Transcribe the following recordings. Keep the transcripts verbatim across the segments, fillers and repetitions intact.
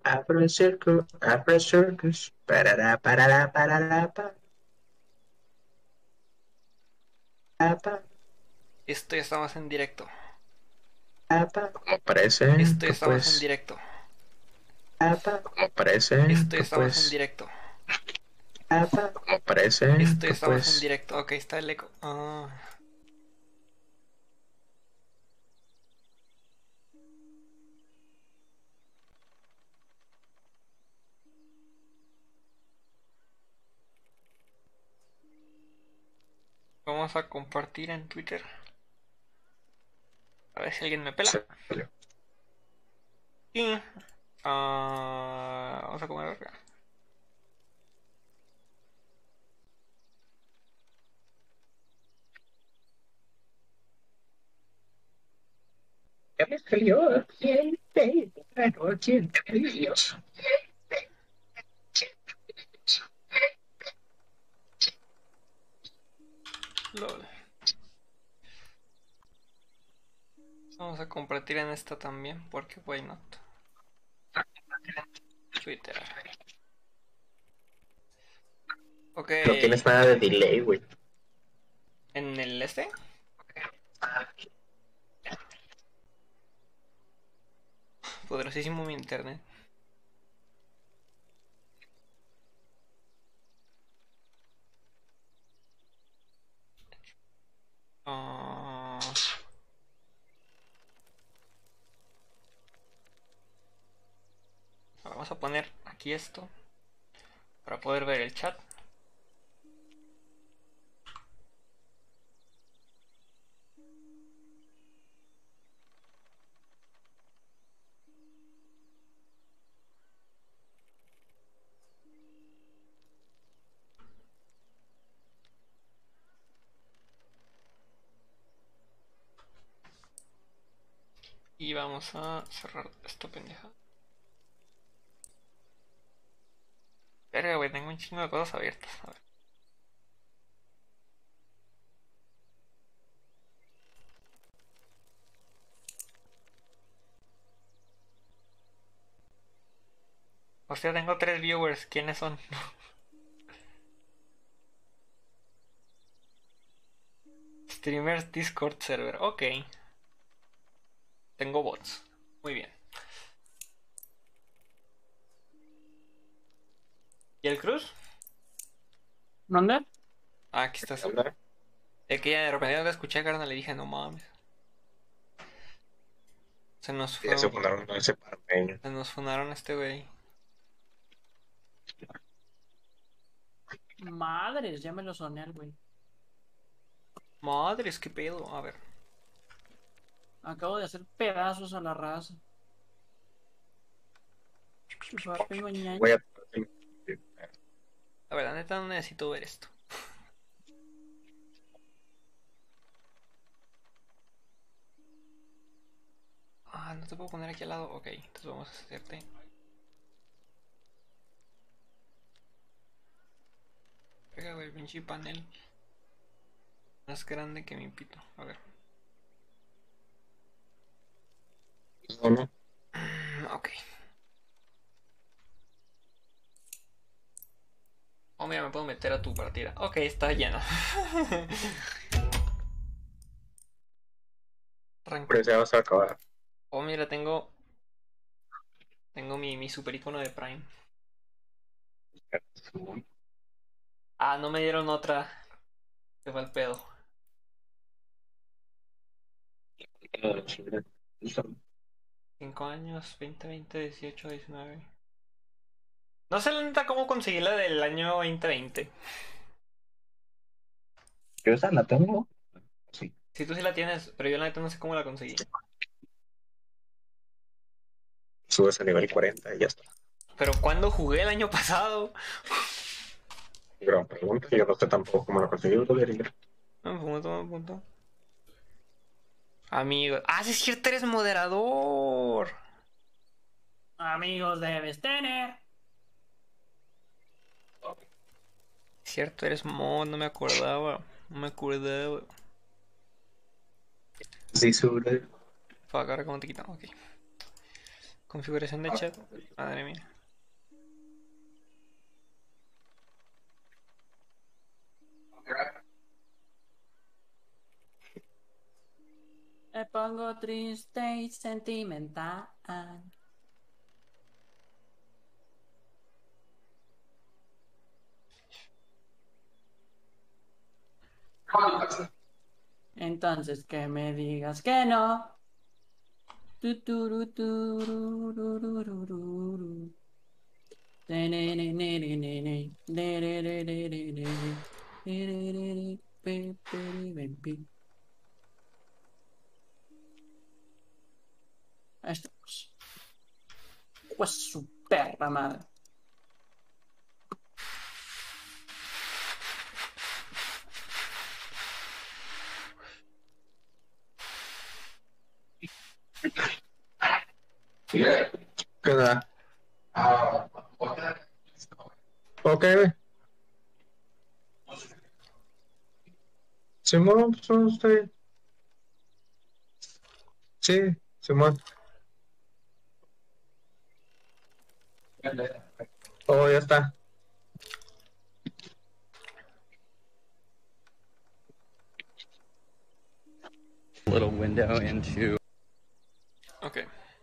Afro Circus, Afro Circus, parará, parará, parará, pa, pa, pa, Esto ya estamos en directo. pa, pa. Como parece Esto ya que estamos en pues, directo. pa, pa. Como parece Esto ya que estamos en pues, directo. pa, pa. Como parece Esto ya que estamos en pues, directo. Ok, está el eco. Ah, vamos a compartir en Twitter. A ver si alguien me pela. salió. Y ah, vamos a comer verga. Ya me salió siete, ochenta vídeos. LOL. Vamos a compartir en esta también. Porque why not. Twitter. Ok. No tienes nada de delay, güey. En el este. Poderosísimo mi internet. Ah, vamos a poner aquí esto. Para poder ver el chat. Y vamos a cerrar esta pendeja. Verga, güey, tengo un chingo de cosas abiertas. A ver. Hostia, tengo tres viewers. ¿Quiénes son? Streamers Discord server. Ok. Tengo bots. Muy bien. ¿Y el Cruz? ¿Dónde? Ah, aquí estás. ¿Onda? Es que ya de repente no te escuché, carnal, le dije, no mames. Se nos Ya fue. se fundaron ese parmeño. Se nos funaron este güey. Madres, ya me lo soné al güey. Madres, qué pedo. A ver. Acabo de hacer pedazos a la raza. Papi Voy ñaño. a... A ver, la neta no necesito ver esto. Ah, no te puedo poner aquí al lado. Ok, entonces vamos a hacerte. Pega, güey, pinche panel. Más grande que mi pito. A ver. No, no. Ok. Oh, mira, me puedo meter a tu partida. Ok, está llena. Pero Arranco. ya vas a acabar. Oh, mira, tengo. Tengo mi, mi super icono de Prime. Ah, no me dieron otra. Se fue el pedo. Cinco años, veinte, veinte, dieciocho, diecinueve. No sé la neta cómo conseguí la del año veinte veinte. Yo esa la tengo. Sí. Si tú sí la tienes, pero yo la neta no sé cómo la conseguí. Subes a nivel cuarenta y ya está. Pero cuando jugué el año pasado. Gran pregunta. Yo no sé tampoco cómo lo conseguí. Brother. Me punto, me punto. Amigo. Ah, sí es cierto, eres moderador. Amigos debes tener. Cierto, eres mod, no me acordaba. No me acordaba. Sí, sobre. Fuck, ahora cómo te quitan. Ok. Configuración de chat. Madre mía. Me pongo triste y sentimental. Entonces que me digas que no. Tu, turu, turu, ru, ru, ru, ru, ru. Ne, ne, ne, ne, ne, ne, ne. Ne, ne, ne, ne, ne, ne, ne. Ne, ne, ne, ne. Pe, pe, re, be, pe. Esto pues. Pues su perra madre. ¿Qué onda? Ok, güey. Simón, pues no estoy. Sí, Simón. Oh, ya está. Little window into. Ok.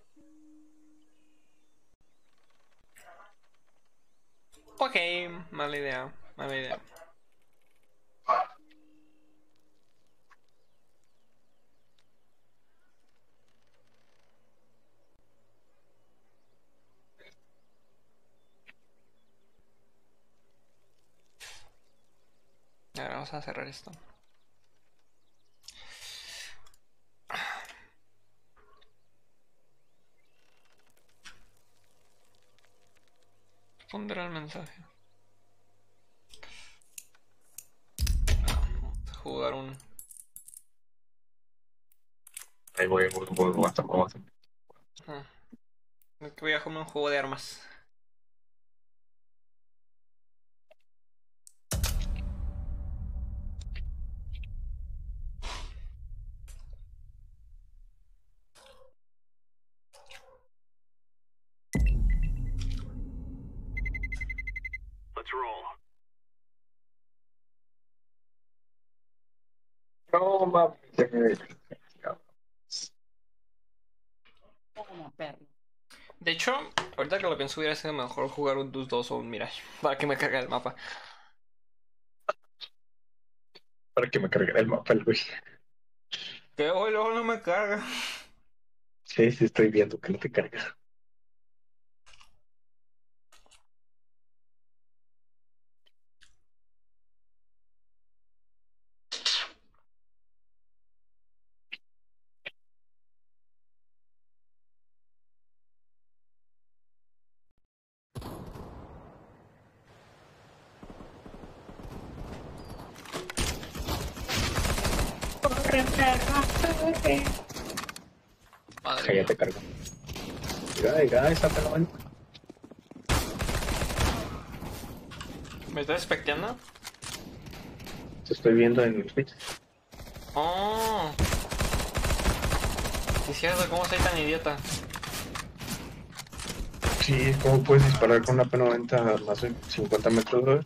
Ok, mala idea, mala idea. Ahora vamos a cerrar esto. Responder al mensaje. Vamos a jugar un... Ahí voy, voy, voy, voy, voy. Ah, creo que voy a jugar un juego de armas. No, mames. Como perro. De hecho, ahorita que lo pienso hubiera sido mejor jugar un Dus dos o un Mirage para que me cargue el mapa. Para que me cargue el mapa, el güey. Que hoy luego no me carga. Sí, sí, estoy viendo que no te carga. Madre Que ya mía. te cargo. Mira, mira, esa pelón. ¿Me estás especteando? Te estoy viendo en el Twitch. Oh. Es cierto, ¿cómo soy tan idiota? Sí, ¿cómo puedes disparar con una P noventa a más de cincuenta metros, güey?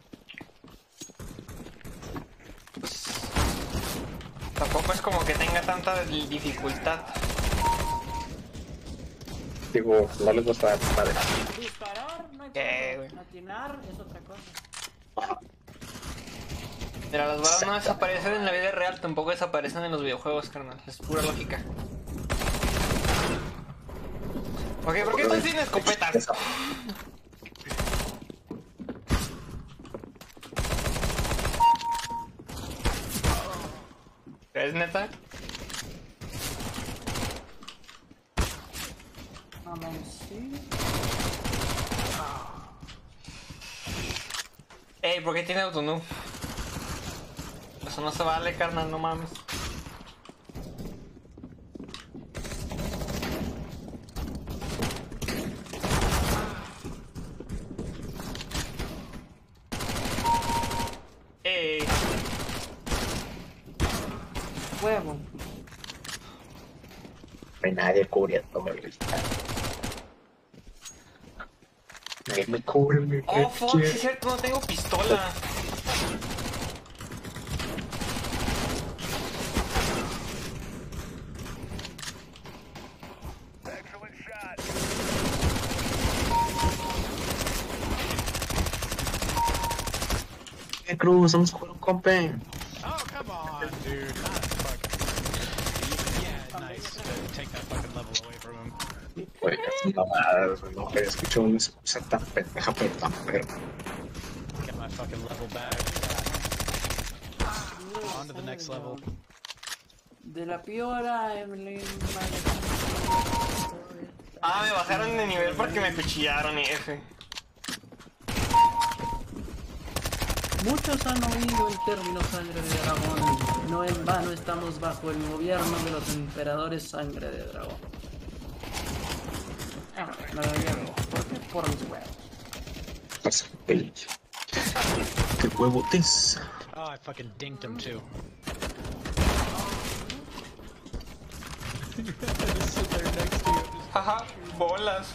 Pues... Tampoco es como que tenga tanta dificultad. Digo, no les gusta madre. Disparar no hay ¿Qué, problema. güey? Atinar es otra cosa. Mira, las balas no desaparecen en la vida real, tampoco desaparecen en los videojuegos, carnal. Es pura lógica. Ok, ¿por qué estás sin escopeta? ¿Es neta? Amén, sí. Ey, ¿por qué tiene autonú? Eso no se vale, carnal, no mames. Ey. Huevo. No hay nadie cubriéndome, güey. Make me cool, me Oh, fuck, sí yeah. es cierto, no tengo pistola. Hey, Cruz, vamos a jugar un compe. Oh, come on, dude. Not fucking. Yeah, nice. Uh, take that fucking level away from him. Oye, qué mamadas, güey, no, pero escucho una excusa tan pendeja, pero tan perra. Get my fucking level back. On to the next level. De la piora, Emily. Ah, me bajaron de nivel porque me cuchillaron y F. Muchos han oído el término sangre de dragón. No en vano estamos bajo el gobierno de los emperadores sangre de dragón. Ah, me lo llevo. ¿Por qué? Por mis huevos. Pasa, el... ¿Qué huevotes? Oh, I fucking dinked him too. Just sit there next to you. Jaja, bolas.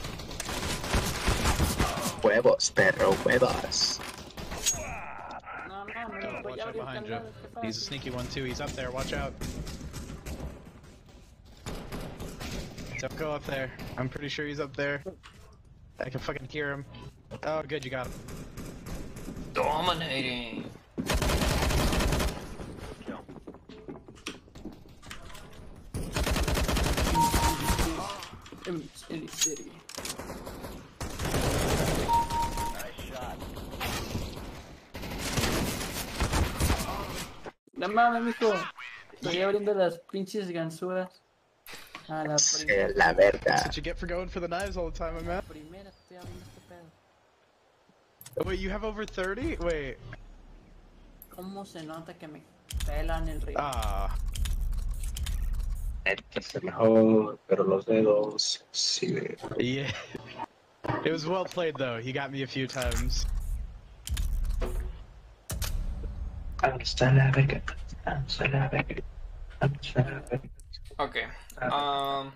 Huevos, perro, huevos. No, no, no, Oh, voy watch a out abrir behind you. canales, qué fácil. He's a sneaky one too. He's up there. Watch out. Don't go up there. I'm pretty sure he's up there. I can fucking hear him. Oh, good, you got him. Dominating. Em, City, City. No mames, mijo. Estoy abriendo las pinches ganzúas. A la Sí, primera. la That's verga. what you get for going for the knives all the time, my man. Primera estoy abriendo este pedo. Oh, wait, you have over thirty? Wait. ¿Cómo se nota que me pelan el río? Ah. Es mejor, pero los dedos, sí, de... Yeah. It was well played, though. You got me a few times. Hasta la verga, hasta la verga, hasta la verga. Ok. Um,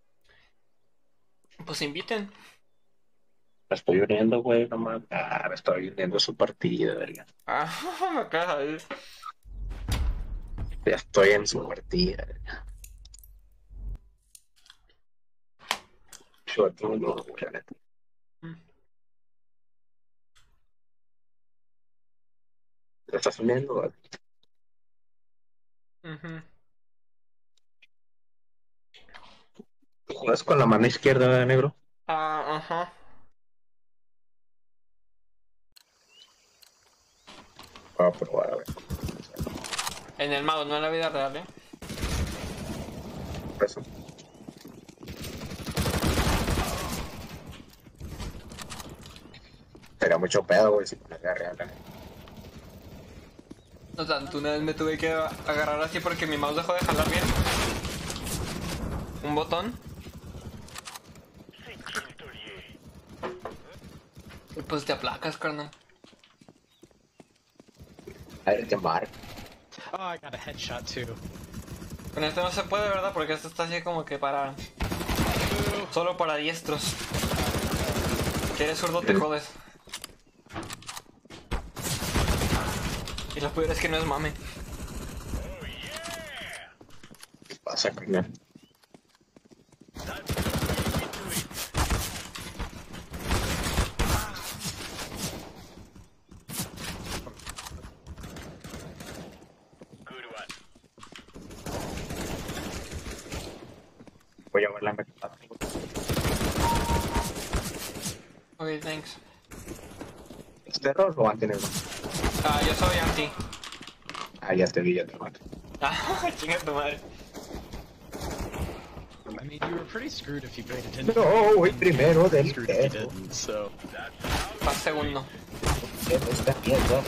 pues inviten. Me estoy uniendo, güey, no mames. Ah, me estoy uniendo a su partida, verga. Ah, me acabas de ir. Ya estoy en su partida, verga. Yo tengo uno, güey, la neta. ¿Lo estás uniendo, güey? Ujú. ¿Juegas con la mano izquierda, ¿verdad, negro? Ah, ajá. Voy a probar, a ver. En el mouse, no en la vida real, eh. Por eso. Sería mucho pedo, güey, si con la vida real, ¿eh? O sea, una vez me tuve que agarrar así porque mi mouse dejó de jalar bien. Un botón. Y pues te aplacas, carnal. A ver, llamar. Oh, I got a headshot, too. Con este no se puede, ¿verdad? Porque esto está así como que para... Solo para diestros. Si eres zurdo te jodes. Y lo peor es que no es mame. ¿Qué pasa, carnal? Voy a ver la meta. Ok, thanks. ¿Es terror o anti negro? Ah, yo soy anti. Ah, ya te vi, ya te mato. Ah, chinga tu madre. I mean, you were pretty screwed if you paid attention. No, voy primero del Screwed if you dedo. didn't, so. Pas segundo. ¿Qué me está viendo?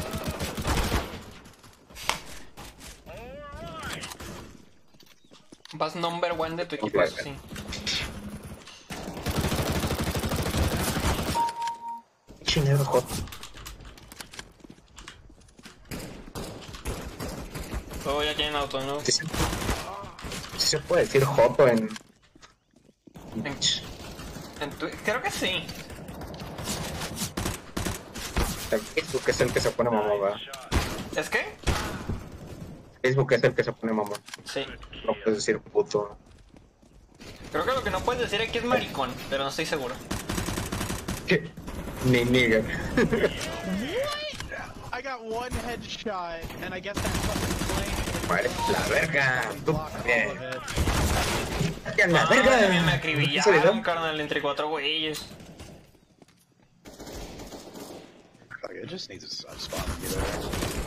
Vas number one de tu equipo, eso sí. Chinero hot. Luego ya tienen auto, ¿no? ¿Sí se, sí se puede decir joto en... En, en tu... Creo que sí. El Facebook es el que se pone mamón, ¿verdad? ¿Es que? Facebook es el que se pone mamón. Sí. No puedes decir puto. Creo que lo que no puedes decir aquí es maricón, pero no estoy seguro. ¿Qué? Ni nigga. I got one headshot, and I guess that fucking Vale, la verga. Tú blocked all también. of it. ¡Ya la Madre verga! mía, me ¿Qué acribillaron, carnal, entre cuatro güeyes. Fuck, it just needs a sub spot to get there.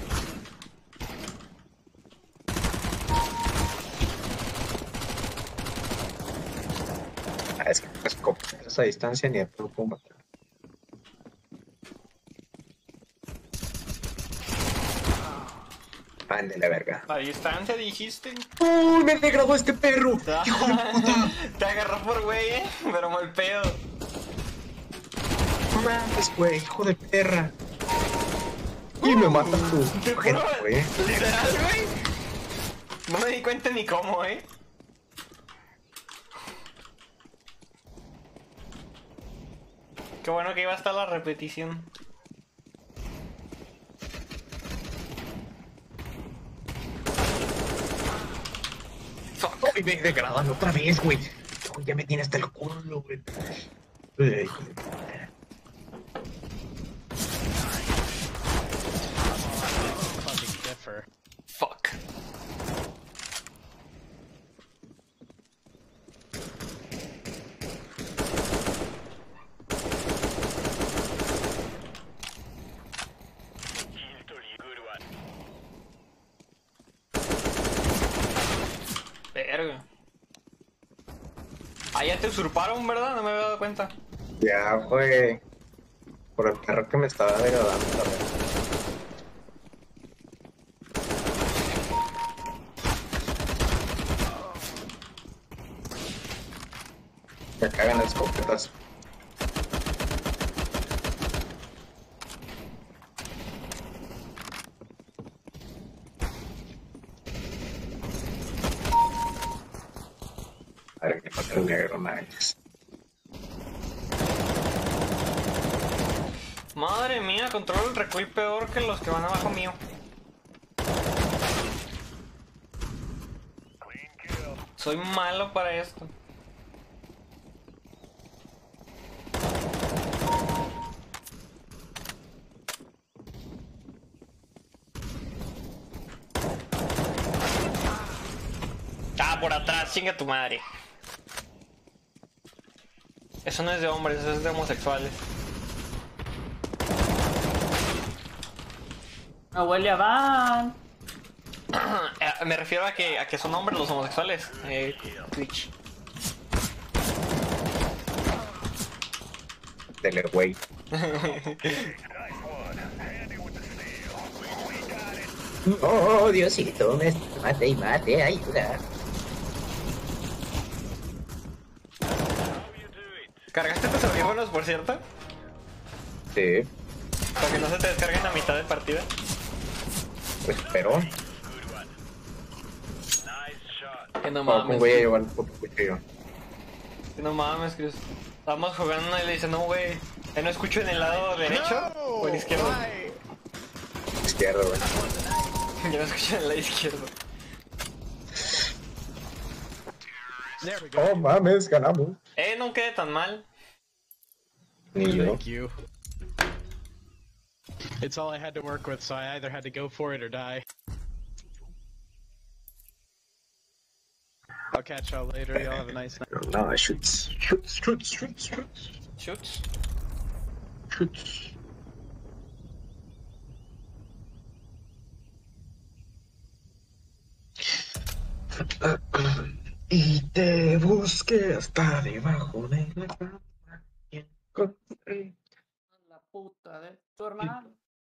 Ah, es que pues, con esa distancia ni de todo puedo matar. Ándale, verga. La distancia dijiste. ¡Uy, me degradó este perro! ¡Hijo de puta! Te agarró por güey, eh, pero mal pedo. No mames, güey, hijo de perra. Y me mata tu Te gente, juro, güey. literal, güey. No me di cuenta ni cómo, eh. Qué bueno que iba a estar la repetición. ¡Ay, me degradan otra vez, güey! Uy, ya me tiene hasta el culo, güey. Ay, hijo de puta. Fucking differ. Fuck. Verga. Ah, ya te usurparon, ¿verdad? No me había dado cuenta. Ya, güey. Por el perro que me estaba degradando, la verdad. Me cagan las escopetas. A ver, que pasa el negro, manches. Madre mía, controlo el recoil peor que los que van abajo mío. Soy malo para esto. Ah, por atrás, chinga tu madre. Eso no es de hombres, eso es de homosexuales. Me huele a van. Eh, Me refiero a que, a que son hombres los homosexuales. Eh, Twitch. Dele, güey. Oh, Diosito, me mate y mate, ayuda. ¿Cargaste tus audífonos, por cierto? Sí, Para que no se te descarguen a mitad de partida. pues espero. Que no ¿Cómo mames. voy a llevar el puto cuchillo? Que no mames, Chris. Estamos jugando y le dice, no, güey. ¿Ya no escucho en el lado derecho o en el izquierdo? Why? Izquierdo, güey. Ya no escucho en el lado izquierdo. There we go. Oh, mames, ganamos. Eh, no quede tan mal. Ni yo. Thank you. It's all I had to work with, so I either had to go for it or die. I'll catch y'all later. Y'all have a nice night. No, shoots. Shoots, shoots, shoots, shoots. Shoots. Shoots. Y te busqué hasta debajo de la cama y encontré. La puta de tu hermano.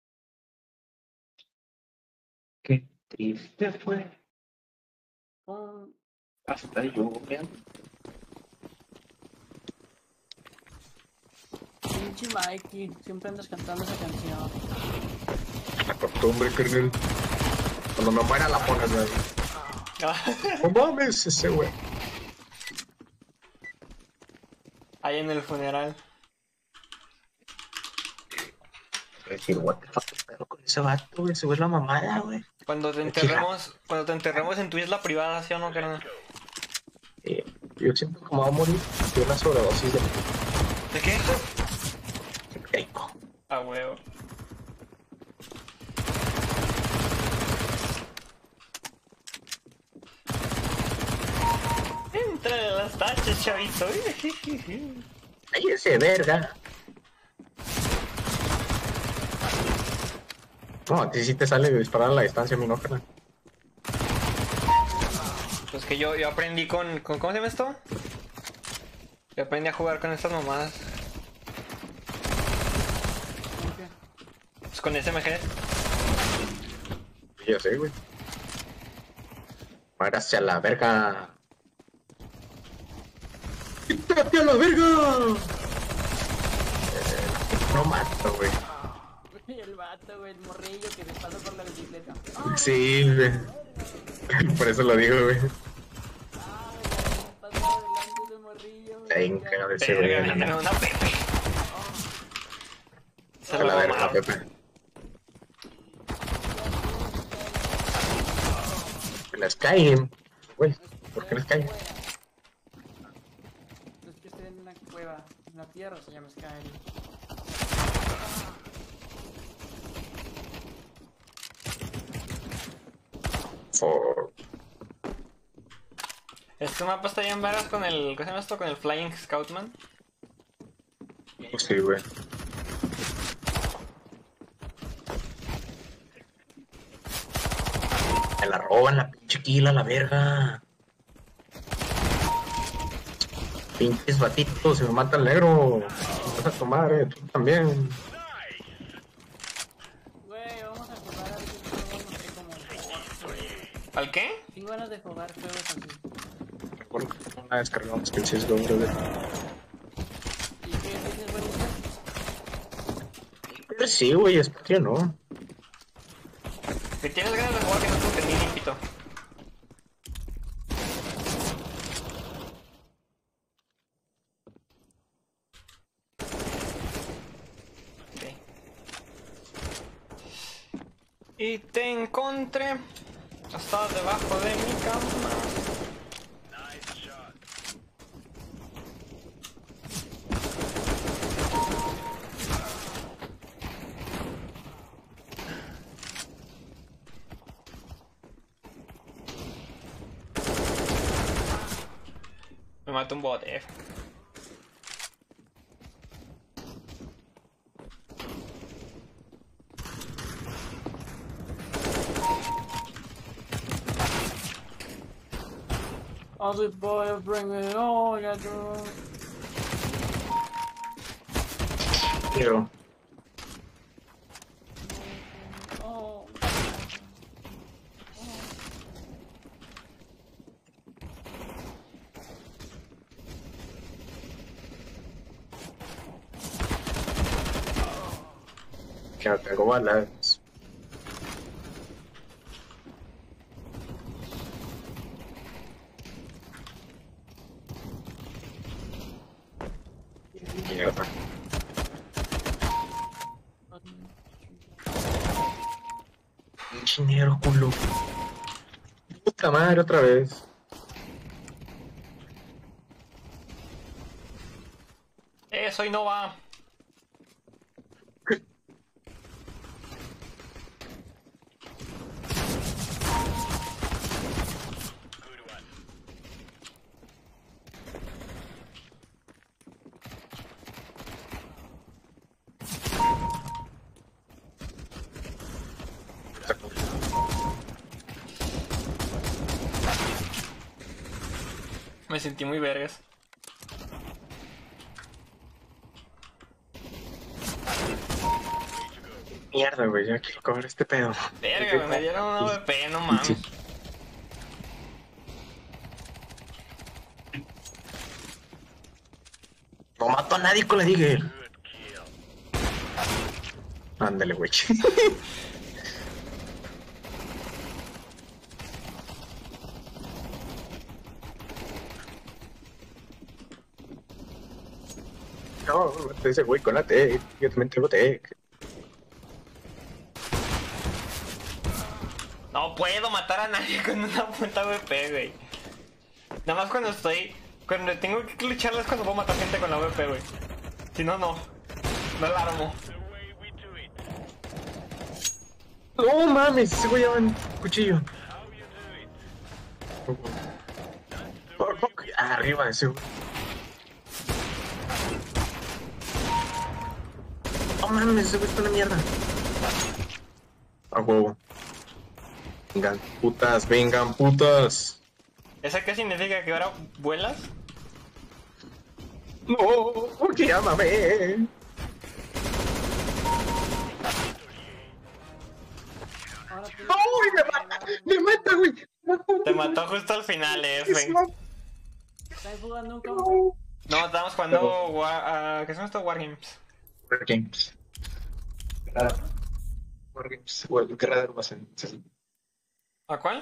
Qué triste fue. Un... Hasta lluvia. Pinche Mikey. Siempre andas cantando esa canción. La costumbre, carnal. Cuando me muera la pones, güey. No mames, ese güey. Ahí en el funeral. decir, what the fuck, pero con ese vato, güey, ese güey es la mamada, güey. Cuando te enterremos, cuando te enterremos en tu isla privada, ¿sí o no, carnal? Eh, yo siento como va a morir de una sobredosis de ¿De qué? rico. A huevo. Entra en las tachas, chavito. Cállese, verga. No, a ti sí te sale de disparar a la distancia, mi no, carnal. Pues que yo, yo aprendí con, con... ¿Cómo se llama esto? Yo aprendí a jugar con estas mamadas. ¿Cómo qué? Pues con S M G. Ya sé, güey. Váyase a la verga. ¡Quítate a la verga! Eh, no mato, güey. El vato, güey, el morrillo que se pasa por la bicicleta. Sí, güey. Por eso lo digo, güey. Ah, me pasó adelante ese morrillo, güey. Venga, de ese Verga, güey. me una Pepe. Se A lo la verga, mamaron. Pepe. La Skyrim. Güey, ¿por qué la Skyrim? Es que estoy en una cueva, en la tierra se llama Skyrim. For... Este mapa está bien vergas con el... ¿Qué se llama esto? Con el Flying Scoutman. Sí, güey. Me la roban la pinche kila, la verga. Pinches batitos, se me mata el negro. Vas a tomar, eh, tú también. Güey, vamos a jugar a ver si juegos, no sé, como bots, güey. ¿Al qué? Tengo ganas de jugar juegos así. Recuerdo que una descargamos que el Cisco, brother. ¿Y qué dices, güey? Pero sí, güey, es que no. Si tienes ganas de jugar que no te entendí limpito. Ok. Y te encontré. Estás debajo de mi cama. Me mata un bot, eh. Ozzy boy, bring it on, ya yo. Pero, Oh. que no tengo balas. Mierda. Chinero, culo. Puta madre, otra vez. Eso y no va. Me sentí muy vergas. Mierda, güey, ya quiero coger este pedo. Verga, me dieron una A W P, no mames. Sí. No mato a nadie con la Digger. Ándale, güey. No, ese güey con la T. Yo también tengo T. No puedo matar a nadie con una puta A W P, güey. Nada más cuando estoy... Cuando tengo que lucharlas es cuando puedo matar gente con la A W P, güey. Si no, no. No la armo. No mames, ese güey lleva un cuchillo. Arriba de ese güey. No mames, ese güey está en la mierda. A huevo. Vengan, putas, vengan, putas. ¿Eso qué significa? ¿Que ahora vuelas? No, porque llámame. Ahora tú- ¡No, güey, me mata! ¡Me mata, güey! Te mató justo al final, eh, F. ¿Estás jugando un campo? No, estábamos jugando... War, ah, ¿qué son estos Wargames? War Games. War Games. O el Guerra de Armas en... ¿A cuál?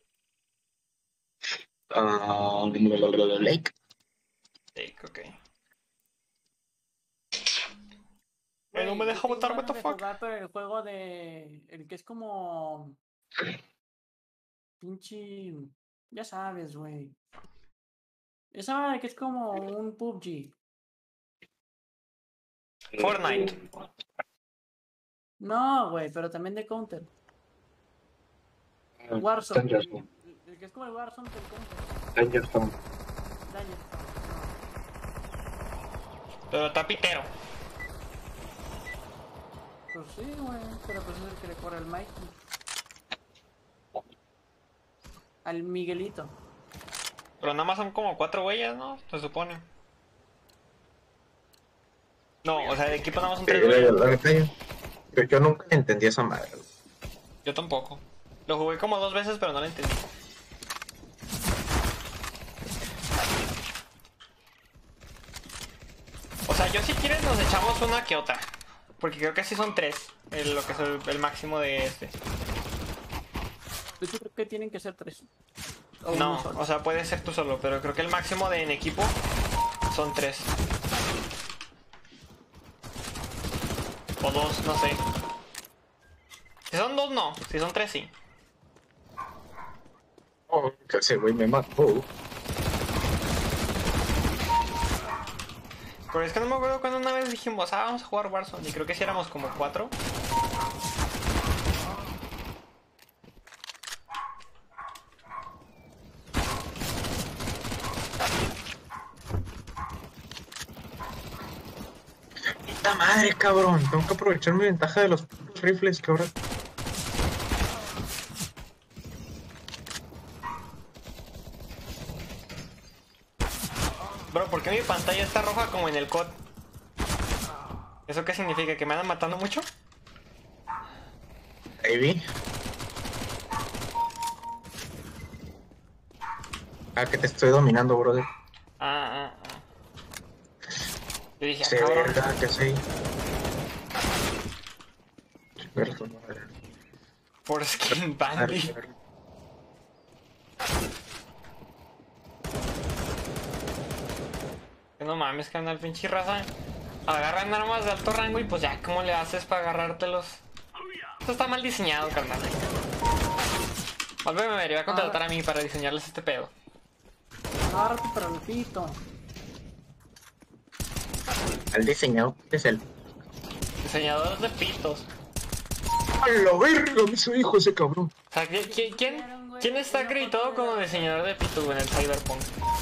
Ah, Lake. Sí, ok. Eh, no me deja Tengo votar, what the ganas de fuck. jugar, pero el juego de... El que es como... Pinche... Ya sabes, güey. Esa madre que es como un P U B G. Fortnite. No, güey, pero también de Counter. Warzone. Danger El, Zone. el que es como el Warzone del Counter. Danger Zone. Danger Zone, Pero está pitero. no. Pues sí, güey. Pero pues es el que le corre al Mikey. Al Miguelito. Pero nada más son como cuatro güeyes, ¿no? Se supone. No, o sea, de equipo nada más son tres güeyes. La neta, yo, yo- yo nunca entendí esa madre. Yo tampoco. Lo jugué como dos veces, pero no lo entendí. O sea, yo si quieres nos echamos una que otra. Porque creo que sí son tres. el- lo que es el, el máximo de este. Yo creo que tienen que ser tres. O No, uno solo. o sea, puede ser tú solo, pero creo que el máximo de en equipo son tres. O dos, no sé. Si son dos, no. Si son tres, sí. Oh, que ese güey me mató. Pero es que no me acuerdo cuando una vez dijimos, ah, vamos a jugar Warzone. Y creo que si éramos como cuatro. ¡Puta madre, cabrón! Tengo que aprovechar mi ventaja de los putos rifles que ahora... Bro, ¿por qué mi pantalla está roja como en el C O D? ¿Eso qué significa? ¿Que me andan matando mucho? Baby. Ah, que te estoy dominando, brother. Ah, ah, ah. Yo dije, ah, Sí, cabrón. verga, que sí. Verga, madre. Por Skin Bandit. Verga. Que no mames, carnal, pinche raza. Agarran armas de alto rango y pues ya, ¿cómo le haces para agarrártelos? Esto está mal diseñado, carnal. Más bien me debería contratar a mí para diseñarles este pedo. Agárrate para el pito. El diseñador es el... Diseñador de pitos. ¡A la verga! Me hizo hijo ese cabrón. O sea, ¿qui- qui- ¿quién, quién está acreditado como diseñador de pitos en el Cyberpunk?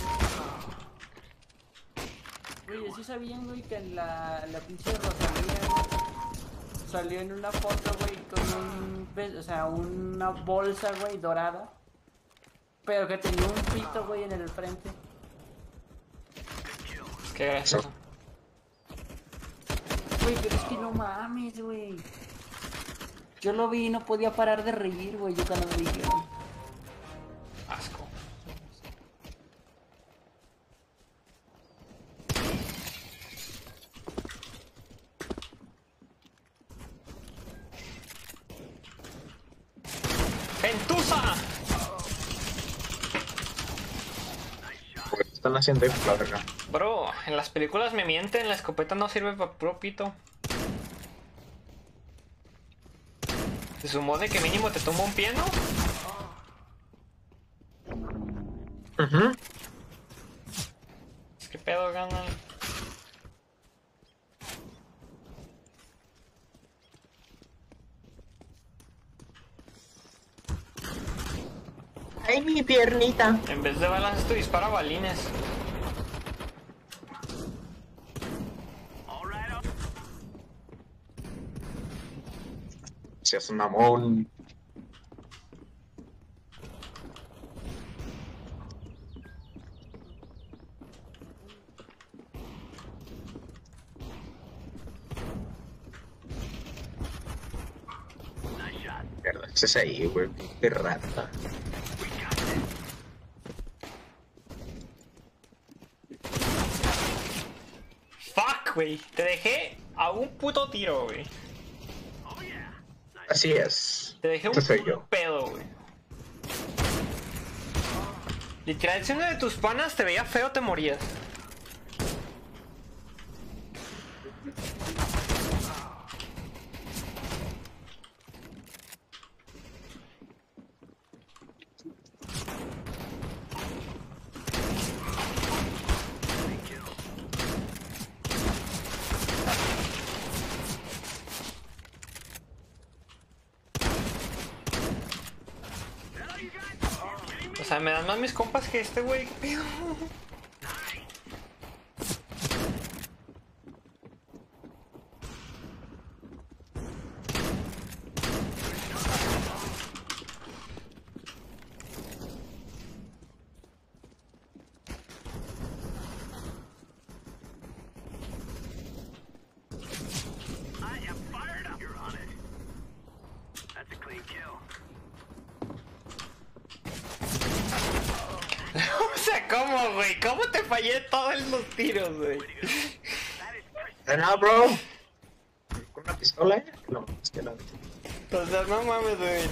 Güey, sí sabían, güey, que en la, la pinche Rosalía, güey, salió en una foto, güey, con un, pe- o sea, una bolsa, güey, dorada, pero que tenía un pito, güey, en el frente. Qué gracioso. Güey, pero es que no mames, güey. Yo lo vi y no podía parar de reír, güey, yo cuando me dijeron. Asco. ¡Ventusa! Porque te están haciendo hijo, la verga. Bro, en las películas me mienten, la escopeta no sirve para puro pito. Se sumó de que mínimo te tumba un pie, ¿no? Ujú. ¿Qué pedo, ganan? Ay, mi piernita. En vez de balas, esto dispara balines. Seas un mamón. Mierda, ese es ahí, güey. Qué rata. Fuck, güey. Te dejé a un puto tiro, güey. Así es. Te dejé un Este soy yo. pedo, güey. Literal, si uno de tus panas te veía feo, te morías. O sea, me dan más mis compas que este güey. ¿Qué pedo? O sea, ¿cómo, güey? ¿Cómo te fallé todos los tiros, güey? No, bro. ¿Con una pistola, eh? No, es que no. O sea, no mames, güey.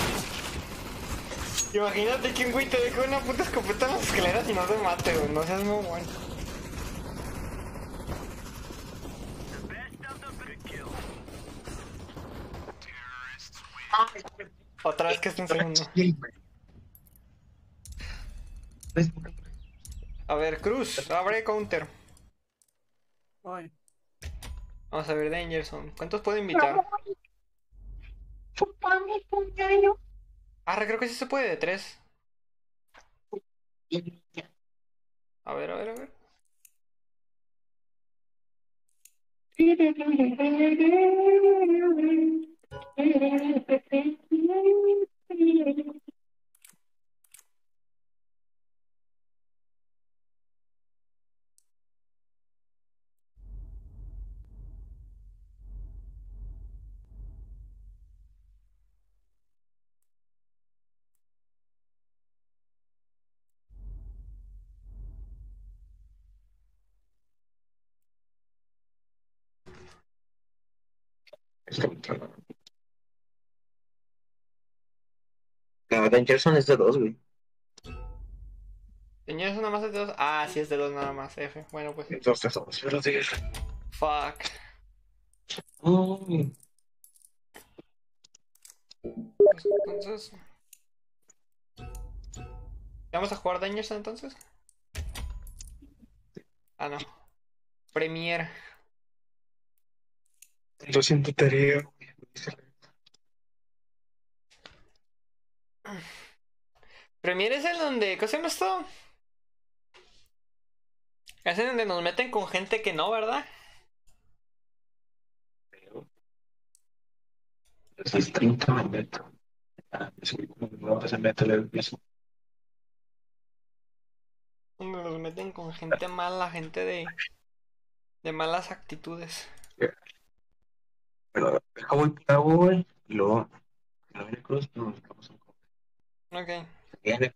Imagínate que un güey te deja una puta escopeta en las escaleras y no te mate, güey. No seas muy bueno. Otra vez que está en segundo. A ver, Cruz, abre counter. Voy. Vamos a ver, Dangerson. ¿Cuántos puedo invitar? Ah, creo que sí se puede de tres. A ver, a ver, a ver. La Dangerson es de dos, güey. ¿Tenías una más de dos? Ah, sí es de dos nada más. F. Bueno, pues. Dos de dos, pero sí. Fuck. Mm. Pues, entonces. ¿Vamos a jugar Dangerson entonces? Ah, no. Premier. Lo siento, tarea, güey. Premier es el donde. ¿Qué se llama esto? Es el donde nos meten con gente que no, ¿verdad? Si es treinta, me meto. Ah, es que no se mete el piso. Donde nos meten con gente mala, gente de. de malas actitudes. Pero deja voy para güey. Y luego, si no viene Cruz, nos vamos a Ok. viene.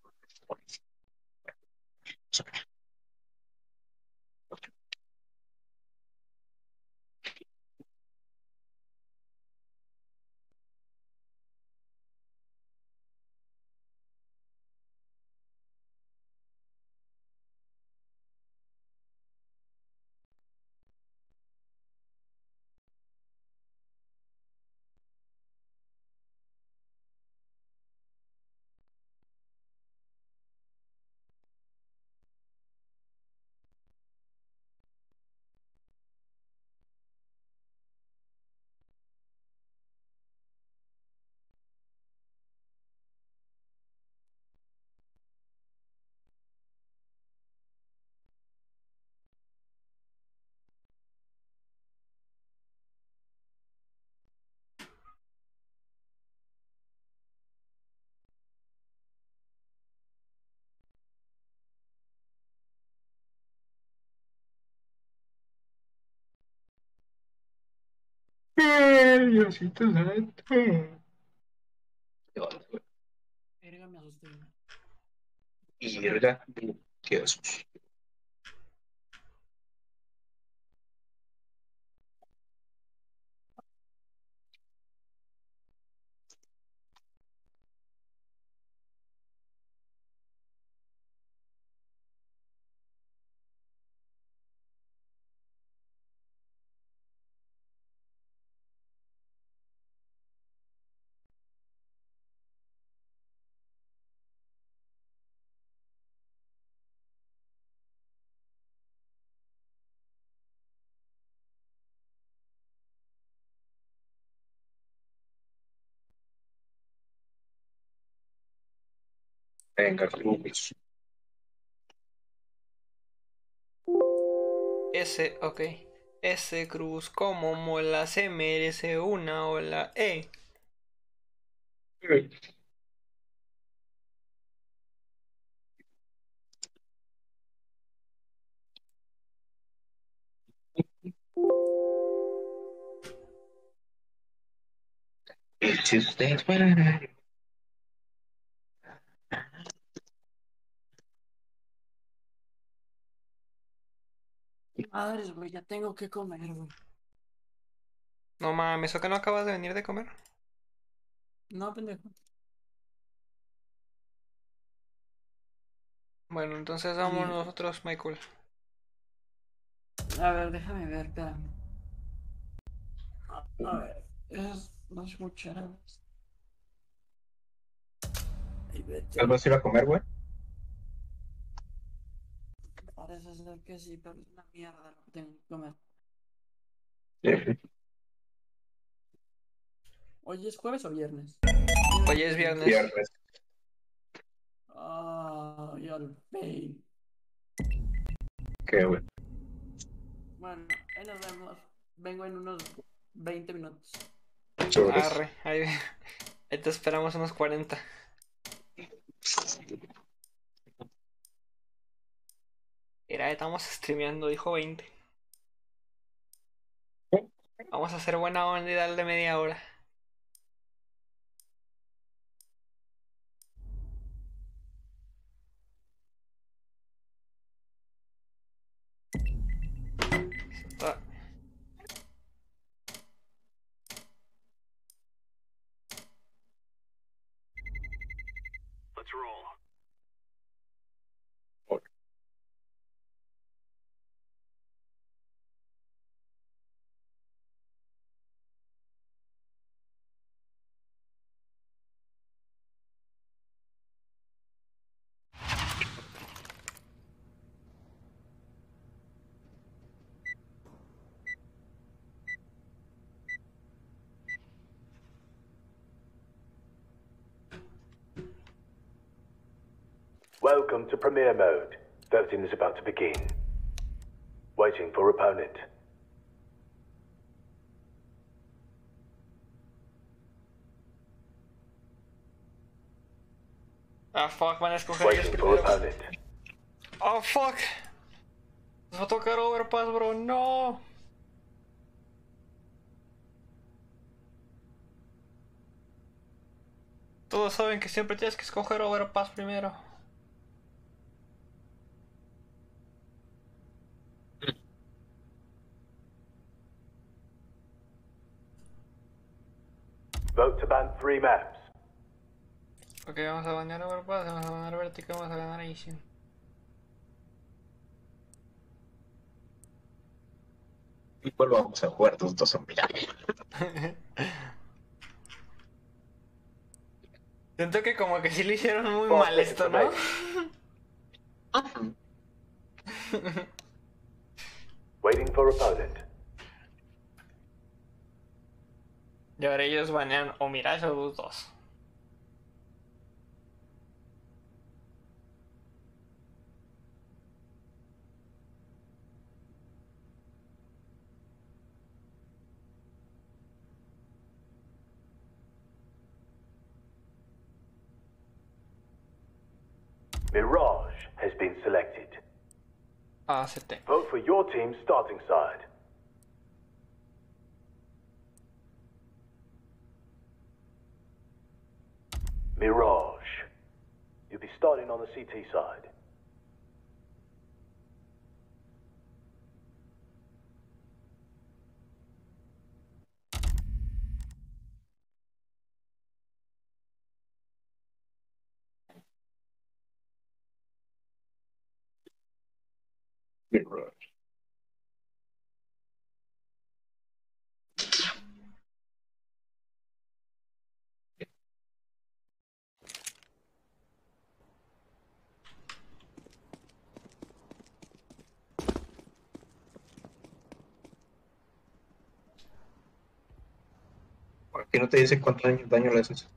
Diosito santo. Qué onda, güey. Verga, me asusté. Y verga, qué osos. Venga, Cruz. S, ok. S Cruz, como mola, se merece una ola. Eh. It's usted para. Madres, güey, ya tengo que comer, güey. No mames, ¿o que no acabas de venir de comer? No, pendejo. Bueno, entonces vamos nosotros, Michael. A ver, déjame ver, espérame. A, a ver, es dos cucharadas. Ay, vete. ¿Cuál vas a ir a comer, güey? Parece ser que sí, pero es una mierda lo que tengo que comer. Sí. ¿Hoy es jueves o viernes? Hoy es viernes. Viernes. Ay, al fin. ¿Qué, güey? Bueno, ahí nos vemos. Vengo en unos veinte minutos. Sobres. Arre, ahí, ahí te esperamos unos cuarenta. Mira, estamos streameando, dijo veinte. Vamos a hacer buena onda y darle media hora. Está- Welcome to Premiere Mode. Voting is about to begin. Waiting for opponent. Ah, fuck, van a escoger ellos Waiting for primero. opponent. Oh, fuck. Nos va a tocar Overpass, bro. No. Todos saben que siempre tienes que escoger Overpass primero. Vote to ban three maps. Ok, vamos a banear Overpass, vamos a banear Vertical, vamos a ganar Asian. Igual vamos a jugar dos dos son mirables. Siento que como que sí lo hicieron muy Four mal seconds esto, ¿no? remaining. Waiting for opponent. Y ahora ellos banean o Mirage o los dos. Mirage has been selected. Ah, C T. Vote for your team's starting side. Mirage. You'll be starting on the C T side. Mirage. Aquí no te dice cuánto daño, daño le haces.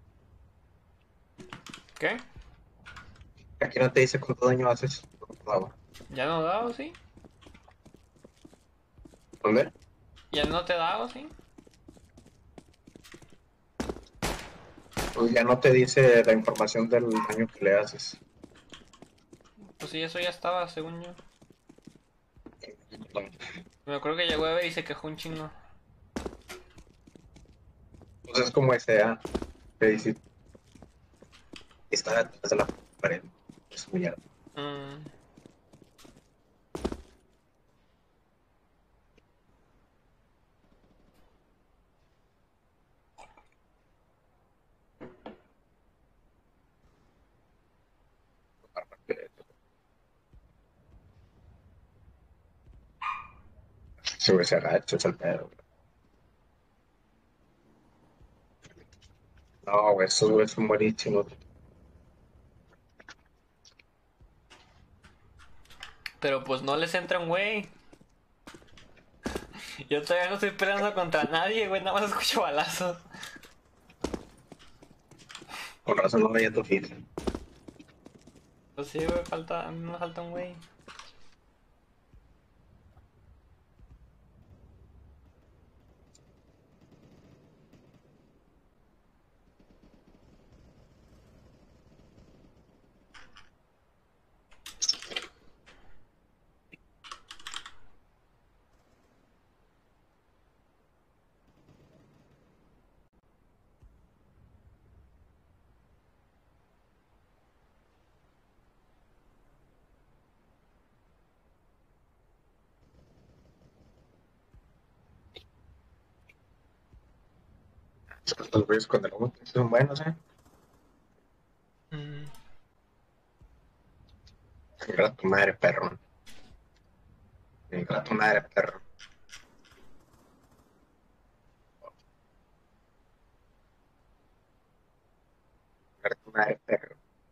¿Qué? Aquí no te dice cuánto daño haces. ¿Ya no da o sí? ¿Dónde? ¿Ya no te da o sí? Pues ya no te dice la información del daño que le haces. Pues sí, eso ya estaba, según yo. Me acuerdo que llegó a ver y se quejó un chingo. Pues es como ese A. Que dice, está detrás de la pared. Es mierda. Mm. Se hubiese agacho, es el pedo. No, güey, esos güeyes son buenísimos. Pero pues no les entra un güey. Yo todavía no estoy peleando contra nadie, güey. Nada más escucho balazos. Con razón no veía tu hit. Pues sí, güey, falta, a mí me falta un güey. Estos güeyes con el humo son buenos, eh. Mm. Era tu madre, perro. Era tu madre, perro. Era tu madre, perro.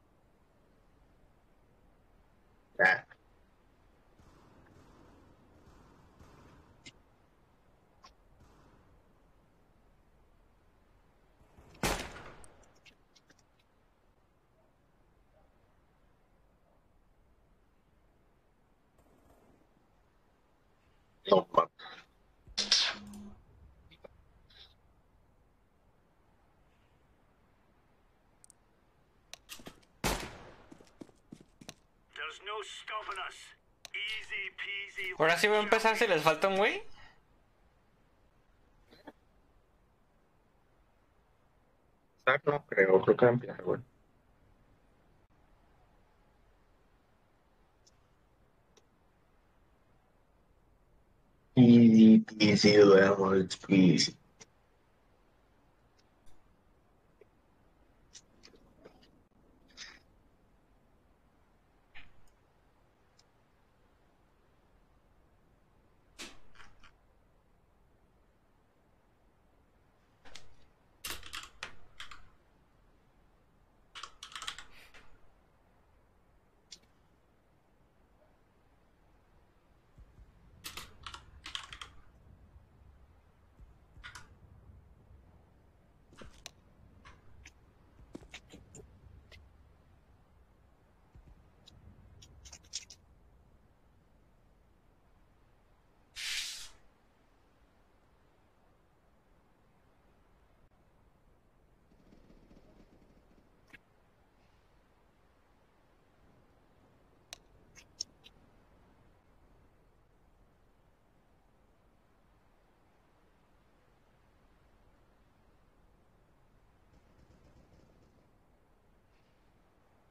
Ya. No, man. There's no stopping us. Easy peasy. Ahora sí voy a empezar si les falta un güey. Exacto, no creo, creo que empieza, güey. Easy peasy, lemon squeezy.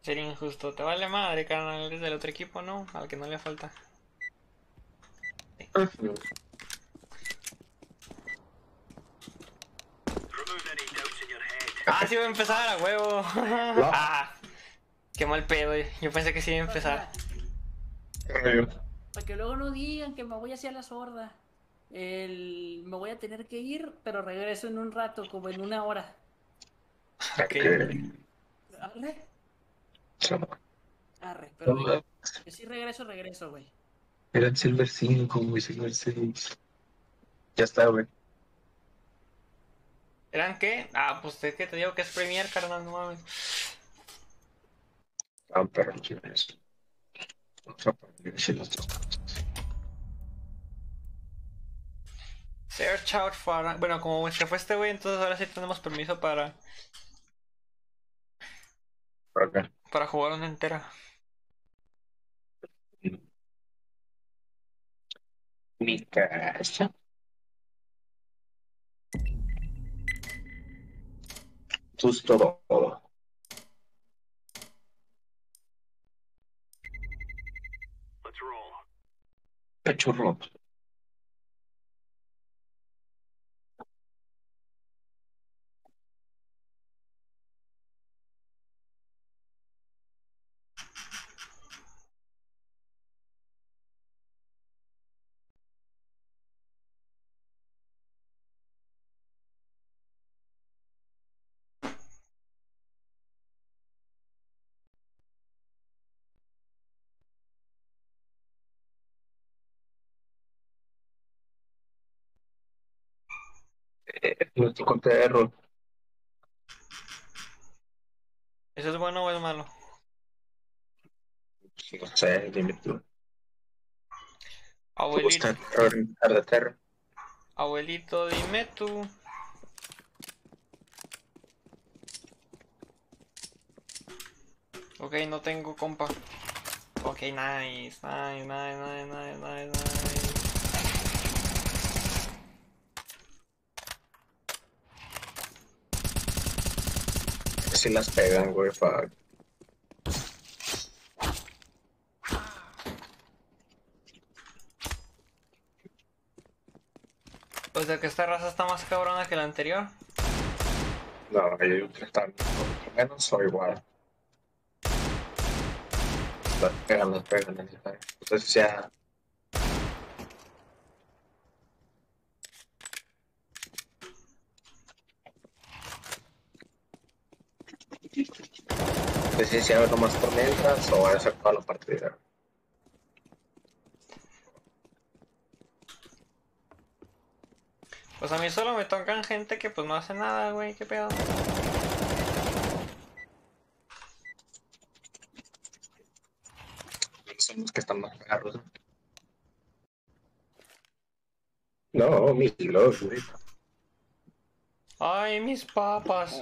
Sería injusto. Te vale madre, carnal. Eres del otro equipo, ¿no? Al que no le falta. Ah, sí voy a empezar a huevo. Ah, qué mal pedo. Yo pensé que sí iba a empezar. Para que luego no digan que me voy hacia la sorda. El... Me voy a tener que ir, pero regreso en un rato, como en una hora. Ok. Arre, arre, No, perfecto. Que si regreso, regreso, güey. eran Silver cinco, güey, Silver seis. Ya está, güey. ¿Eran qué? Ah, pues es que te digo que es Premier, carnal, no mames. Ah, pero ¿quién es? Otra para sí, las dos cosas. Search out for... Bueno, como se fue este güey, entonces ahora sí tenemos permiso para, Por acá. para jugar una entera. Mi casa. Justo todo. Pecho roto. Eh, nuestro contra de error. ¿Eso es bueno o es malo? No sé, dime tú. Abuelito, Busca error en de terror. abuelito, dime tú. Ok, no tengo compa. Ok, nice, nice, nice, nice, nice, nice, nice. Si las pegan, güey, fuck. Pues de que esta raza está más cabrona que la anterior. No, ellos están por lo menos o igual. Las pegan, las pegan, necesario. Entonces ya. Entonces ya nomás por mientras o voy a hacer toda la partida. Pues a mí solo me tocan gente que pues no hace nada, güey, qué pedo. Son los que están más caros. No, mi love, güey. Ay, mis papas.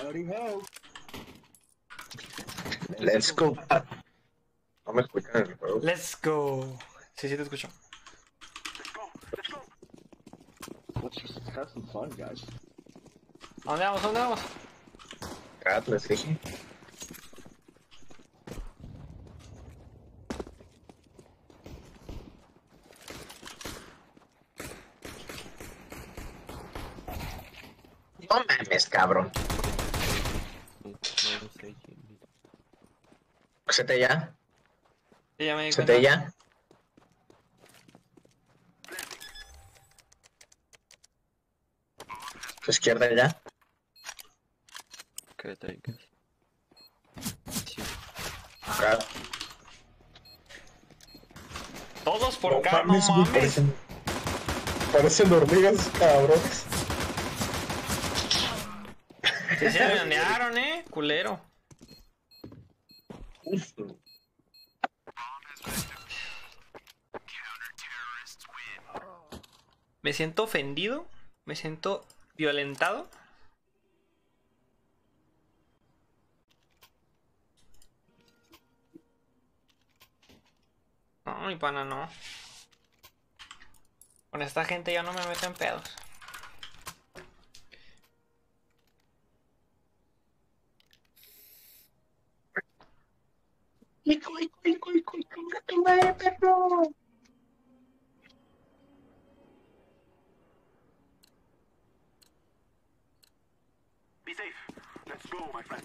Let's go. No me escuchan en el juego. Let's go. Sí, sí te escucho. Let's just have some fun, guys. ¿A dónde vamos? ¿A dónde vamos? Atlas, sí. No mames, cabrón. ¿Se ya? Sí, ya me di ¿Se cuenta. ya? ¿Tu izquierda ya? Que traigas. Sí. Acá. Todos por acá, no güey, mames. Parecen, parecen hormigas, cabrones. Sí, se ganearon, eh, culero. Justo. Me siento ofendido. Me siento violentado. No, mi pana, no. Con esta gente ya no me meto en pedos. aire, perro! Be safe. Let's go, my friend.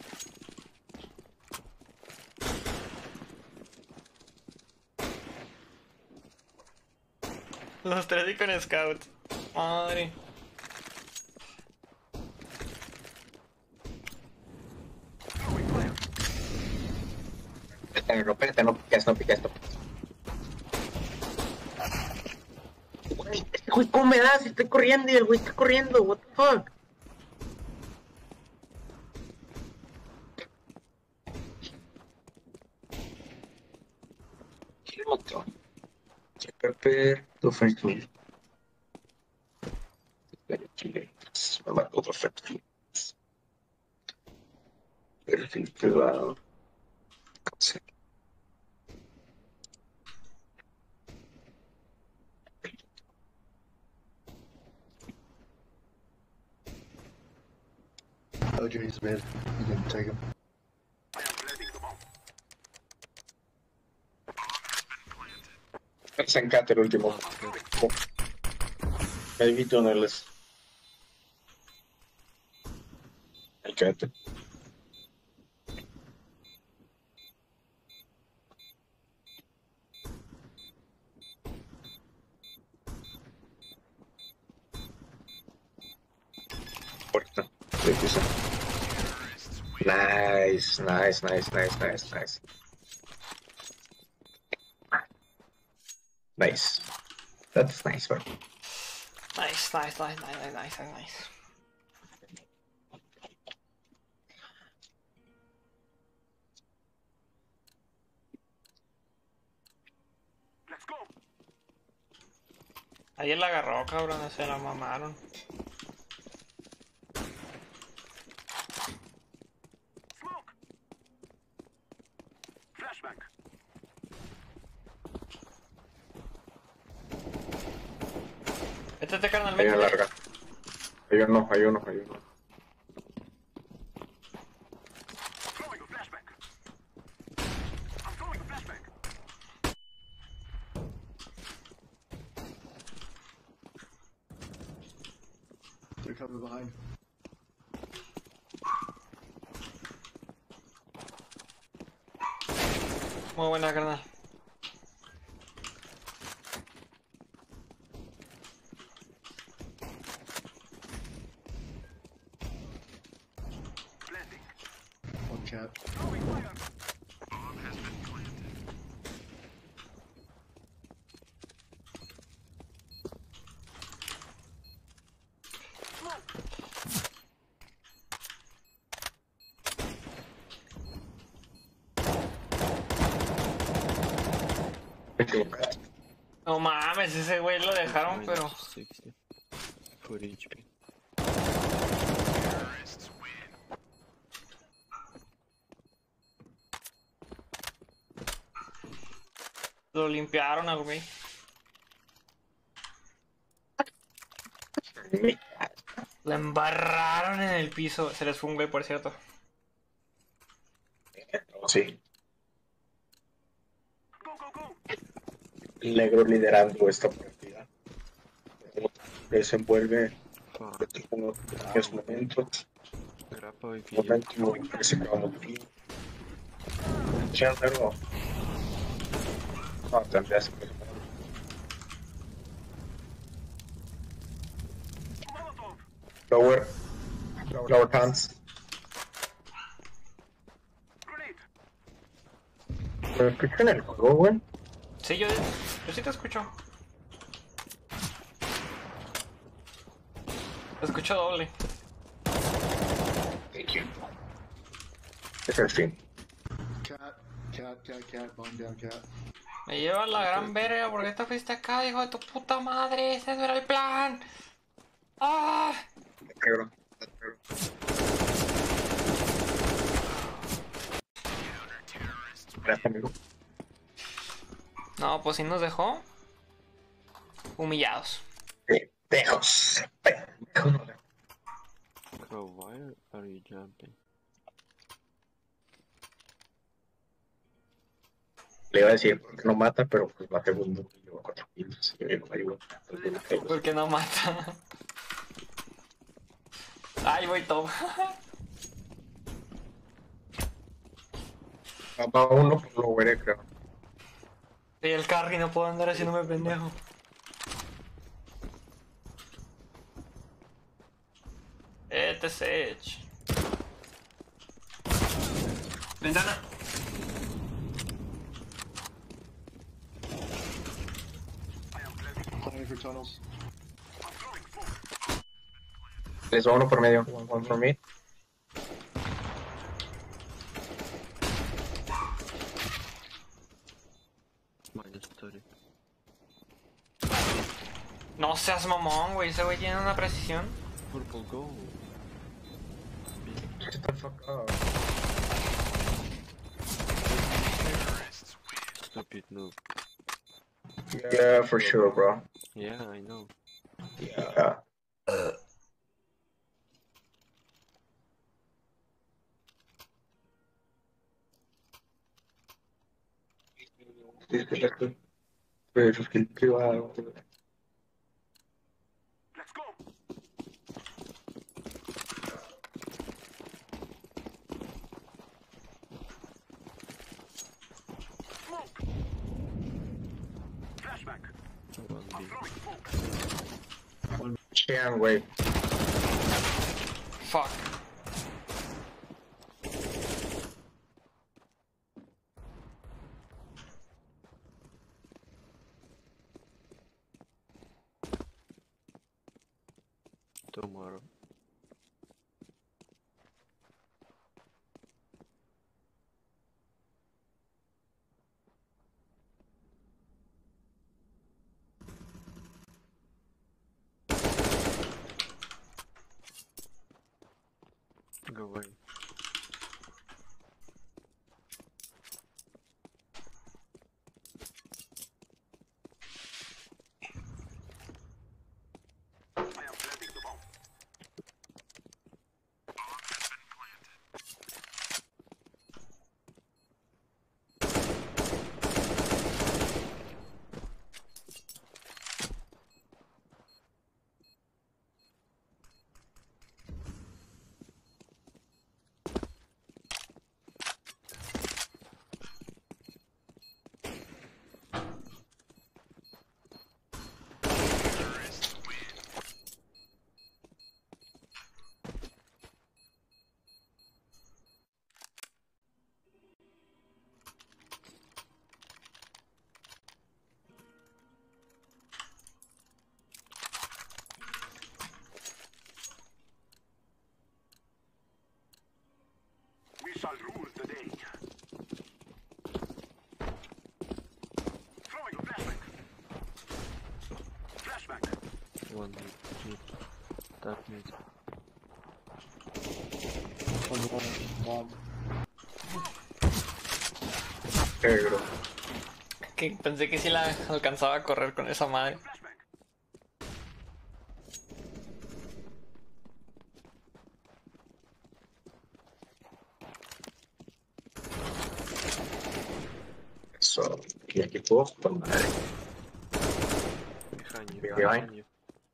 Los tres y con Scout. Madre. Espérate, no, espérate, no piques, no piques, no piques. Güey, este güey, ¿cómo me das? Estoy corriendo y el güey está corriendo, what the fuck? ¿Qué otro? Che, Pepper, tu French food. Chile, me marcó dos French food. Perfil privado. Sí. O J's mid. You can take him. Es en Cat el último. Hay vi túneles. El Cat. Puerta. De piso. Nice, nice, nice, nice, nice, nice. Nice. That's nice, bro. Nice, nice, nice, nice, nice, nice, nice. Let's go. Ahí él la agarró, cabrón, se la mamaron. Smoke. Flashbang. Métete, carnal, Hay una métete. larga. Hay uno, hay uno, hay uno. Throwing a flashbang. I'm throwing a flashbang. They're coming behind. Muy buena, carnal. Blending. One cat. Throwing fire. No mames, ese güey lo dejaron, pero... sixty. four H P. Lo limpiaron al güey. Lo embarraron en el piso. Se les fue un güey, por cierto. Sí. Go, go, go. El negro liderando esta partida. Como desenvuelve Fuck. unos pequeños momentos. Grappa y Momento en que se acabó el fin. Chandler. No, tendrías que mejorar. Molotov. Lower. Lower hands. Grenade. ¿Me escuchan en el juego, güey? Sí, yo, yo sí te escucho. Te escucho doble. Thank you. Es el fin. Cat, cat, cat, cat, bomb down cat. Me lleva la gran verga, porque te fuiste acá, hijo de tu puta madre. Ese no era el plan. ¡Ah! Negro. Gracias, amigo. No, pues sí nos dejó humillados. Pendejos. Pendejos. Bro, why are you jumping? Le iba a decir porque no mata, pero pues va segundo y lleva cuatro kills. Y yo no me ayudo. ¿Por qué no mata? Ay, voy todo. Mapa uno, pues lo veré, creo. Y el carry, no puedo andar haciéndome pendejo. Este es Edge. Ventana. Planning for tunnels. Les va uno por medio. One, one for me. No seas mamón, güey. Ese güey tiene una precisión. Purple go. Shut the fuck up. Stop it, noob. Yeah, for sure, bro. Yeah, I know. Yeah. Pero es que el privado. Chean, güey. Fuck. Tomorrow. Go away. We shall rule the day. Throwing a flashback. Flashback. One mid, mid. That mid. One, one, bomb. Negro. Que pensé que sí la alcanzaba a correr con esa madre. Eso. Y aquí puedo con madre. Behind you. Behind. Behind you.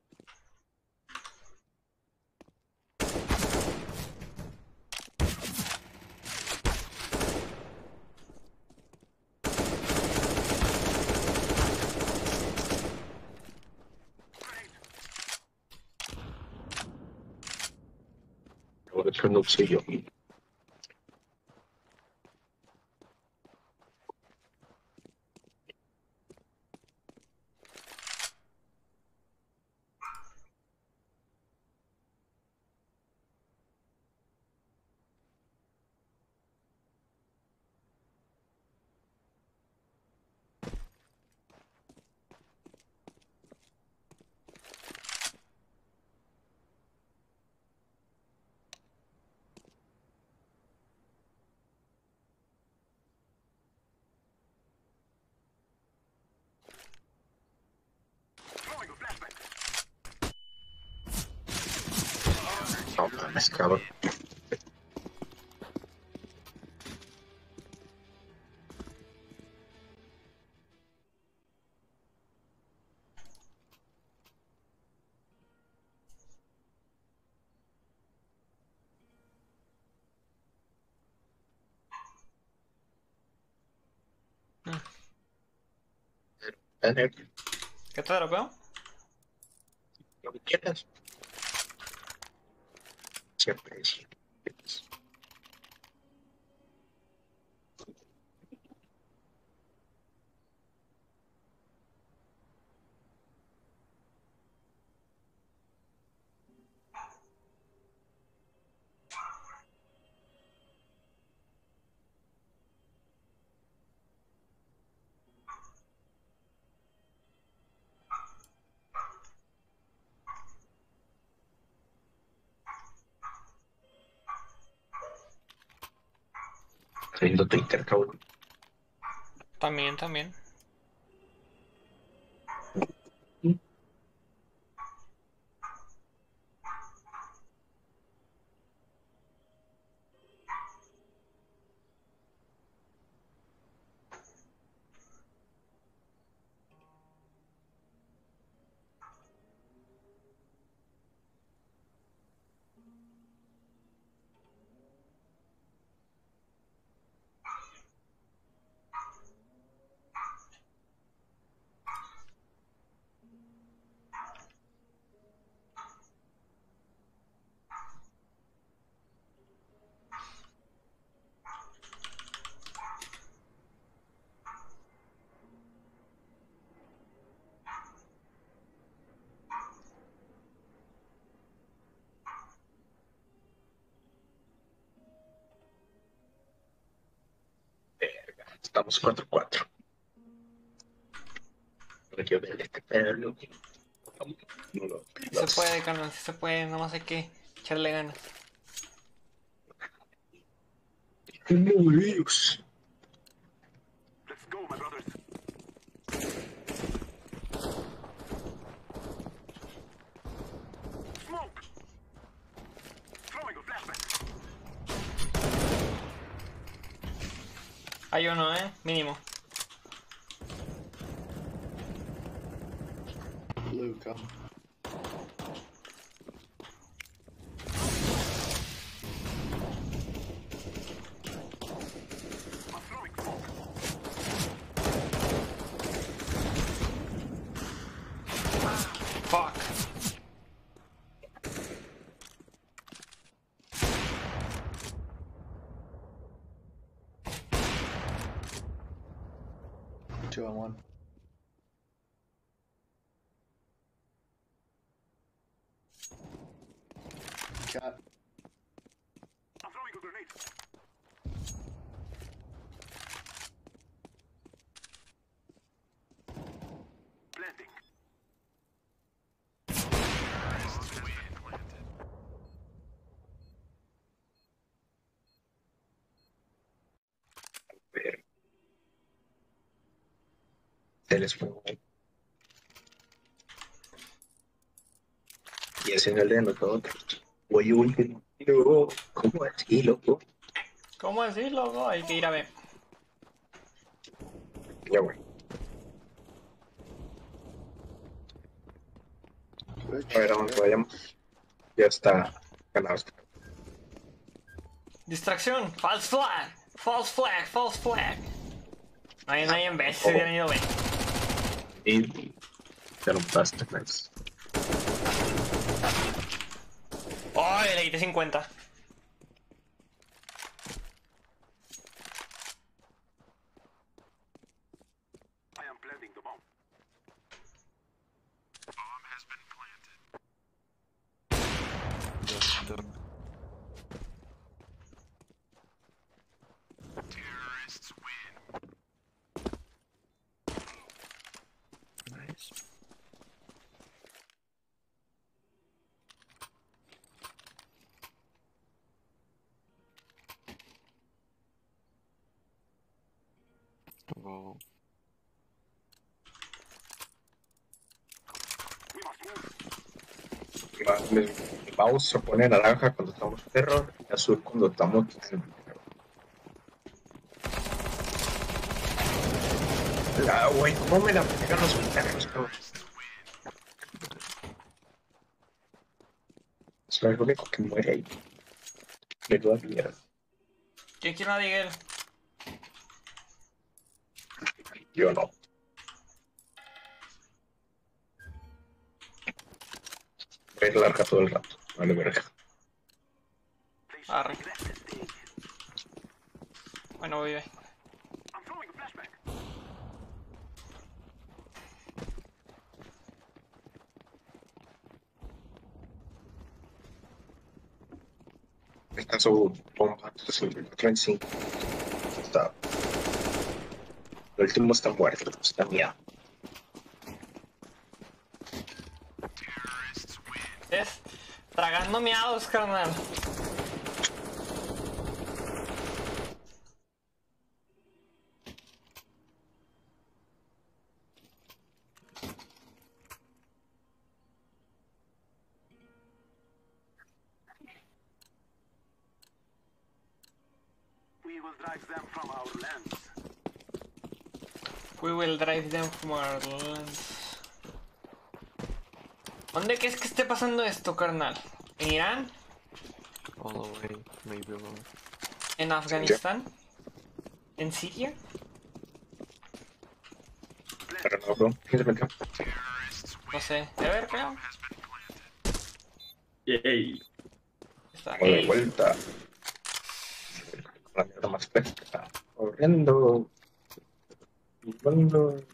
Luego de no sé yo. No mames, cabrón. Dale, ¿Qué te dropeo? lo que quieras. Siempre, siempre. Viendo Twitter, cabrón. También, también. Verga, estamos cuatro cuatro. No quiero ver este pedo. No lo Sí se puede, carnal, sí se puede, nomás hay que echarle ganas. Dios. Let's go, my brothers. Smoke! Throwing a flashback. Hay uno, eh, mínimo. Blue, come. I'm throwing smoke. Fuck. Two on one. Cat. I'm throwing a grenade. Planting. Ver. Se les fue. Y ese no le anotó otro. Güey, último. No, ¿cómo así, loco? ¿Cómo así, loco? Hay que ir a ver. Ya, güey. A ver, a dónde vayamos. Ya está ganado. Distracción. False flag. False flag. False flag. No hay nadie en vez. Se han ido, güey. Y te lo pasaste, nice. Oh, le quité cincuenta. I am planting the bomb. Done, done. Nice. Wow. We must move. Y va- el el mouse se pone naranja cuando estamos en terror y azul cuando estamos en... Ah, güey, ¿cómo me la pegan los perros, cabrón? Es lo único que muere ahí. Me da mierda. ¿Quién quiere una Digel? Yo no. Es larga todo el rato. Vale, verga. Arre. Bueno, voy, voy. Está su bomba. sesenta y cuatro en cinco. Está. El último está muerto. Está mía. Es tragando miados, carnal. We will drive them from our lands. We will drive them from our lands. ¿Dónde crees que esté pasando esto, carnal? ¿En Irán? All away, maybe wrong. ¿En Afganistán? ¿En Siria? Pero no, bro. ¿Quién se metió? No sé. A ver, creo. Yay. Está. Como de vuelta. La mierda más fresca. Corriendo. Jugando.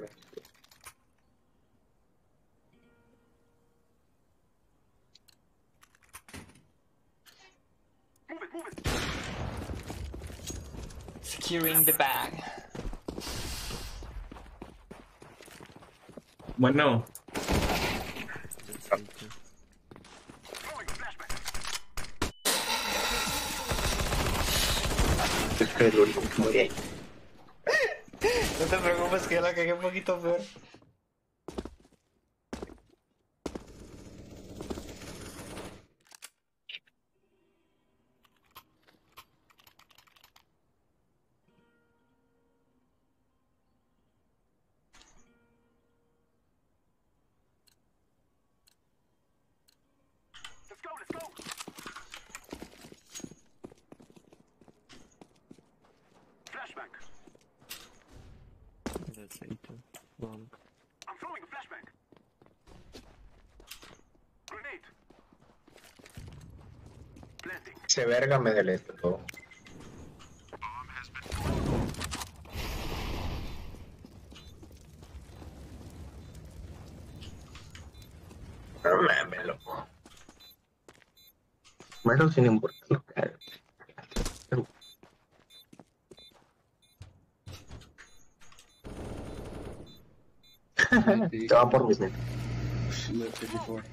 Securing the bag. Bueno, Es que lo último de ahí. No te preocupes que yo la cagué un poquito peor. Let's go, let's go. Flashbang. That's it. Long. I'm throwing a flashbang. Grenade. Blending. Se verga me delete todo. No mames, loco. Bueno, sin importar lo que haga. Pero- Maybe. Te va por mis netos. She lived here before.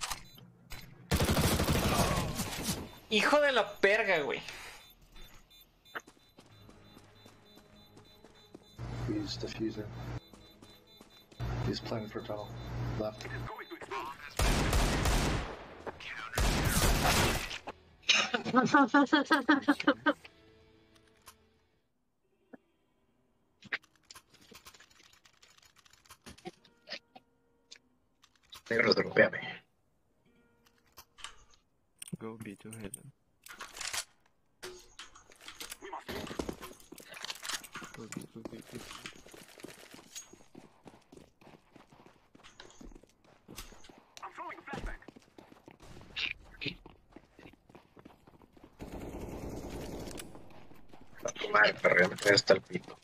Hijo de la perga, güey. He's diffuser. He's playing for tunnel. Left. Going to explode. Negro, dropeame. Go B to heaven. We must move. Go B, go B, go B. I'm throwing a flashbang. A tu madre, perra, me trae hasta el pito.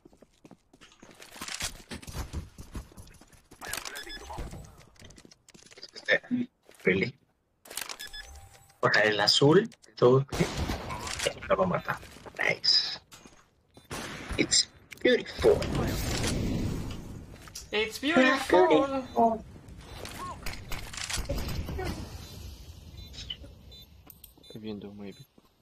I am planting the bomb. Este, really. O sea, el azul, todo. Lo va a matar. Nice. It's beautiful. It's beautiful. Window, maybe.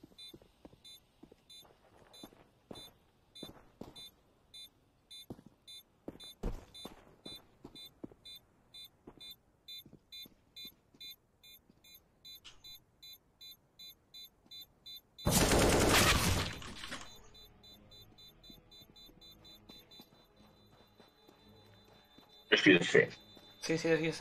Refuse. Sí, sí, sí, sí.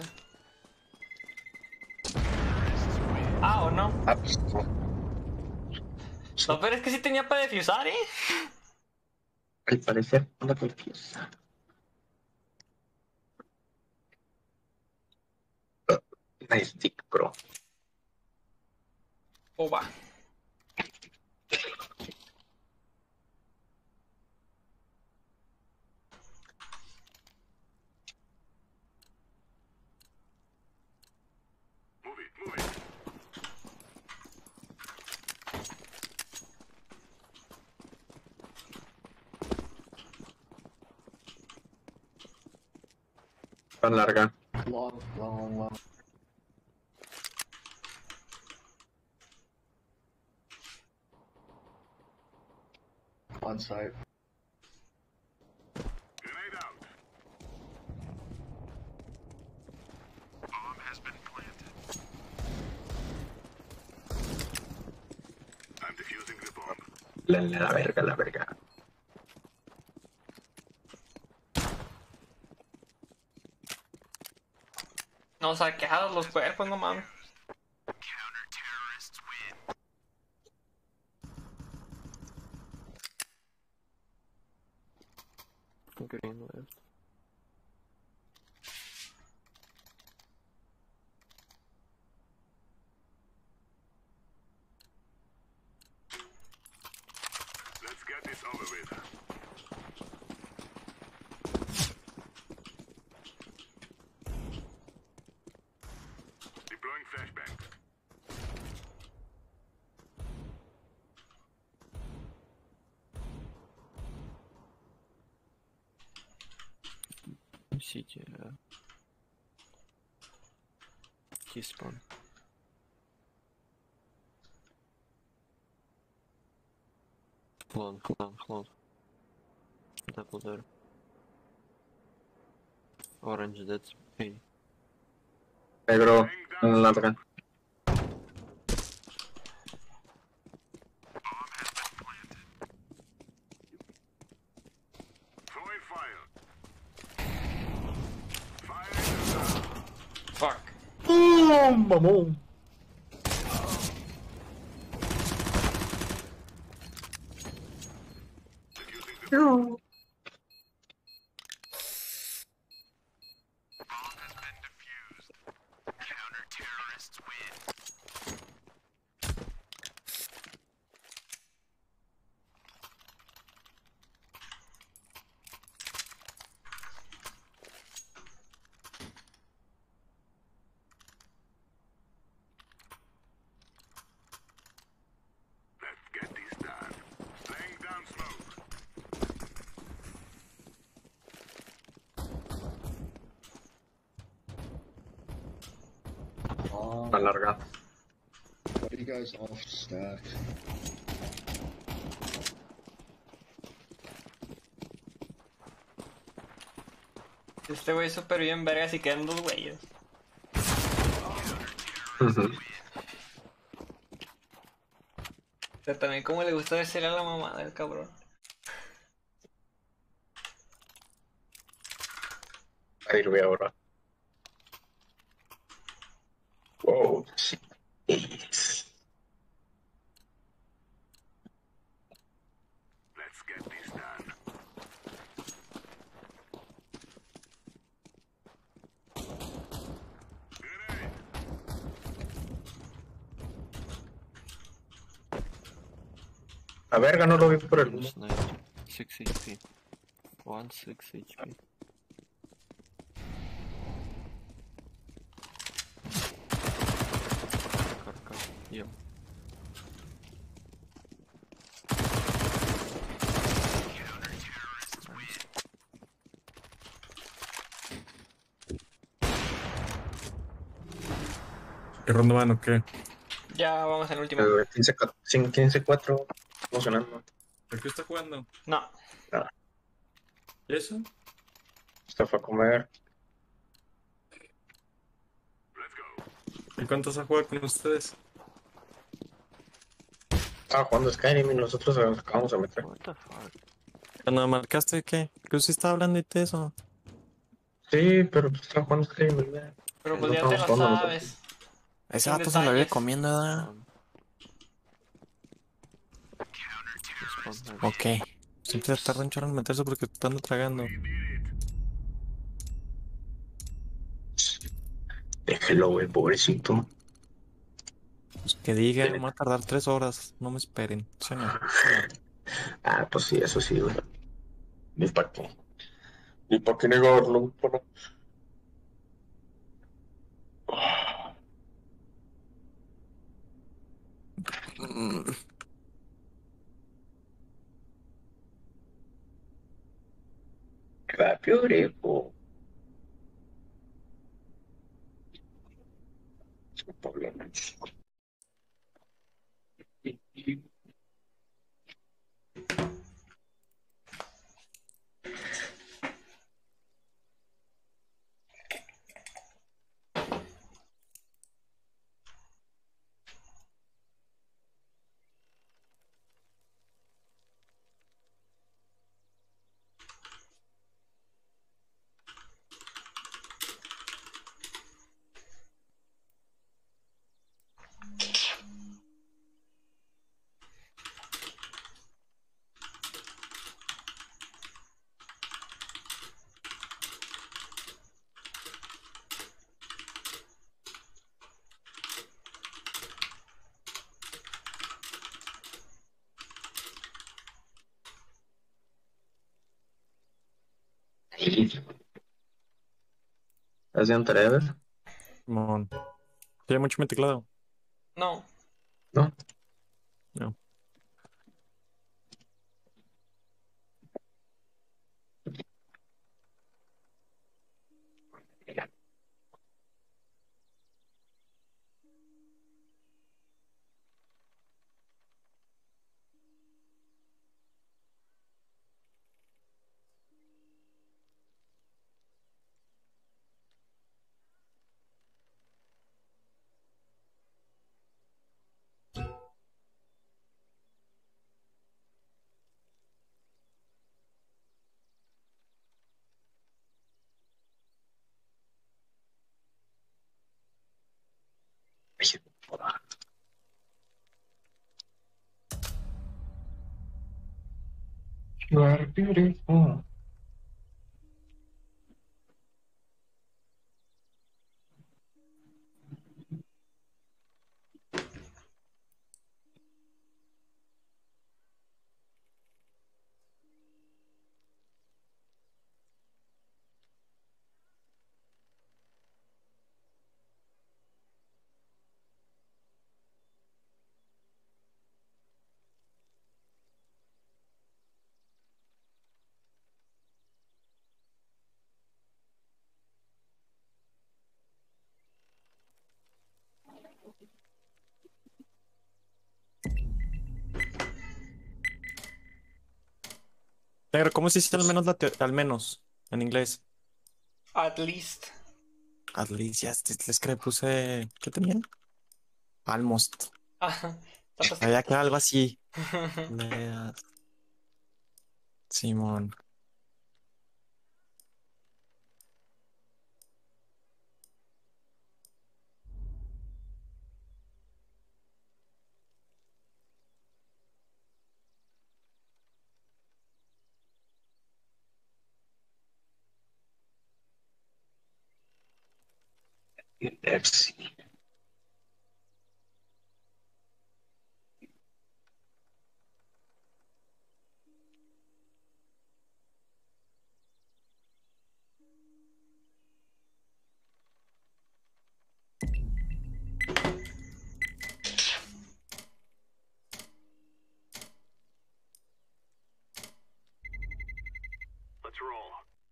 Ah, o no. Ah, pues, no. No, pero es que sí tenía para defusar, ¿eh? Al parecer, una confianza. Nice stick, bro. Oh, va. Tan larga. Long, long, long. On site. La, la verga, la verga. No, saqueados los cuerpos, no mames. Green left. Let's get this over with. Deploying flashbang. City, uh, T-spawn. Long, long, long. Double there. Orange, that's me. Negro, larga. Throwing fire. Fuck. ¡Bum! ¡Mamón! Defusing the Tan larga. Why are you guys off stack? Este güey es súper bien vergas y quedan dos güeyes. Uh-huh. Pero también como le gusta decirle a la mamá del cabrón. Ahí lo voy ahora. Wow, sí. Let's get this done. Grenade. A verga, no lo vi por el humo. Sniper. six H P. one six H P. Car, car. Yep. ¿Qué ronda van o qué? Ya vamos en última. Eh, quince cuatro, emocionando. ¿Por qué está jugando? No. Nada. ¿Y eso? Se fue a comer. ¿Y cuántos ha jugado con ustedes? Estaba jugando Skyrim y nosotros nos acabamos de meter. What the fuck? Cuando marcaste, ¿qué? Lucy estaba hablando de eso. Sí, pero pues estaba jugando Skyrim, ¿verdad? Pero pues No ya te estamos lo jugando sabes. Ese Sin vato se lo había detalles. comiendo, ¿verdad? Um, Respawn, Ok. Siempre tarda un chorro en meterse porque te ando tragando. Deja Hello, güey, pobrecito. Pues que diga, me va a tardar tres horas. No me esperen. ¿Sí o no? Ah, pues sí, eso sí, güey. Ni para qué. Ni para qué negarlo. Para... Mm. Rápido, greco. ¿Haciendo tarea, ves? Mon. ¿Tiene mucho mi teclado? No. No. No. You are beautiful. Negro, ¿cómo se dice al menos la teo- al menos en inglés? At least. At least, ya te- les que le puse. ¿Qué tenía? Almost. Ajá. Tantas- Había que algo así. Vea. Simón. Let's see. Let's roll.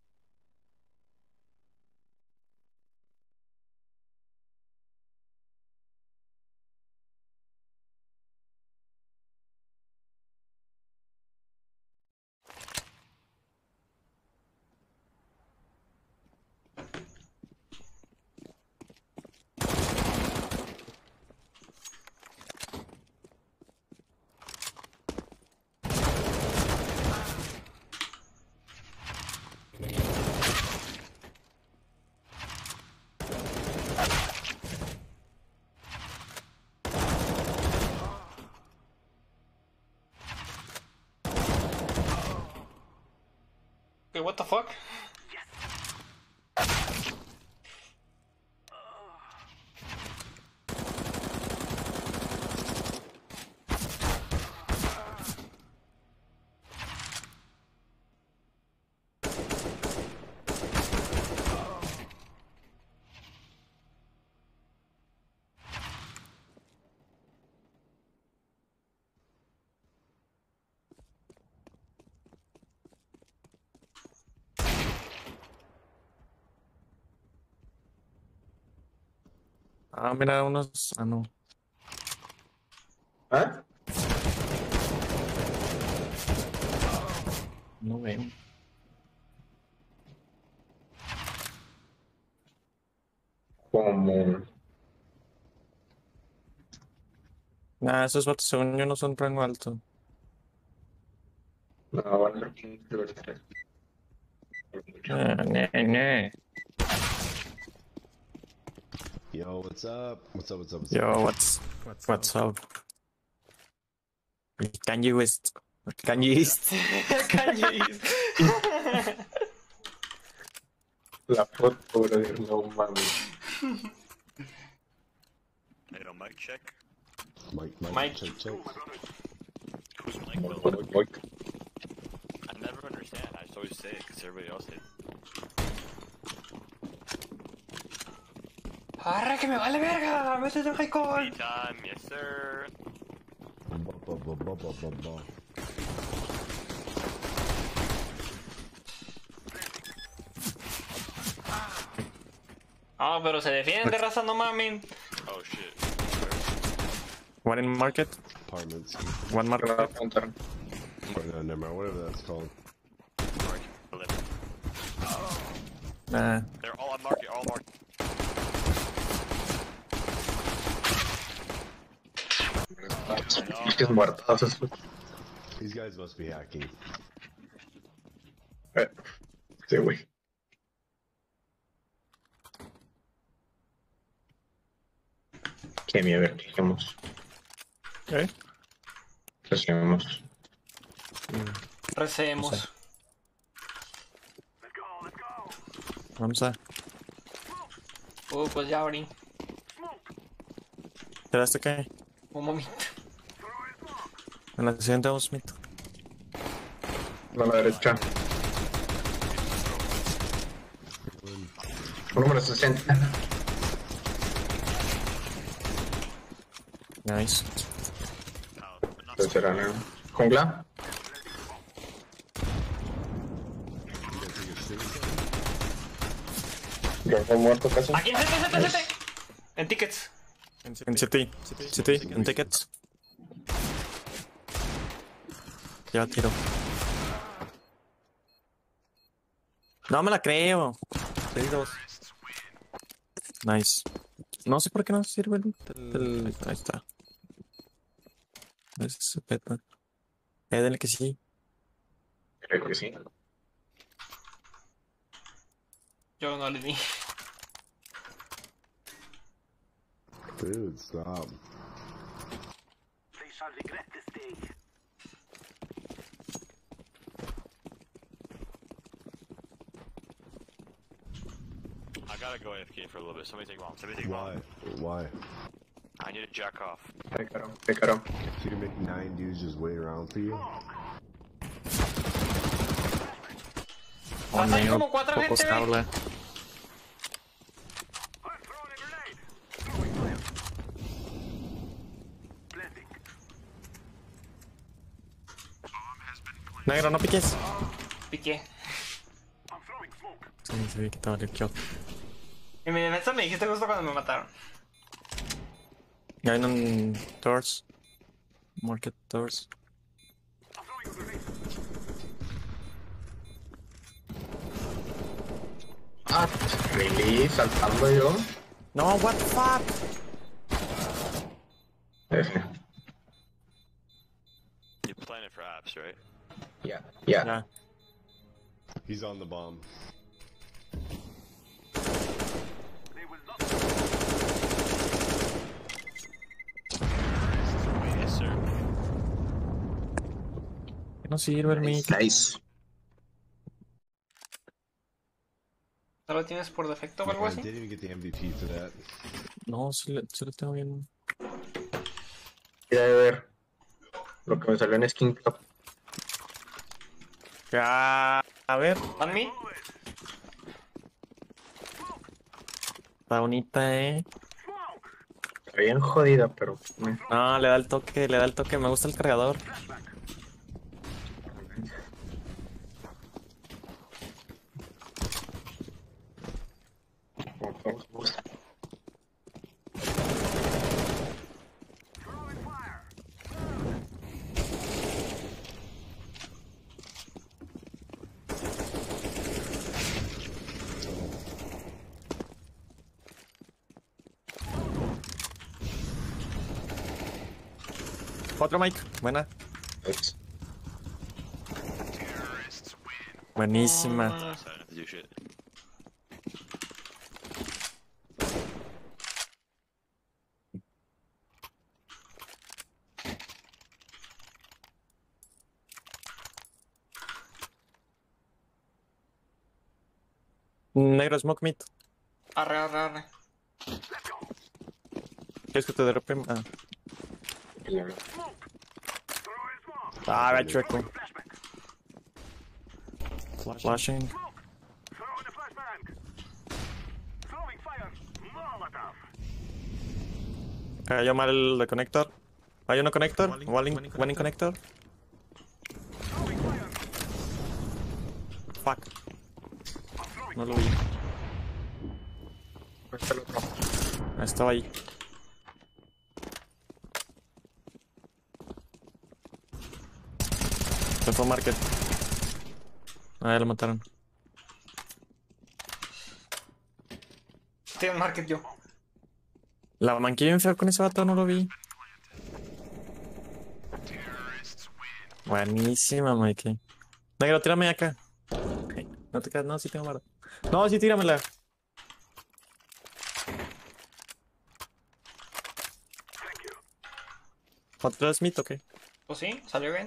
Okay, what the fuck? Ah, mira, unos. Ah, no. ¿Ah? No veo. Como. Nah, esos vatos según yo no son rango alto. No, van a ser quince tres. Nah, nah, nah. Yo, what's up? What's up? What's up? What's Yo, up? what's what's up? Kanye West. Kanye East. Kanye East. La foto, brother, no mames. Hey, no, mic check. Mike, Mike, Mike. check, check. Who's Mike? Will? Mike. I never understand. I just always say it because everybody else did. ¡Arre, que me vale verga! ¡Métete en high call! Time, yes sir. Ba, ba, ba, ba, ba, ba, ba. Ah, pero se defienden de raza, no mamen. Oh shit. One in market. Apartments. One market. Van a apuntar. Or no, never mind. Whatever that's called. Market. eleven. Nah. They're all on market. All market. Pinches muertos esos. These guys must be hacking. Eh, sí, güey. Qué miedo, a ver, ¿qué hacemos? ¿Eh? ¿Qué hacemos? Recemos. Vamos a. Uh, pues ya abrí. ¿Quedaste qué? Un momento. En la siguiente vamos, Smith. A la derecha. Número sesenta. Nice. Tercera, ¿no? Jungla. Ya fue muerto casi. Aquí en C T, C T, C T. En tickets. En City. City. En tickets. Ya tiro. No me la creo. Seis dos. Nice. No sé por qué no sirve el... el- Ahí está. Ese es peta. Eh, dale que sí. Creo que sí. Yo no le di. Dude, stop. I gotta go A F K for a little bit. Somebody take bomb. Somebody take Why? bomb. Why? I need to jack off. Pécaro, pécaro. So you can make nine dudes just wait around for you? Oh, Hay mío, como cuatro poco gente, ve. estable. Negro, no piques. Piqué. Sí, se ve que estaba el kill. En mi defensa me dijiste justo cuando me mataron. Ya vienen doors. Market doors. Ah, really, saltando yo. No, what the fuck? F. You plan it for apps, right? Ya, ya. Ya. He's on the bomb. Yes, sir. Que no sirve el mic. Nice. ¿No lo tienes por defecto o algo I así? didn't even get the M V P for that. No, sí, le- sí lo tengo bien. Quería ver lo que me salió en Skin Club. Ya, a ver. ¿A mí? Está bonita, eh. Está bien jodida, pero... eh. No, le da el toque, le da el toque. Me gusta el cargador. Otro Mike. Buena. It's... Buenísima. So I don't have to do shit. Negro smoke mid. Arre, arre, arre. ¿Quieres que te derrope? Ah, ah va chueco. Flashing. Cayó mal el de conector. Hay uno conector. One in conector. Fuck. No lo vi. Estaba ahí. Se fue a market. Ah, ya lo mataron. Estoy en market yo. La manquilla bien feo con ese vato, no lo vi. Buenísima, Mikey. Negro, tírame acá. No te quedas, no, sí tengo barra. No, sí, tíramela. ¿Otro Smith o qué? Pues sí, salió bien.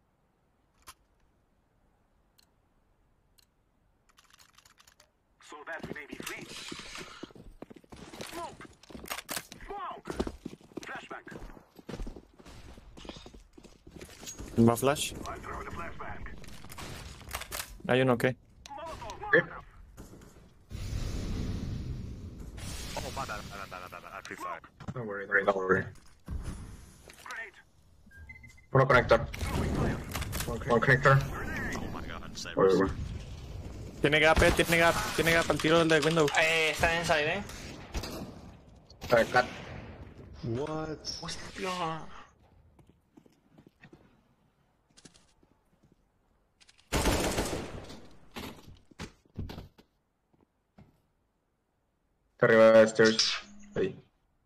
¿Va flash? Hay uno, ¿qué? Oh, my bad, my bad, my bad, my bad. I pre-fired. Don't worry, don't worry. Uno conector. One connector. Oh my god, same. Oye, güey. Tiene gap, eh, tiene gap, tiene gap al tiro del de window. Eh, está en inside, eh. Eh, cat. What? Hostia. Está arriba de stairs. Ahí.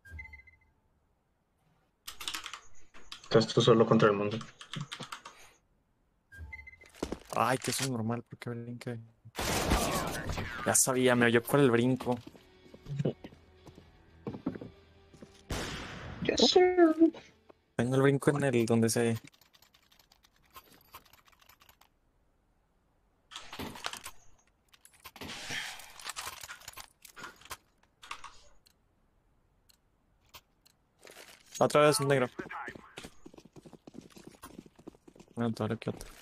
Estás tú solo contra el mundo. Ay, que eso es normal, porque brinque. Ya sabía, me oyó por el brinco. Yes, sir. Tengo el brinco en el donde se. Otra vez un negro. Bueno, todavía que otro.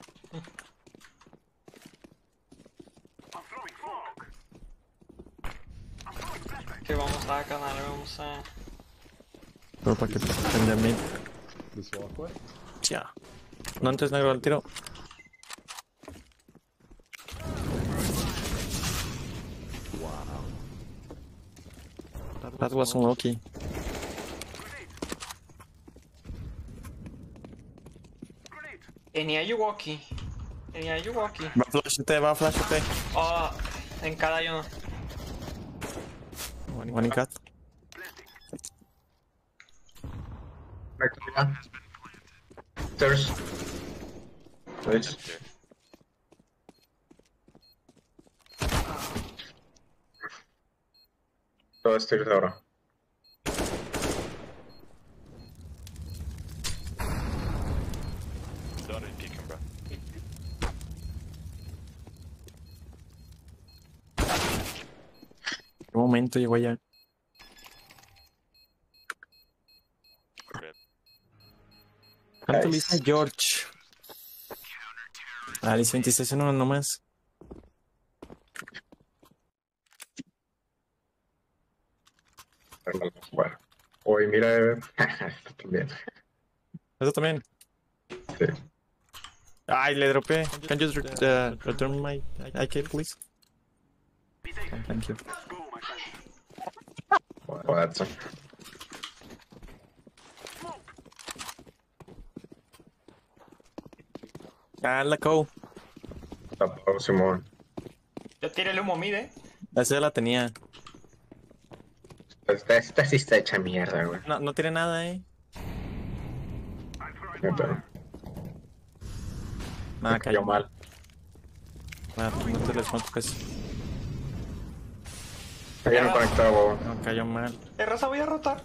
Que vamos a canal, vamos a. Pero para que prenda mid. This walkway? Ya. No entres negro al tiro. Wow. That was unlucky. Tenía Yuwoki. Tenía Yuwoki. Va flash T, va flash T. Oh, en cada hay uno. One in cat. Conector ya. Stairs. Nice. Todo stairs ahora. Don't even peek him, bro. ¿Qué momento llegó allá? ¿Cuánto le hice a George? Ah, le hice veintiséis en uno nomás. Bueno. Hoy mira, esto también. ¿Eso también? Sí. Ay, le dropé. Can you uh, return my I K, please? Thank you. Well, that's it. Ah, la co. Tapado, Simón. Yo tiré el humo mid, eh. Esa ya la tenía. Esta, esta sí está hecha mierda, güey. No, no tiene nada, eh. Me pego. Nada, Me cayó cayó mal. Nada, no te les monto casi. Ahí no conectado, bobo. No, cayó mal. Eh, Rosa, voy a rotar.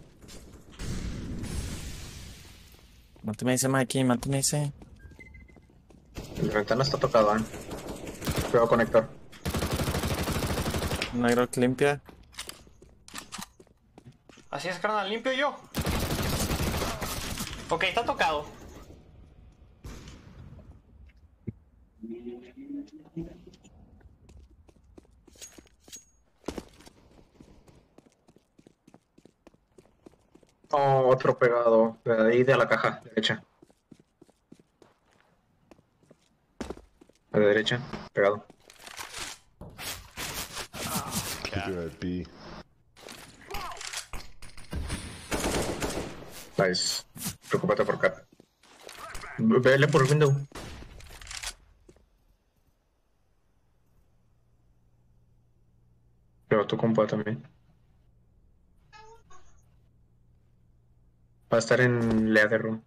Mátame ese, Mikey, mátame ese. La ventana está tocada, ¿eh? Cuidado conector. Negro que limpia. Así es, carnal, limpio yo. Ok, está tocado. Oh, otro pegado. De ahí de la caja, derecha. A la derecha, pegado. You're at B. Nice. Preocúpate por Cat. Vele por el window. Pero tu compa también. Va a estar en Leather Room.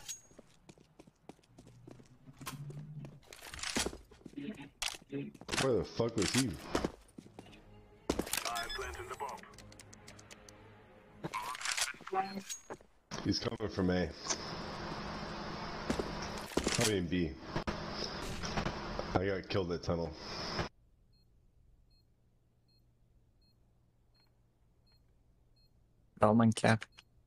Where the fuck was he? He's coming from A. I mean B. I got killed at tunnel. Oh, man, cap.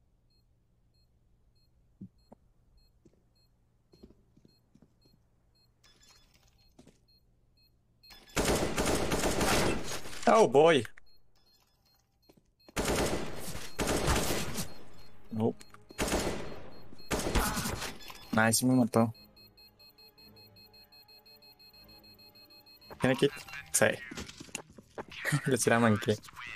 Oh boy. Nope. Nice, me mató. ¿Tiene kit? Sí. Le será manqué.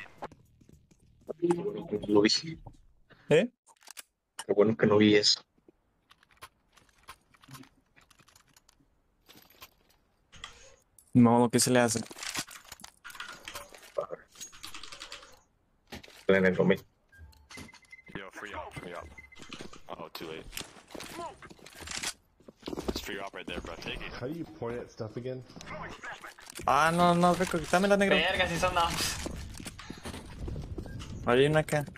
Lo vi. ¿Eh? Qué bueno que no vi eso. No, ¿qué se le hace? En el zombie. Yo, free up, free up. Oh, too late. It's free up right there, bro. Take it. How do you point at stuff again? Ah, no, no, Rico, quítame la negra. Verga, si son nabos. Hay una acá.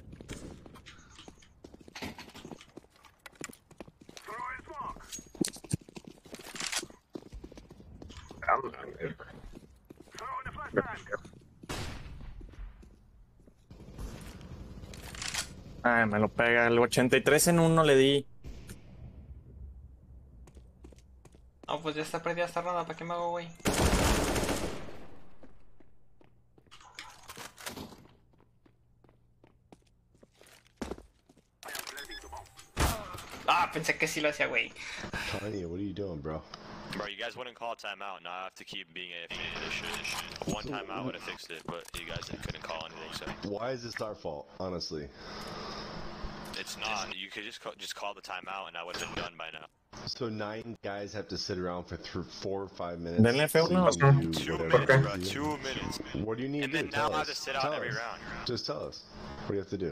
Ah, me lo pega. El ochenta y tres en uno le di. No, pues ya está perdida esta ronda. ¿Para qué me hago, güey? Ah, pensé que sí lo hacía, güey. Kanye, what are you doing, bro? Bro, you guys wouldn't call a timeout. Now I have to keep being A F K. This shit. One timeout would have fixed it, but you guys couldn't call anything, so. Why is this our fault, honestly? It's not. You could just call, just call the timeout and I would have been done by now. So nine guys have to sit around for th four or five minutes. Denle F uno. so you do Two whatever minutes, you bro. do. Two minutes. What do you need And to do? then now Tell I have to us. sit out Tell every us. round. Just tell us. What do you have to do?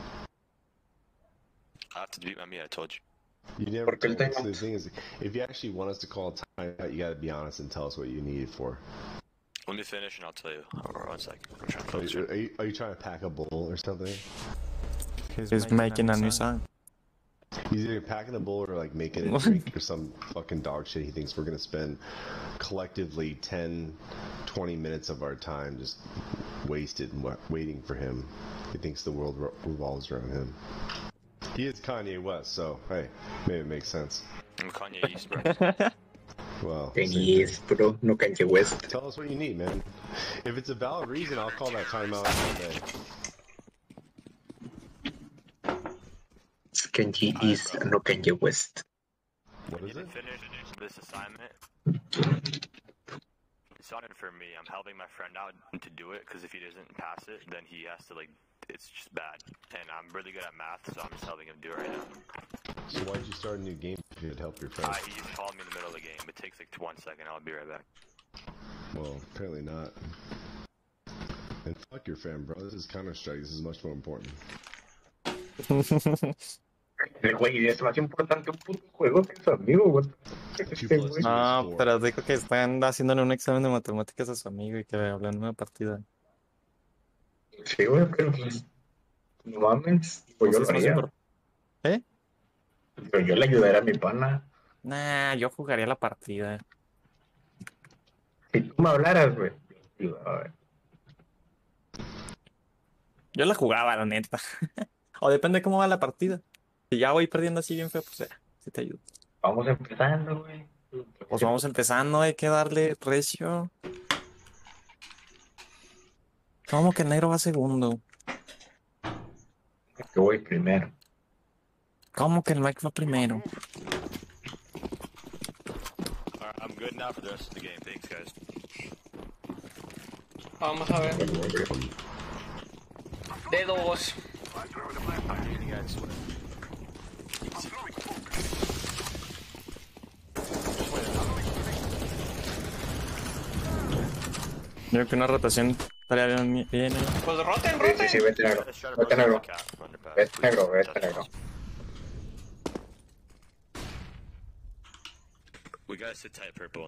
I have to beat my meat, I told you. You never. Porque el told us. timeout. The thing is, if you actually want us to call a timeout, you got to be honest and tell us what you need it for. Let me finish and I'll tell you. Hold on one second. I'm trying to Are close you, it. are, you, are you trying to pack a bowl or something? He's making a new song. He's either packing a bowl or like making a drink or some fucking dog shit. He thinks we're gonna spend collectively ten, twenty minutes of our time just wasted and wa- waiting for him. He thinks the world ro- revolves around him. He is Kanye West, so hey, maybe it makes sense. I'm Kanye East, bro. Well, same Kanye thing. es, bro, no Kanye West. Tell us what you need, man. If it's a valid reason, I'll call that timeout all day. Es Kanye is, no Kanye West. What is You it? can finish this assignment. It's not for me. I'm helping my friend out to do it because if he doesn't pass it, then he has to like. It's just bad. And I'm really good at math, so I'm just helping him do it right now. So why'd you start a new game if you could help your friend? Uh, he just called me in the middle of the game. It takes like one second. I'll be right back. Well, apparently not. And fuck your fan, bro. This is Counter Strike. This is much more important. El güey, es más importante un puto juego que su amigo, güey. Este güey. No, pero dijo que están haciéndole un examen de matemáticas a su amigo y que le hablan una partida. Sí, güey, pero pues, no mames, pues Pues yo es lo más haría. impor- ¿Eh? Pero yo le ayudaría a mi pana. Nah, yo jugaría la partida. Si tú me hablaras, güey. yo ayudaba, güey. Yo la jugaba, la neta. O depende de cómo va la partida. Si ya voy perdiendo así bien feo, pues ya, sí te ayudo. Vamos empezando, güey. Pues vamos empezando, hay que darle recio. ¿Cómo que el negro va segundo? Que voy primero. ¿Cómo que el Mike va primero? Alright, I'm good now for the rest of the game. Thanks, guys. Vamos a ver. Dedos. Yo creo que una rotación estaría bien. bien, ¿eh? Pues roten, Sí, roten. sí, sí, vete negro. Vete negro. Vete negro, vete negro. We gotta sit tight, purple.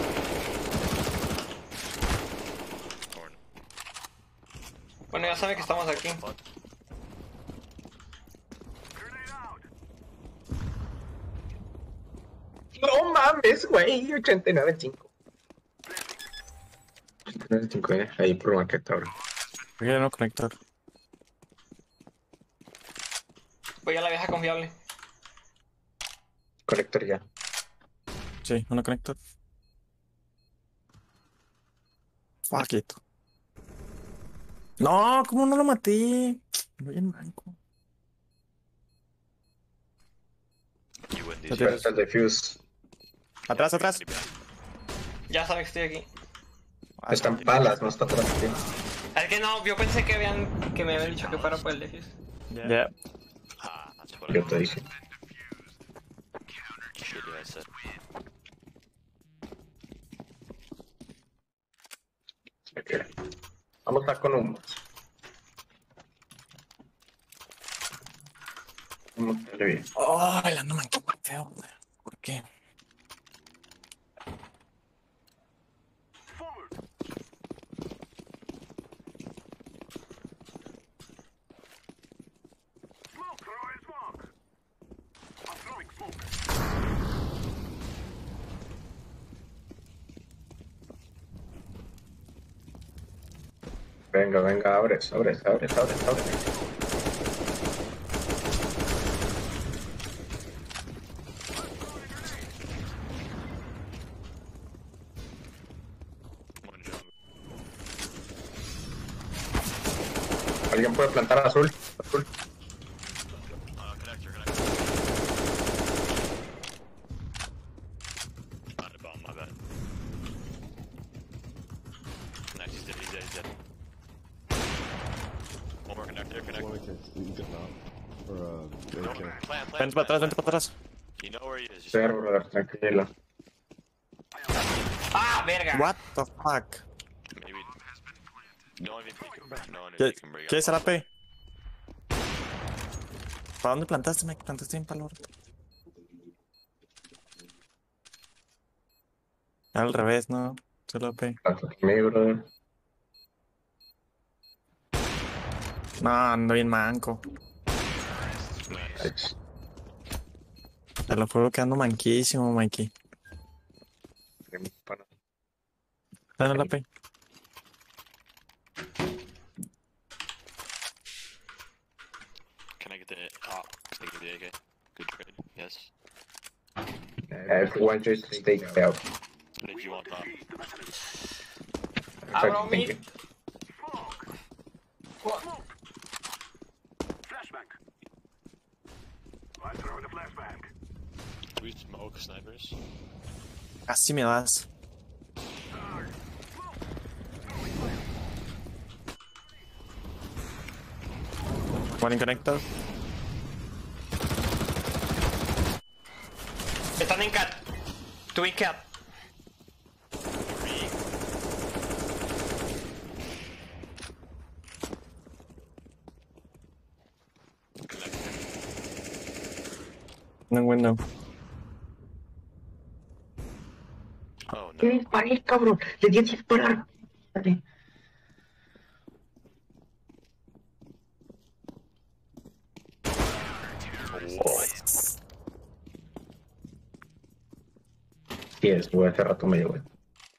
Corn. Bueno, ya saben que estamos aquí. No mames, güey. ochenta y nueve cinco. ochenta y nueve cinco, eh. Ahí por maqueta ahora. Voy a no conectar. Voy a la vieja confiable. Conector ya. Sí, no conectar. Fuck it. No, ¿cómo no lo maté? Voy en manco. You win Ya these. tienes- Está el defuse. Atrás, atrás. Ya saben que estoy aquí. Está en palas, no está atrás. tío. Es que no, yo pensé que habían que me habían dicho que fuera por el defuse. Ya. Ah, that's what I Yo te dije. should do. I said. Ok. Vamos a estar con un. Vamos a estarle bien. Oh, bailando manco más feo. ¿Por qué? Venga, venga, abres, abres, abres, abres, abres. ¿Alguien puede plantar azul? Azul. Uh, connector, connector. Found a bomb, my bad. Nice, he's dead, he's dead, he's dead. One more connector, connector. Or, uh, No, okay. plant, plant, Vente para atrás, vente para atrás. You know where he is. Just Sí, brother, tranquilo. ¡Ah, verga! What the fuck? maybe. No one even take him. No one even ¿Qué, take him. Bring ¿Qué es el A P? ¿Para dónde plantaste, Mike? Plantaste en palo. Al revés, ¿no? Solo A P. Plantas conmigo, brother. No, ando bien manco. Nice. Te lo juro que ando manquísimo, Mikey. Bien, pana. Dale el A P. Can I get the top? Can I get the A K? Good trade. Yes. Everyone just stay out. Did you want top? Abro mid. We smoke snipers. Casi me das. One in connector. Están en cat. Twin cat. No window. Oh ¿Qué disparé, cabrón? Le di a disparar. Vale. Sí, estuve hace rato medio bueno.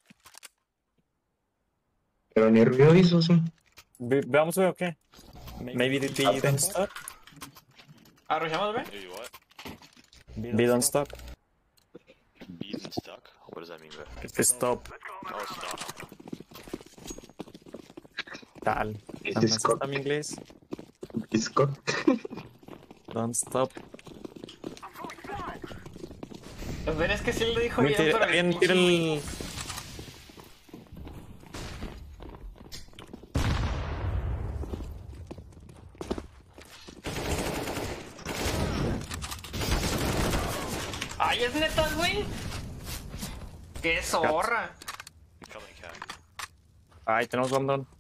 Pero ni ruido hizo, sí. Ve- Veamos, o qué. Maybe the B don't stop. ¿Arrollamos, ve? Maybe what? B don't stop. Bees and stuck? What does that mean, bro? Stop. Oh, stop. Tal. Is ¿No this sabes Scott? también inglés? Discord. Don't stop. Ven, es que sí lo dijo bien, Tira, pero el bien, pinche- tira el... Ay, es neta, güey. Qué zorra. Coming, cat. Ay, tenemos bomb down.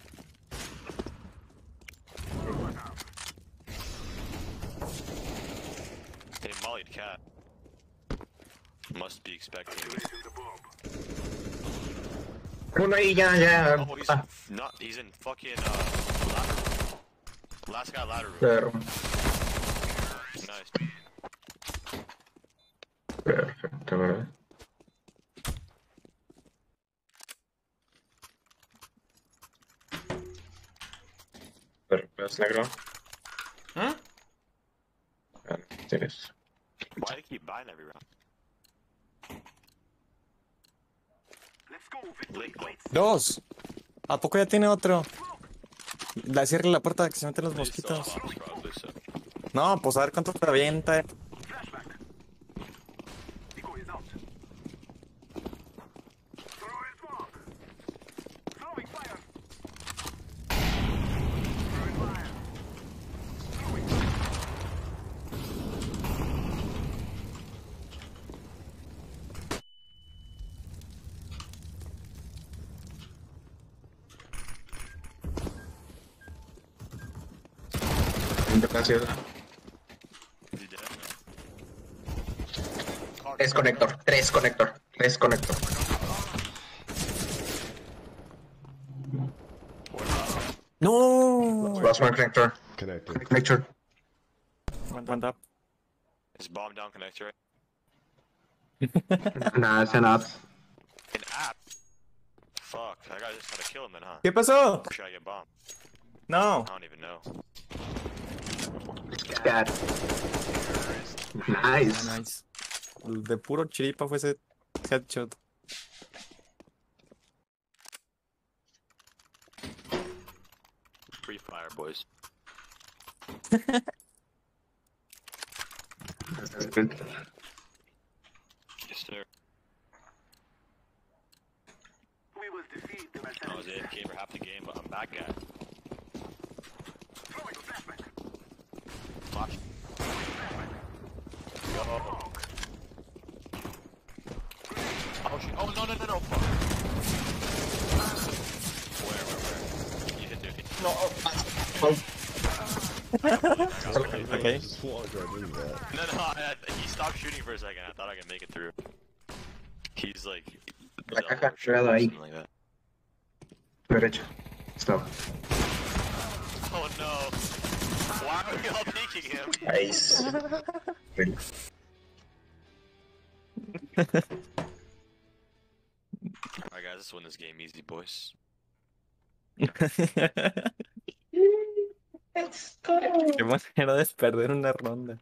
Hey, mollied cat. Must be expecting. Uno ahí ya, ya. Oh, he's Ah, not. He's in fucking uh. Ladder room. Last guy ladder room. perro. Nice. Perfecto, ¿verdad? ¿Ves negro? ¿Mm? Ah, tienes. Why do you keep buying every round? Late, though. Dos. ¿A poco ya tiene otro? La cierre la puerta que se meten los mosquitos. Probably so. No, pues a ver cuánto te avienta. Gracias. Tres conector, tres conector, tres conector. No. Last one connector. Connected. Connector. Went up. Is bomb down connector? Nah, it's an app. An app? Fuck, I gotta just gotta kill him then, huh? ¿Qué pasó? Or should I get bomb? No. I don't even know. Scat. Nice. Nice. El de puro chiripa fue ese headshot. Free fire, boys. Yes, sir. I was A F K for half the game, but I'm back at. Flash. Yo. Oh, shit. Oh, no, no, no, no, fuck. Where, where, where? You hit the... No, Okay. Just full auto drive into that. No, no, I, I, he stopped shooting for a second. I thought I could make it through. He's like... La caja, cuidado ahí. Something like that. Derecha. Stop. Oh no! Why are we all peeking him? Nice. Really. Alright guys, let's win this game easy, boys. Qué manera de perder una ronda.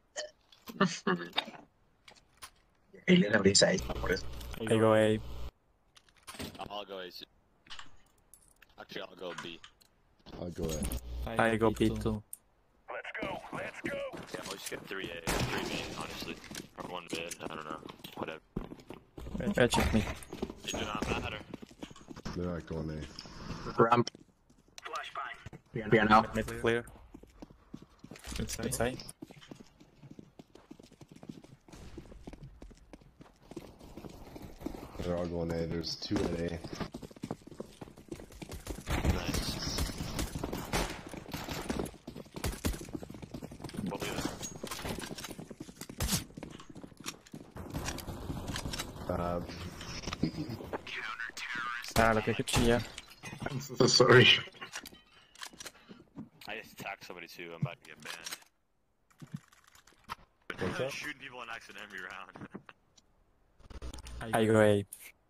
Ahí le abrís ahí, por eso. I go A. I'll go A. Actually, I'll go B. I'll go ahead. I go B too. Yeah, we'll just get three A, three B, honestly. Or one mid, I don't know. Whatever. Yeah, check me. It do not matter. They're not going A. Ramp. We are now. Mid clear. It's A. They're all going A. There's two at A. Nice. Believe it. Uh, Ah, lo que hay que chillar. I'm so sorry. I just attacked somebody too. I'm about to get banned. What's up? Shooting people in accident every round. I go A.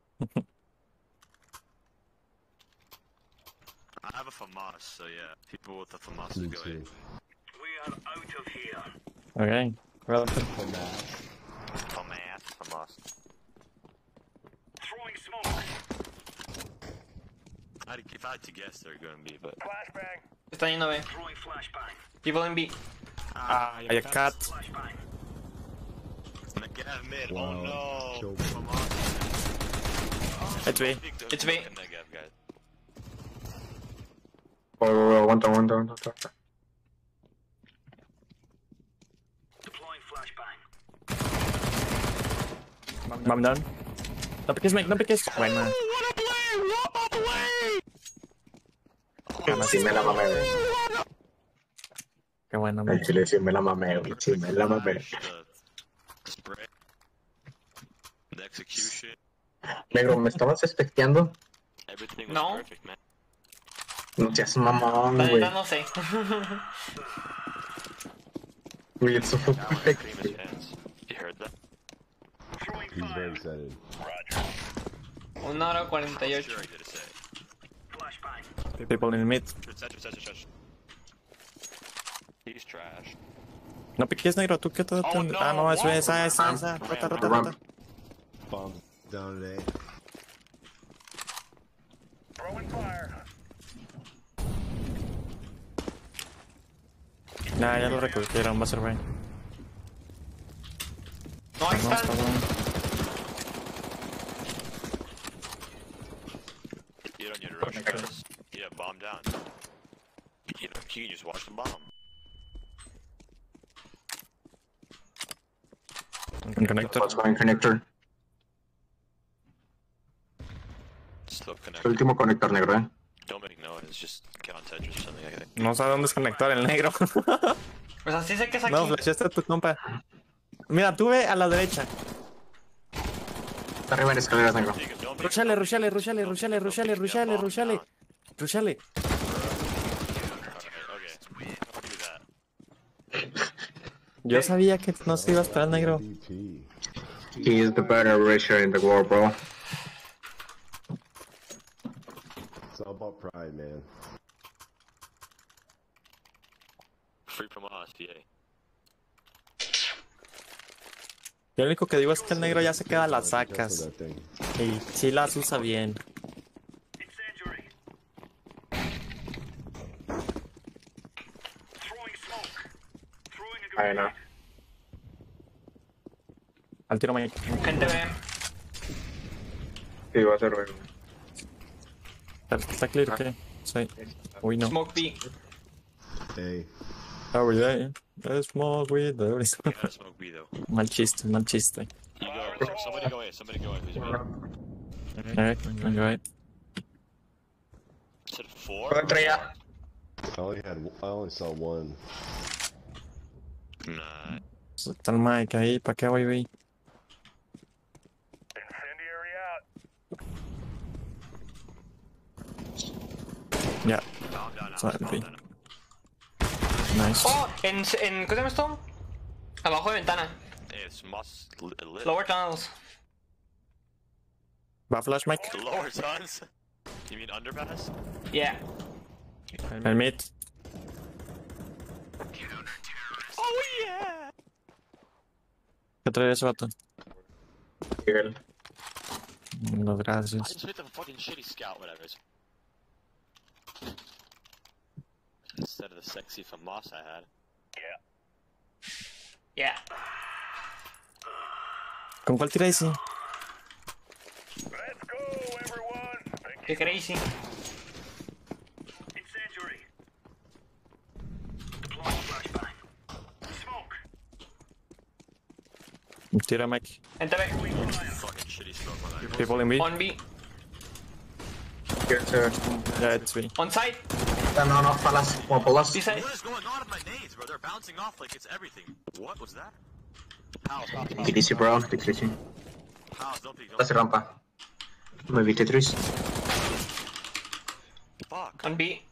I have a FAMAS, so yeah. People with the FAMAS Me go too. in. We are out of here. Okay. Well, FAMAS, FAMAS. Throwing smoke. I'd, if I had to guess, they're going to be, but. Flashbang. Está yendo B. Throwing flashbang. People in B. ah, hay a cat. Flashbang. Negav mid. Wow. Oh no. Killed. FAMAS. It's B. It's B. Negav, guys. Oh, aguanta, aguanta, aguanta, aguanta. Deploying flashbang. Mom down. No piques, Mike, no piques. Buena. Sí me la mamé, güey. Qué bueno, Al Mike. chile sí me la mamé, güey. Sí me la mamé. The spray. The execution. Negro, ¿me estabas expecteando? Everything was No. perfect, man. No seas mamón, La güey. neta no sé. Güey, eso fue That one perfecto. cream his pants. You heard that? Throwing He's very fire. excited. Una hora cuarenta y Sure, ocho. I did a say. Flashbang. People in mid. Touch, touch, touch, touch. He's trash. No piques, negro. ¿Tú qué te... Oh, no, ah, no, eso es esa, esa, Ram, esa. Rota, ram, rota, ram. rota. Bomb down today. Throwing fire. Nah, ya lo recogieron, va a ser B. No, ahí No, está están. bueno. You don't need to rush, guys. Yeah, bomb down. You know, you can just watch the bomb. Un connector. Let's go in connector. Still El connected. último conector negro, eh. Don't make noise, just get on Tetris or something like that. No sabe dónde es conectar el negro. Pues así sé que es aquí. No, flasheaste a tu compa. Mira, tú ve a la derecha. Está arriba en escaleras, negro. Don't make Rushale, rushale, rushale, rushale, rushale, rushale, rushale. Rushale. Okay, I'll do that. Yo sabía que no se iba a esperar negro. M V P. He is the better rusher in the world, bro. It's all about pride, man. Free from us, yeah. Yo lo único que digo es que el negro ya se queda a las Careful sacas. of that thing. Y sí las usa bien. Incendiary. Throwing smoke. Throwing a Ay, no. Al tiro Mike. Gente B. Sí, va a ser, güey. ¿Está clear o qué? Sí. Uy, no. Smoke B. Hey, How are they? Smoke with the... We gotta smoke B though. Mal chiste, mal chiste. You go. Somebody go in. Somebody go in. Who's me? Alright, alright. Said four. Puedo entrar ya. I only had, I only saw one. Nah. Está el Mike ahí, ¿para qué voy, güey? Incendiary out. Ya. Calm down now. Sorry, Calm B. down. Nice. Oh, en, en, ¿qué se llama esto? Abajo de ventana. Hey, it's moss lit. lit. Lower tunnels. ¿Va flash, Mike? The lower tons? You mean underpass? Yeah. El mid. Oh yeah! ¿Qué trae ese vato? Miguel. No, I gracias. just hit the fucking shitty scout, whatever. Instead of the sexy FAMAS I had. Yeah. ¿Con cuál tira ese? Let's go, everyone. Qué crazy. Incendiary. Deploying flashbang. Smoke. Tira, Mike. Gente B. Fucking shitty smoke on that. People in B. On B. Here, sir. Yeah, it's B. On site. No, no, falas. Como bolas. B side. What is going on with my nades, bro? They're bouncing off like it's everything. What was that? How? Stop, stop, Take it easy, stop. bro. Take it easy. Palace, don't peek, don't Hace rampa. Me viste Tris. Fuck. On B.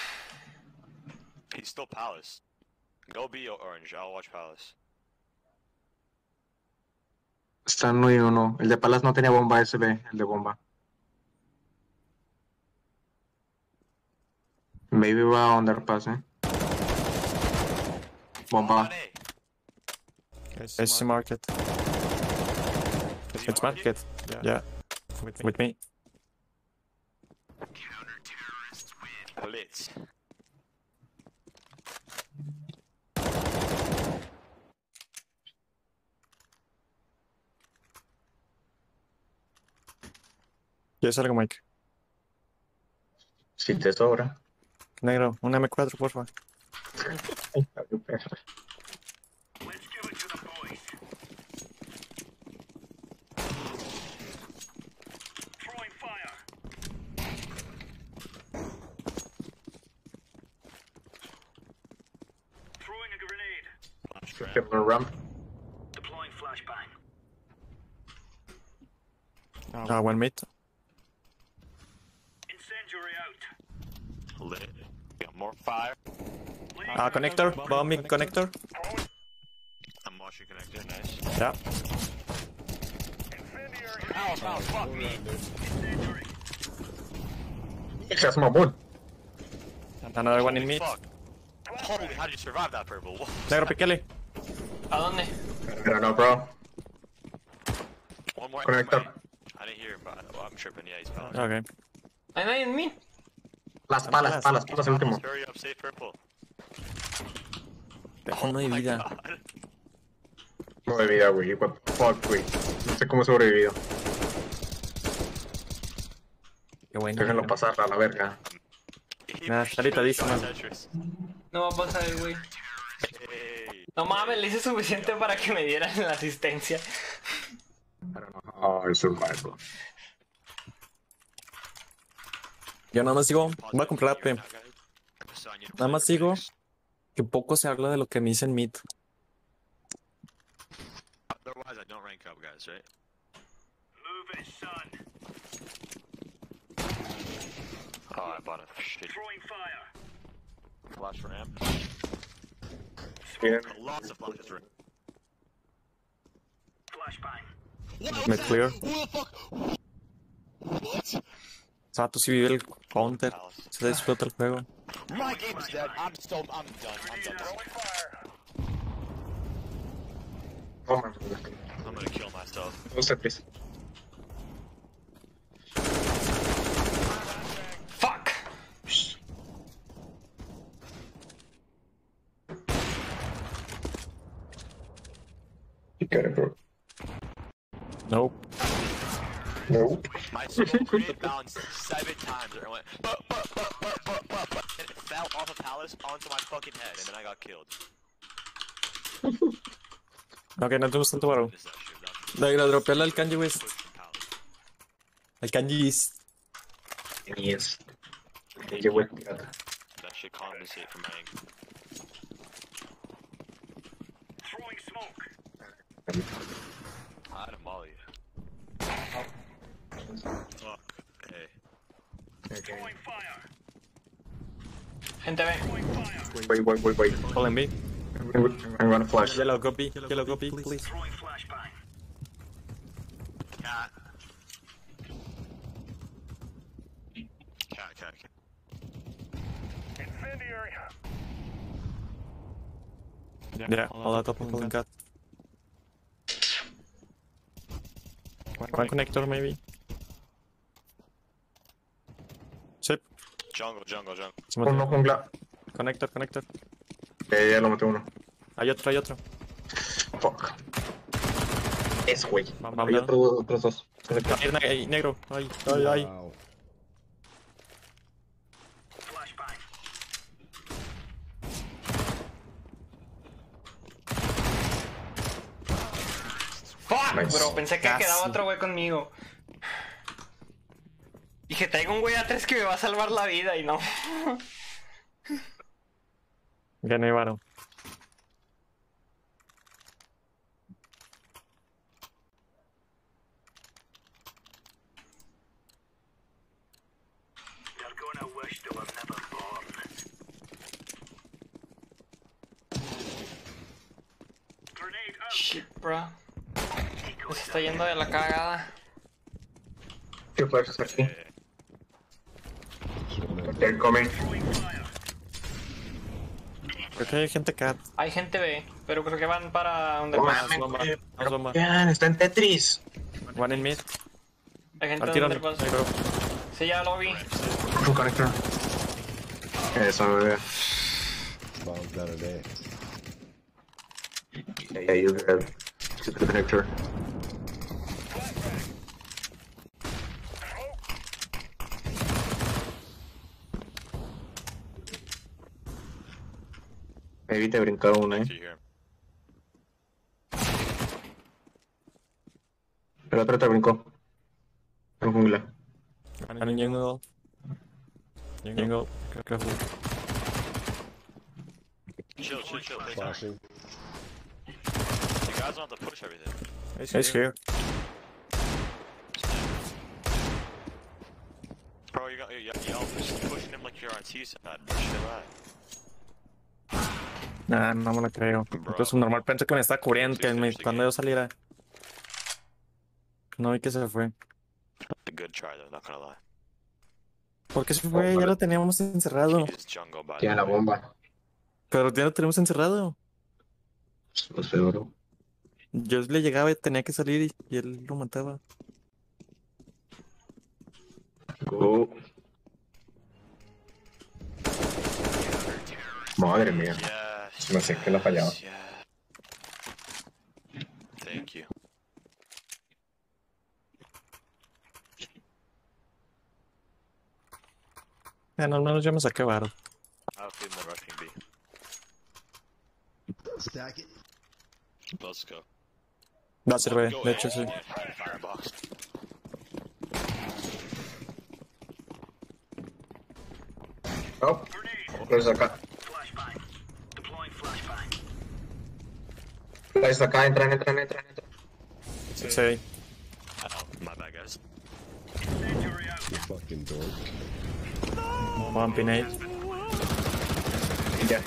He's still Palace. Go B or Orange, I'll watch Palace. Está en uno y uno. El de Palas no tenía bomba S B, el de bomba. Maybe va a underpass, eh. Bomba. It's market. It's market. Yeah. With, with me. Blitz. ¿Quieres algo, Mike? Si te sobra. Negro, un M cuatro, porfa. Give him a ramp. Ah, one mid. Lit. Got more fire. Ah, connector. Bombing connector. I'm watching connector, nice. Yeah. Palace, Palace, fuck me. Seas mamón. Another one in mid. Fuck. Holy, how did you survive that purple? Negro, piquele. ¿A dónde? I don't know, bro. One more. Connector. I didn't hear him, but well, I'm tripping. Yeah, he's Palace. Okay. ¿Hay nadie en mí? Las palas, palas, palas, el último. Hurry up, save purple. Dejó uno de vida. No de vida, güey. What the fuck, güey. No sé cómo he sobrevivido. Qué bueno. Déjenlo pasar a la verga. Nada, está limitadísimo. No va a pasar el güey. No mames, le hice suficiente para que me dieran la asistencia. Oh, el survival. Yo nada más digo, voy a comprar A P. Nada más digo que poco se habla de lo que me dicen mid. Otherwise, I don't rank up, guys, right? Move it, son. Oh, I bought a shit. Throwing fire. Flash ramp. Miren. Lots of flashes ramp. Flashbang. Mid clear. Sato si vive el counter. Se disfruta el juego. My game is dead. I'm so I'm done. I'm done. Oh, man. I'm gonna kill myself. No sé, please. Fuck. You got it, bro. Nope. Nope. My smoke grenade bounced seven times and it went but, but, but, but, but, but, but, and it fell off a palace onto my fucking head and then I got killed. Ok, no te gusta tu barro. Negra, dropeala al Kanji West. Al Kanji East. Yes. Qué buen pirata. That should compensate for my angle. Throwing smoke. I had a molly. Fuck. Hey. Throwing fire. Gente, ve. Wait, wait, wait, wait. Calling me. I'm gonna flash. Yellow, go B. Yellow, go B, please. Throwing flashbang. Cat. Cat, cat, cat. Incendiary. Yeah, all that up on cat. One connector, maybe. Chip. Jungle, jungle, jungle. Uno jungla. Connector, connector. Eh, ya lo maté uno. Hay otro, hay otro. Fuck. Eso, güey. Vamos, Hay otro, otros dos. Ahí, ne- ahí, negro. Ay, ay, ay. Wow. Fuck, Nice. bro. Pensé que Casi. quedaba otro güey conmigo. Dije, traigo un güey atrás que me va a salvar la vida y no. Gané, varo. Shit, bro. Se está yendo de la cagada. ¿Qué puedes hacer aquí? They're coming. Creo que hay gente cat. Hay gente B, pero creo que van para donde No más. mames, bomba, güey, más bomba. Vean, está en Tetris. One in mid. Hay gente Al tiro, donde más. negro. Sí, ya lo vi. Un conector. Eso, bebé. Bombs down a day. Yeah, you have to the connector. Maybe te brincó una, eh. El otro te brincó. En jungla. One in jungle. Jungle. Careful. Chill, chill, chill. Take time. Flashing. You guys don't have to push everything. It's here. Bro, you got you y'all just pushing him like you're on T side. Bro, chill out. Nah, no me lo creo. Incluso normal pensé que me estaba cubriendo, que me, cuando yo saliera. No vi que se fue. A good try though, not gonna lie. ¿Por qué se fue? Ya lo teníamos encerrado. He's jungle by the Tiene la way. bomba. Pero ya lo tenemos encerrado. No sé, bro. Yo le llegaba y tenía que salir y, y él lo mataba. Go. Madre mía. Yes, No sé qué la fallaba. yes, yeah. Thank you. Bueno, al menos ya me saqué varo. I'll feed the rushing B. Stack it. Let's go. Va a servir, Go de ahead. hecho sí. Firebox. Oh, pues acá. Pues acá, entran, entran, entran, entran. Sí, sí. Oh, my bad, guys. You fucking dork. Bumpy nade. Y ya.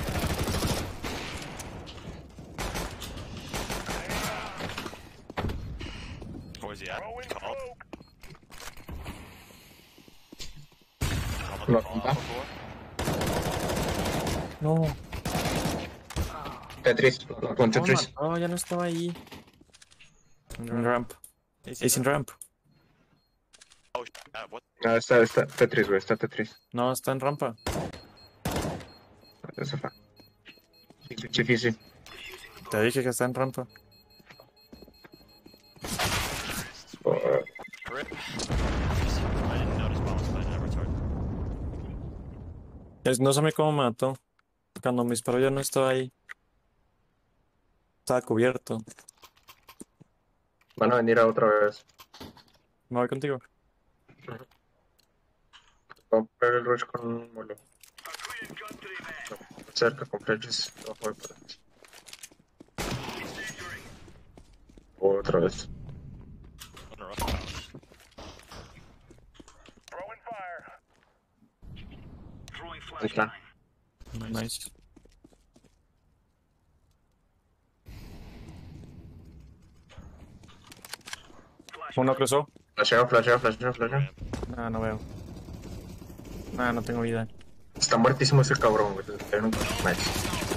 Where's he at? Call. Lo apunta. No. Tetris, con Tetris. No, ya no estaba ahí. En ramp. Es en ramp. Oh, sh- uh, what? No, está, está Tetris, güey, está Tetris. No, está en rampa. Eso fue. Difícil. Te dije que está en rampa. Oh, Rip. I didn't notice bomb was playing that retard. Es- no sé a mí cómo me mató. Cuando me disparó yo no estaba ahí. Estaba cubierto. van a venir a otra vez. Me voy contigo. Voy a comprar el rush con un molo. No, cerca con fletches. No voy por aquí. Otra vez. Ahí está. Nice. Uno cruzó. Flasheo, flasheo, flasheo, flasheo. Ah, no veo. Ah, no tengo vida. Está muertísimo ese cabrón, güey. Tiene un- Nice.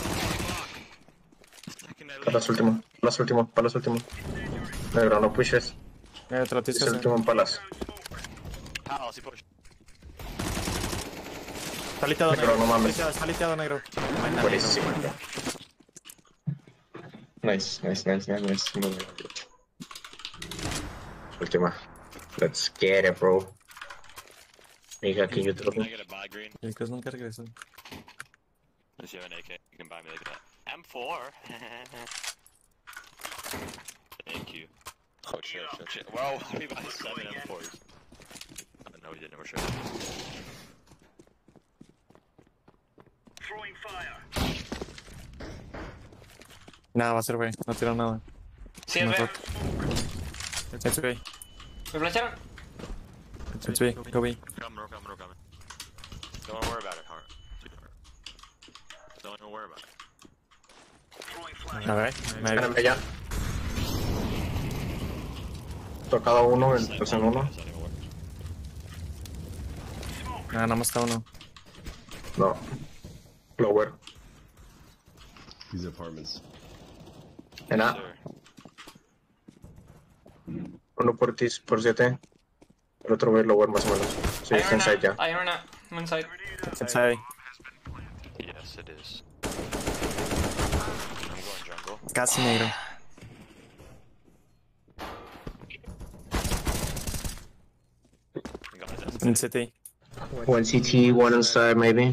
Para los últimos, para los últimos, para los últimos. Negro, no pushes. Eh, traté Es el último en palas. How? He pushed. Está liteado, Negro, negro. no mames. Está liteado, está liteado, negro. No hay nada, Buenísimo. negro. Nice, nice, nice, nice, nice. Muy bien. Última. Let's get it, bro. Mira aquí yo te lo Can I get a buy green? Y el Chris nunca regresó. Unless you have an A K, you can buy me like that. M four. Thank you. Oh shit, shit, shit. Well, we buy seven M fours. Oh, no, we didn't. We're sure. Nada, va a ser güey. No tiraron nada. Sí, es No, B. fuck. It's B. ¿Me flasharon? It's B. Go B. Coming, we're coming, we're coming. Don't worry about it, Hart. Don't even worry about it. Alright, maybe. Espérame ya. Tocado uno, el dos en uno. Nada, nada más está uno. No. Lower. These apartments. En A. Uno por ti, por siete. El otro ve lower más o menos. Sí, Hay está una, inside ya. hay una, inside. Inside. Yes, it is. I'm going jungle. Casi negro. In city. One C T, one inside maybe.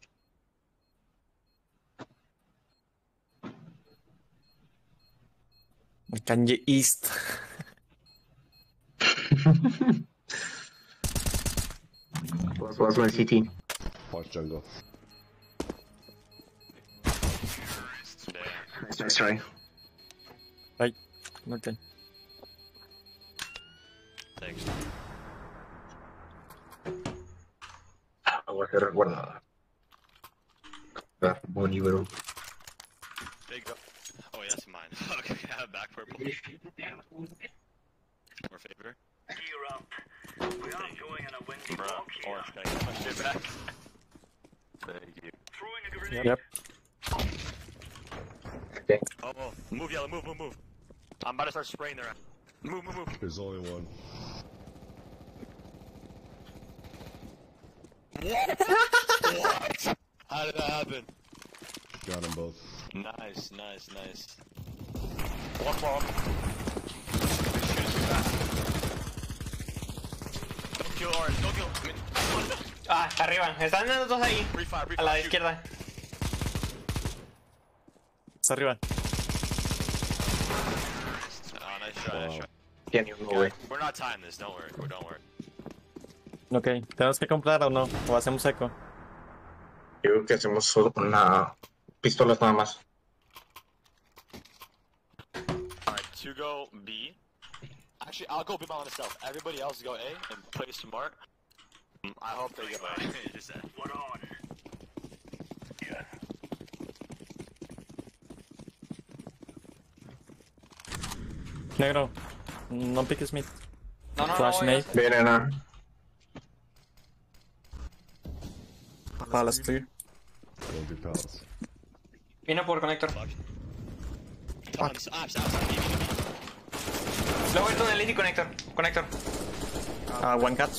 Kanye East. Was one C T. Watch jungle. Nice, nice try. Right. Okay. Thanks. Voy a hacer guardada. Bonnie, bro. Big go. Oh, yeah, that's mine. Okay, I have back purple. More favor. Gear up. We are going on a windy walk here. Orange, can I get my shit back? Thank you. Throwing a grenade. Yep. Okay. Oh, oh, move, yellow, move, move, move. I'm about to start spraying their ass. Move, move, move. There's only one. What? How did that happen? Got them both. Nice, nice, nice. One more. Don't kill orange, don't kill. Ah, arriba. Están los dos ahí. Refire, refire. A la izquierda. Está arriba. Oh, nice try, nice try. Can't even go away. We're not tying this, don't worry, don't worry. Ok, ¿tenemos que comprar o no? ¿O hacemos eco? Yo creo que hacemos solo una pistolas nada más. Alright, two go B. Actually, I'll go B by myself. Everybody else go A and play smart. I hope they go A. Just what on? Yeah. Negro, no piques mid. No, no, Flash no. nade. Vienen a... Palace clear. Don't do palace. Vino por conector. Tons, apps, apps, apps. Luego el túnel y conector. Conector. Ah, one cat.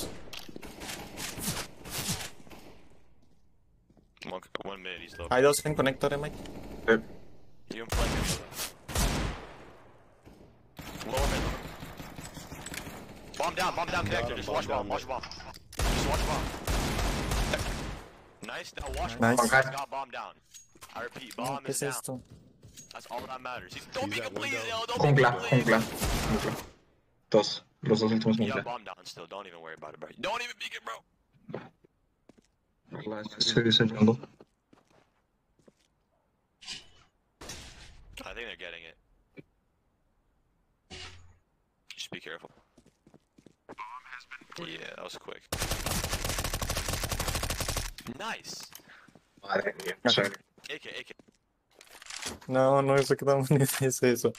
One, one mid, he's low. Hay dos en conector, eh, Mike. Eh, You can play mid. Lower mid. Bomb down, bomb down connector. Just watch bomb, watch bomb. Just watch bomb. Nice, now watch bomb. Nice. He's got bomb down. I repeat, bomb ¿Qué is es down. esto? That's all that matters. He's, don't He's be at complete, window. yo, don't be Jungla, complete. jungla, jungla. Dos. Los dos últimos You got jungla. bomb down still, don't even worry about it, bro. Don't even peek it, bro. Serious in jungle. I think they're getting it. Just be careful. Yeah, that was quick. Nice. Madre mía. Sorry. A K, A K. No, no, eso que estamos ni es eso.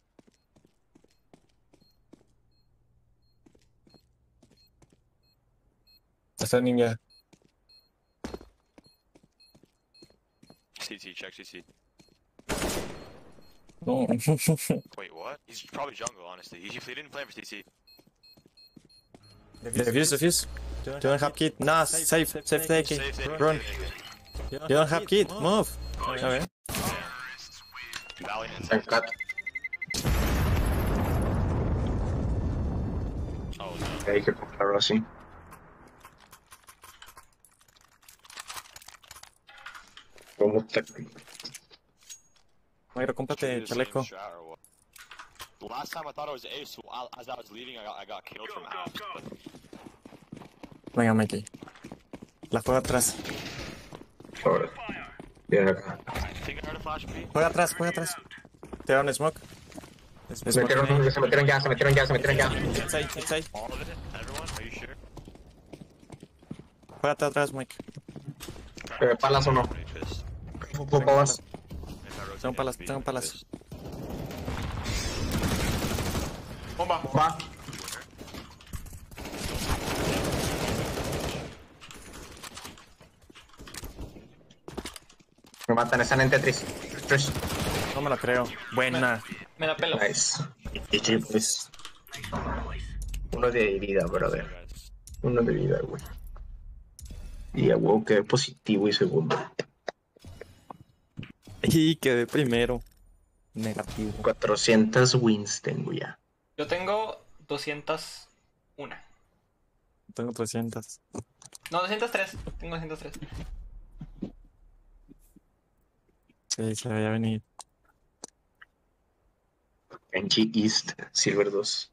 Está ninja. C T, check C T. No. Wait, what? He's probably jungle, honestly. He, he didn't play for C T. Defuse, defuse. You don't have kit. Nah, save, save the A K. Save, save, Run. save, save. You don't have kit. Move. Okay. Valiant And cut. Oh no. Hay que comprarlo así. Como te... Mayro, cómprate Should we do the chaleco. same strat or what? The last time I thought it was Ace, so I- as I was leaving, I got, I got killed from apps. But Venga, Mikey. La juega atrás. Ahora. Viene acá. I think I heard a flash B. Juega atrás, juega atrás. Tiraron smoke. Se metieron, se metieron ya, se metieron ya, se metieron ya. Inside, inside. All of it? Everyone? Are you sure? Juega atrás, Mike. Eh, ¿Palas o no? ¿Cómo palas? Tengo palas, tengo palas. Bomba. Va. Me matan, están en Tetris. Tetris. No me la creo. Buena. Me la pelo. Nice. Y sí, pues. Uno de vida, brother. Uno de vida, güey. Y a huevo quedé positivo y segundo. Y quedé primero. Negativo. cuatrocientas wins tengo ya. Yo tengo doscientos uno. Tengo trescientas. No, doscientos tres. Tengo doscientos tres. Sí, se veía venir. Kenji East, Silver dos.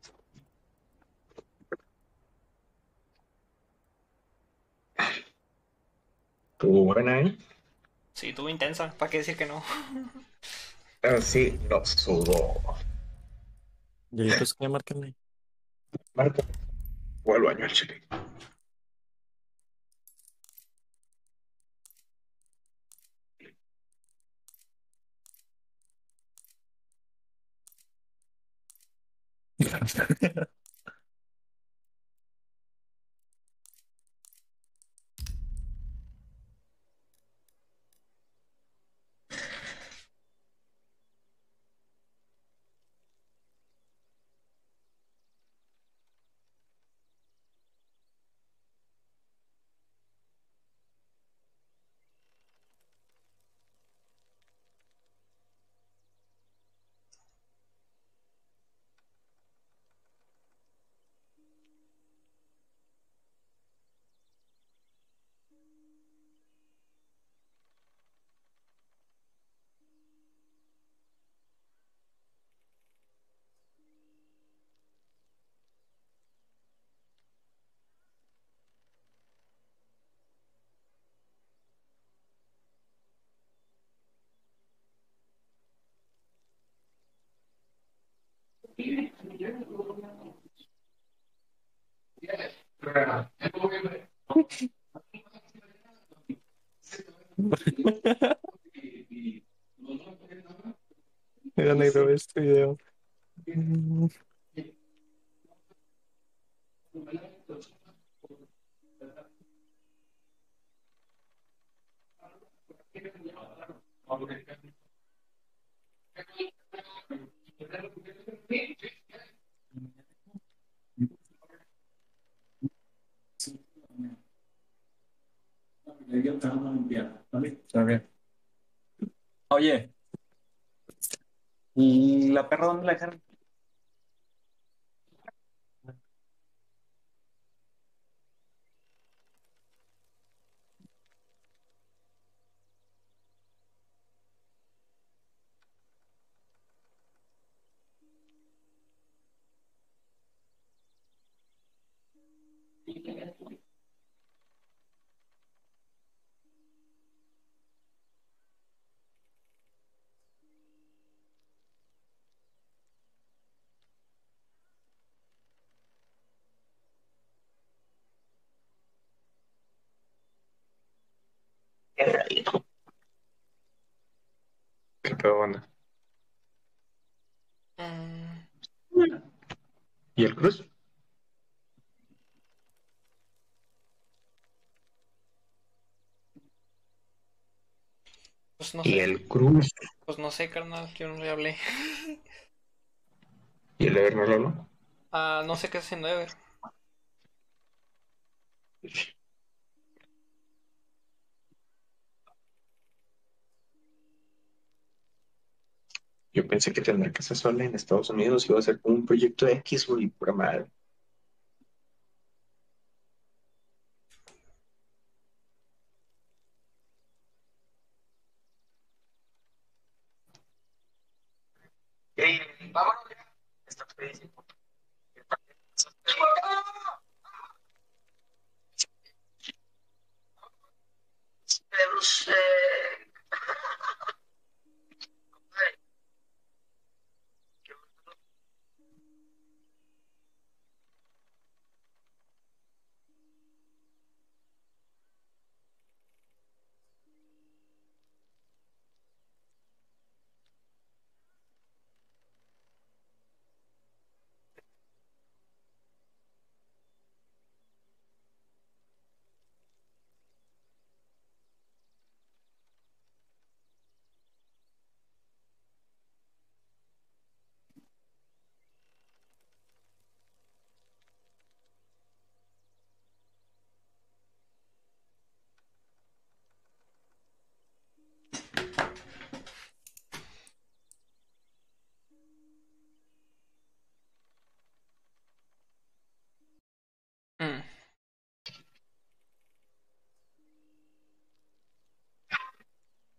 Estuvo buena, ¿eh? Sí, tuvo intensa. ¿Para qué decir que no? Ah, sí, no sudó. ¿Y ahí pues qué? Márquenle. Marco, fue al baño al chile. Mira, negro, este video. Ok. Oye, ¿y la perra dónde la dejaron? Qué rayito. Qué pedo, banda. Mm, ¿Y el cruz? pues no Y sé. el cruz. Pues no sé, carnal. Yo no le hablé. ¿Y el Ever no lo habló? Ah, no sé qué está haciendo Ever. Yo pensé que tendría casa sola en Estados Unidos iba a ser como un proyecto X, güey, pura madre. Ey, vámonos ya. Está feliz.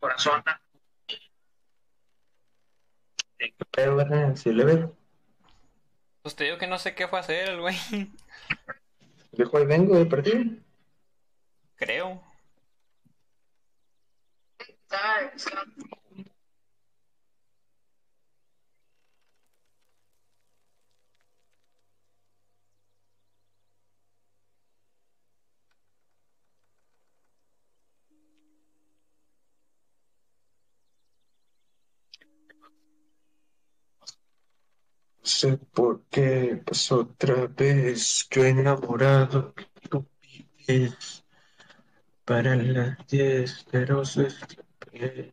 corazón. ¿Qué pedo, verdad? ¿Sí le veo? Pues te digo que no sé qué fue a hacer el güey. Dijo, ahí vengo de perdido. Creo. No sé por qué pasó otra vez. Yo enamorado, tú pides para las diez, pero se escapé.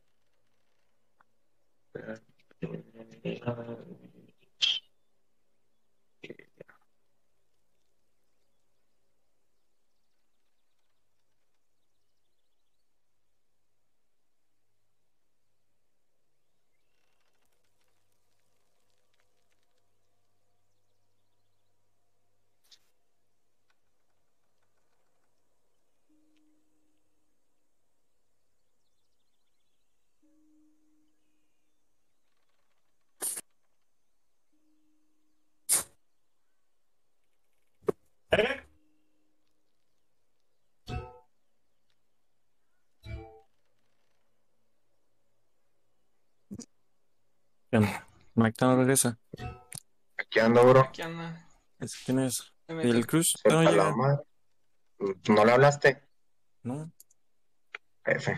¿Qué onda? Mike no regresa. Aquí ando, bro. Aquí anda. ¿Ese quién es? Se ¿Y metió. el Cruz? ¿Qué no Sepa la llega? madre. ¿No le hablaste? No. F.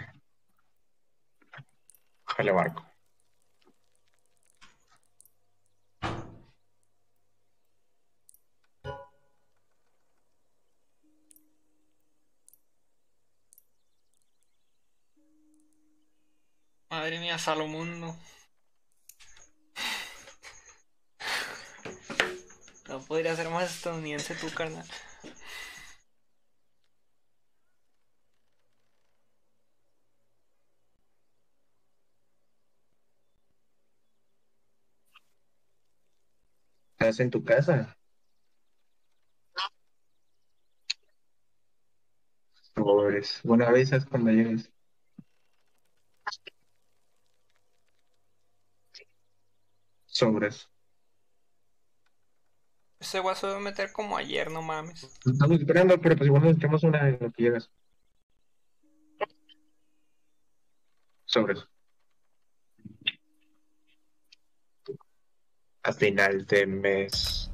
Jale, Marco. Madre mía, Salomundo. No podría ser más estadounidense tú, carnal. ¿Estás en tu casa? Pobres. Bueno, avisas cuando llegues. Sobres. Ese guaso debe meter como ayer, no mames. Estamos esperando, pero pues igual nos echamos una en lo que llegas. Sobres. A final de mes.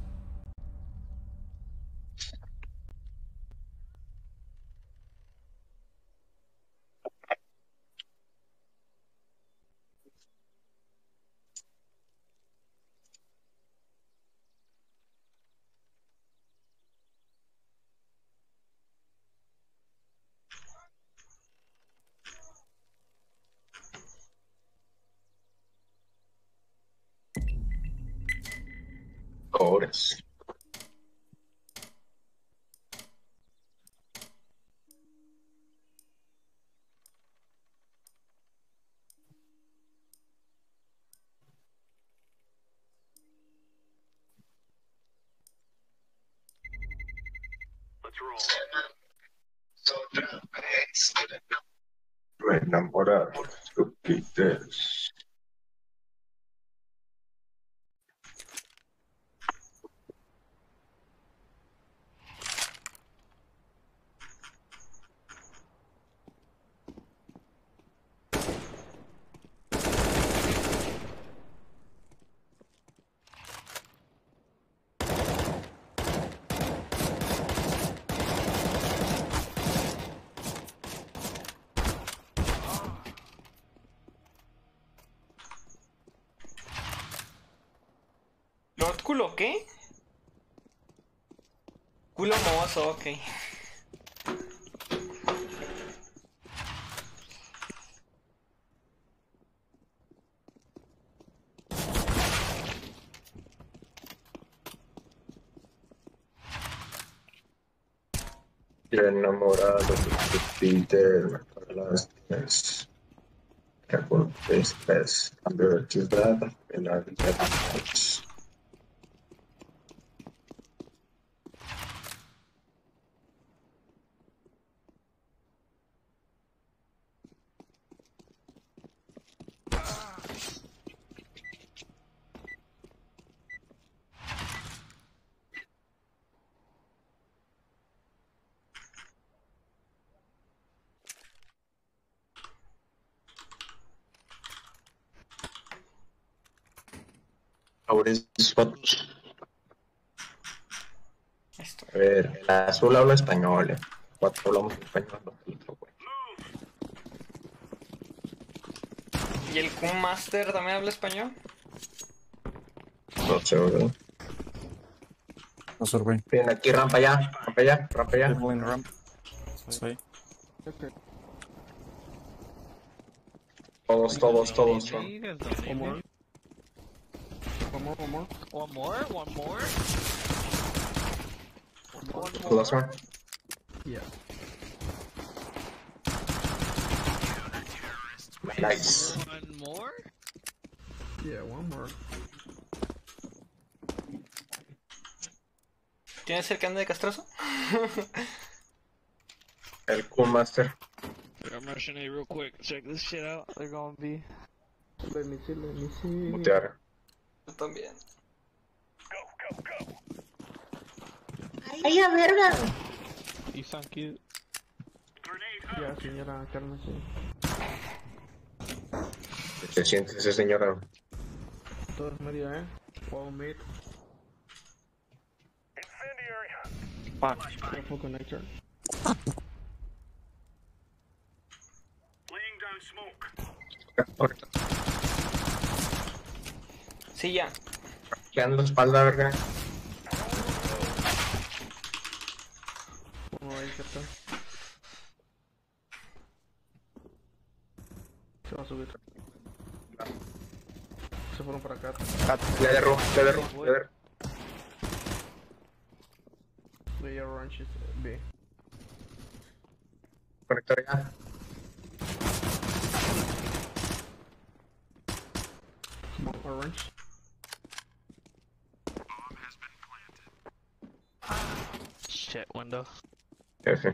Horas. Otra vez. Me enamorado. Tú pides. ¿Lord culo qué? Culo mozo, ok. Yo enamorado de tu Peter para las diez. Careful, this best under to that and I get favores fotos. Esto. A ver, el azul habla español, eh. Cuatro hablamos español, no el otro, güey. ¿Y el Kun Master también habla español? No sé, güey. No sé, güey. Bien, aquí rampa ya, rampa ya, rampa ya. People in ramp. Soy. Todos, todos, todos. todos. One more. One more, one more. One more? One more? One The more? last one. Yeah. Nice. One more? Yeah, one more. ¿Tienes el cande de castroso? El Q-Master. I'm rushing A real quick. Check this shit out. They're gonna be. Let me see, let me see. Mutear. Yo también. ¡Ay, a verga! You sound cute. Ya, señora, cálmese. Se siente esa señora. Todo es medio, eh. Wow, mate. Fuck. Careful connector. Sí, ya. Quedando espalda, verga. Uno ahí cerca. Se va a subir. Se fueron para acá. Le derro, le derro, le derro. Veía orange is B. Conector ya. Smoke orange. Shit, window. F.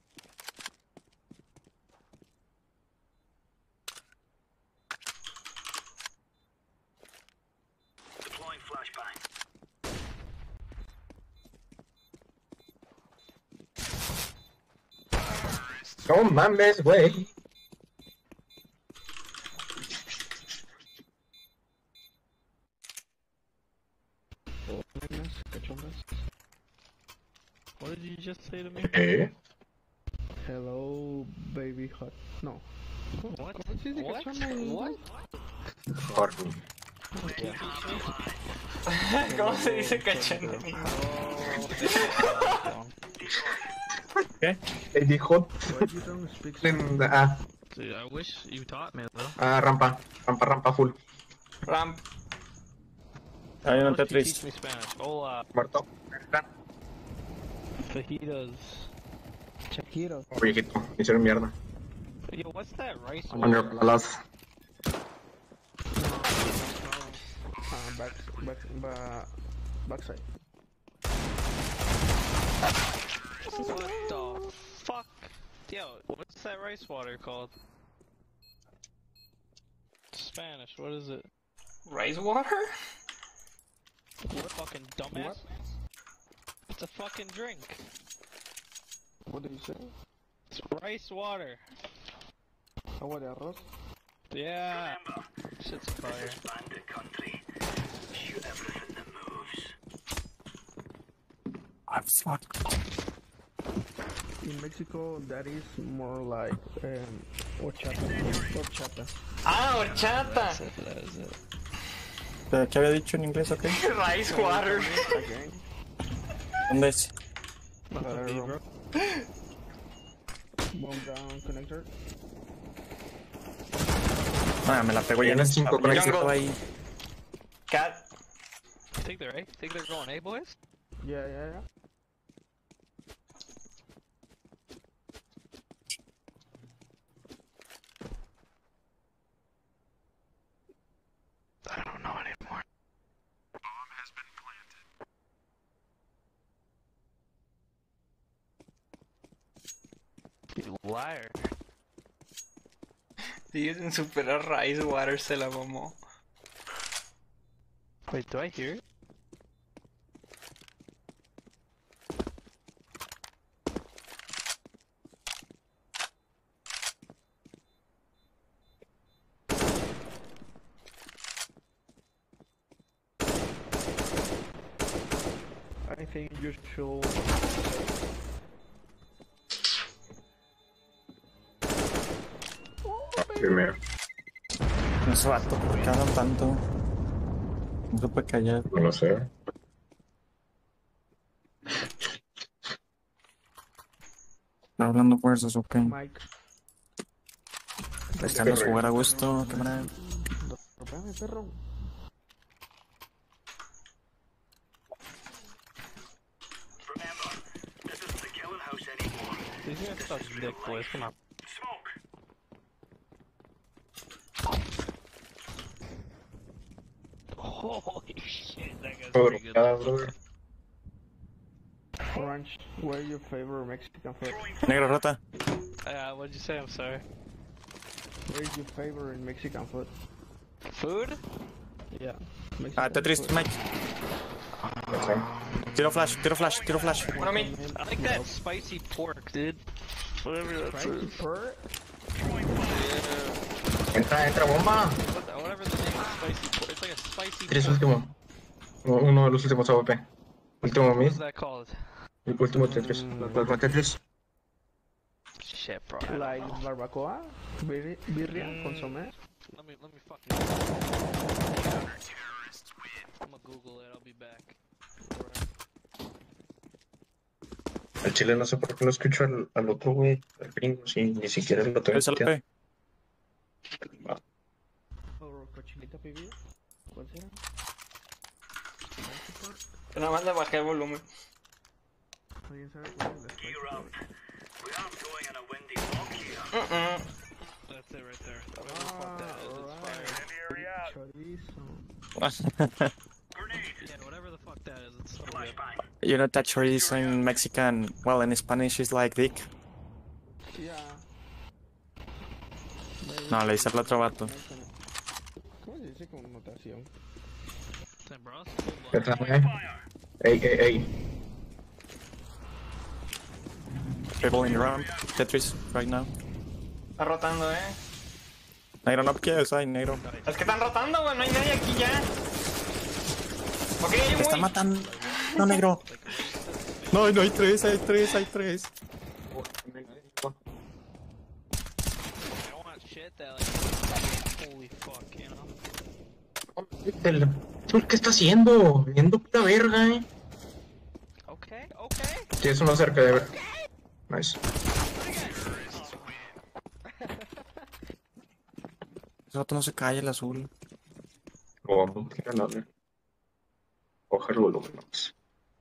Deploying flashbang. No mames, güey. What did you just say to me? ¿Eh? Hello, baby hot. No. What? ¿Cómo se dice What? cachorro? What? Horny. ¿Cómo se dice cachando? ¿Qué? Le dijo. Why you don't speak En- Ah, Dude, I wish you taught me though. ah, rampa. Rampa, rampa full. Ramp. Hay un Why don't you Tetris. teach me Spanish? Hola. Muerto. Fajitas. Shakira? Oh, viejito. Me hicieron mierda. Yo, what's that rice Under water? palas. Ah, back, back, back, backside. What the fuck? Yo, what's that rice water called? Spanish, what is it? Rice water? What fucking dumbass? It's a fucking drink. What did you say? It's rice water. Agua de arroz? Yeah. Shit's fire. Bandit country. Shoot everything that moves. I'm fucked. In Mexico, that is more like um, horchata. Horchata. Ah, horchata. ¿Qué había dicho en inglés, ok? Rice water. Again. ¿Dónde es? Bomb down connector. Ah, me la pegó ya en el cinco con el cinco ahí. Cat. Think they're A? Think they're going A, boys? Yeah, yeah, yeah. I don't know anymore. You liar. Dicen superar Rice water, se la mamó. Wait, do I hear it? anything you should. Primero. Ese vato, ¿por qué hablan tanto? No se puede callar. No lo sé. Está hablando fuerzas, ok. Mike. Dejarnos jugar a gusto, cámara. Dropame, perro. He's gonna suck dick, boys. Come on. Holy shit, that guy's pretty good. Brother. Orange, where's your favorite Mexican food? Negro, rota. Uh, what'd you say? I'm sorry. Where's your favorite Mexican food? Food? Yeah. Ah, Tetris, Mike. Tiro flash, tiro flash, tiro flash. I mean, I like that spicy pork, dude. Whatever that Spicy is. pork? Entra, entra, bomba. What- Whatever the name of spicy pork. It's like a spicy Tres pork. último. Uno de los últimos A W P. Último mid. What's that called? El último Tetris. Los dos Tetris. Shit, bro. I don't Like know. barbacoa? Bir- Birria? Consomé? Let me, let me fucking. I'm gonna Google it. I'll be back. El chile no sé por qué lo escucho al, al otro güey, al gringo, si ni siquiera lo tengo. El salpe. ¿O cochinita pibil? ¿Cuál será? Spicy pork. Que nada más le bajé el volumen. ¿Alguien sabe cuál es el spicy pork? Mm-mm. That's it right there. Whatever the fuck that is, it's fire. Chorizo. Yeah, whatever the fuck that is, it's so good. You know that chorizo in Mexican, well, in Spanish is like dick. Yeah. No, le dice al otro vato. ¿Cómo se dice con notación? Damn, bro. Entra, eh. Ey, ey, ey. People in the ramp. Tetris, right now. Está rotando, eh. Negro, no quieres, ay, negro. Es que están rotando, güey. No hay nadie aquí ya. Ok, hay un Te está güey. matando. No, negro. No, no hay tres, hay tres, hay tres. I don't want shit that, like, holy fuck, you know? El- ¿Qué está haciendo? Viendo puta verga, eh. Okay, okay. Tienes uno cerca de ver. Nice. Ese vato no se calla, el azul. O vamos a tirar nada. Coge el volumen, nomás.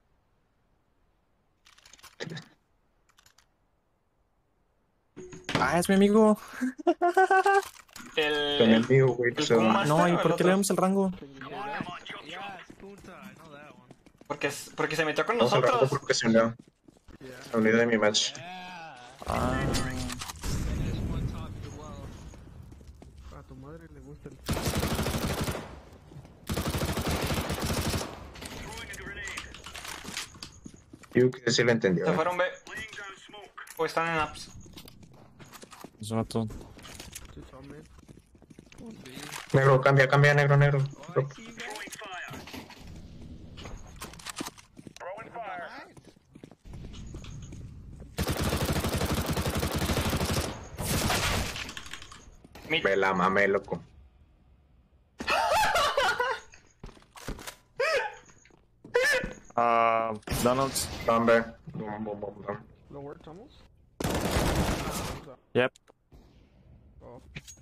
Ah, es mi amigo. El. Con el mío, güey. el o sea, Kuma. No, ¿y ¿o el por qué otro? le damos el rango? Yeah, it's Punta, I know that one. Porque, es- porque se metió con Vamos a hablar nosotros. porque se unió. Se unió de mi match. Ah. A tu madre le gusta el... Yo que sí lo entendió. Se eh. fueron B. O están en apps. Ese vato. Sí, son mid. Negro, cambia, cambia, negro, negro. Mid. Me la mamé, loco. Ah, Donald's. Bombe. Bom, bom, bom, bom. Lower Thomas? Yep. Oh.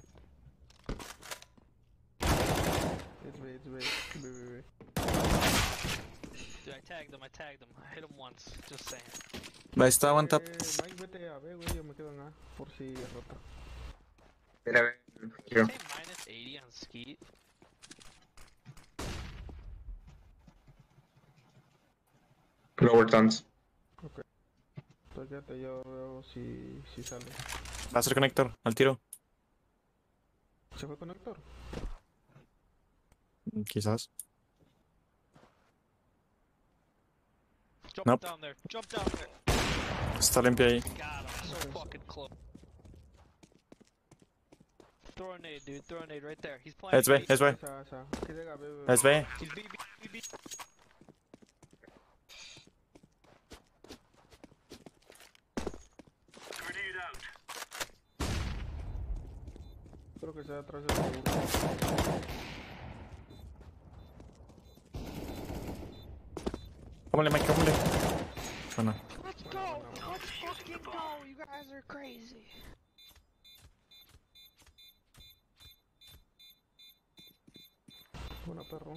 It's B, it's B. B, B, B. Dude, I tagged him, I tagged him. I hit him once, just saying. Ahí está, one tap. Eh, Mike, vete a B, güey, yo me quedo en A, por si rota. Mira, ve. Did Yo. you say minus eighty on Skeet? Lower tons. Ok. Entonces quédate, yo veo si, si sale. Va a ser conector, al tiro. ¿Se fue conector? Quizás. Jump Nope. down there, jump down there. Está limpio ahí. God, I'm so fucking close. Throw a nade, dude, throw a nade right there. He's playing. Es B, es B. Esa, esa. Que llega B, B, B. Es B. He's B, B, B, B. creo que sea atrás del seguro. Cómole, Mike, cómole. Bueno. Let's go! Let's fucking go! You guys are crazy. Buena perro.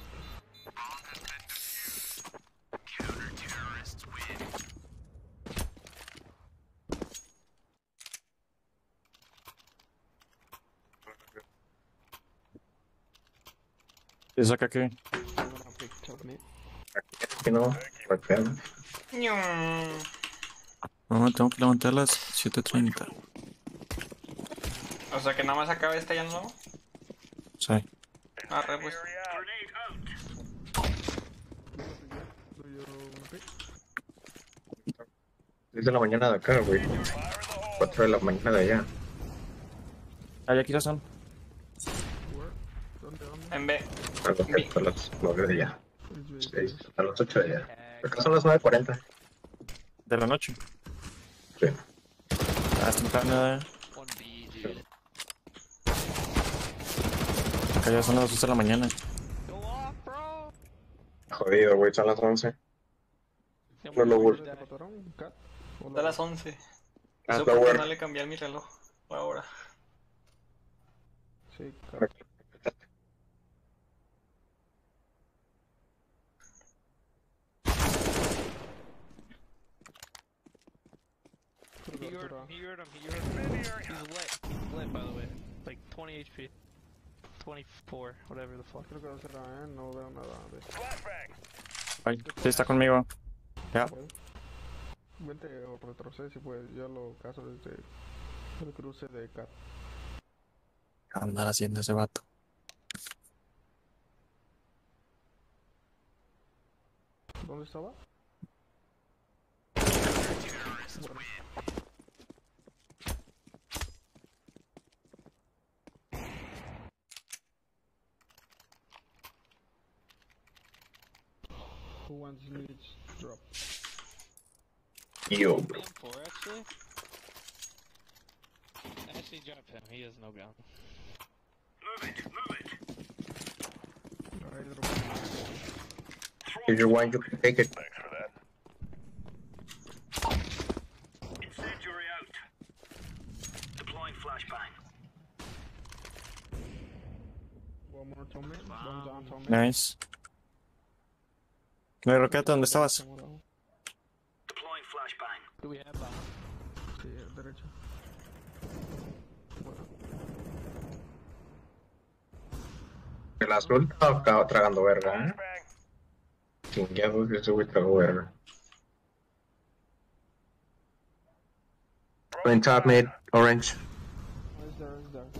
¿Y saca qué? Que no, golpeando. No, tengo que levantar a las siete treinta. O sea que nada más acaba este ya no. Sí. Arre, pues. seis de la mañana de acá, güey. cuatro de la mañana de allá. Ah, ya aquí ya son. En B. A las, a las nueve de allá. seis, a las ocho de allá. Acá son las nueve cuarenta. ¿De la noche? Sí. Ah, está temprano. Acá ya son las dos de la mañana. Jodido, güey, son las once. No lo voy. De las once. Ah, Eso está porque bueno. no le cambié mi reloj. Ahora. Sí, claro. He heard him, he heard him, he heard him. He's lit, he's lit by the way. Like twenty H P. twenty-four, whatever the fuck. Creo que va a ser A, ¿eh? No veo nada de... Ay, sí, está conmigo. Ya. Vente o retrocede si puedes, yo lo caso desde el cruce de Cat. ¿Qué andar haciendo ese vato? ¿Dónde estaba? Bueno. Who wants needs drop? Yo. Four actually. Actually, drop him. He has no gun. Move it, move it. Alright, little If you want, you can take it. Thanks for that. Incendiary out. Deploying flashbang. One more to me, one down to me. Nice. ¿No hay roqueta? ¿Dónde estabas? Deploying flashbang. Do we have bomb? Sí, derecha. Bueno. El azul estaba tragando verga, ¿eh? Chingados, ese güey tragó verga. Going top mid, orange. Is there, is there?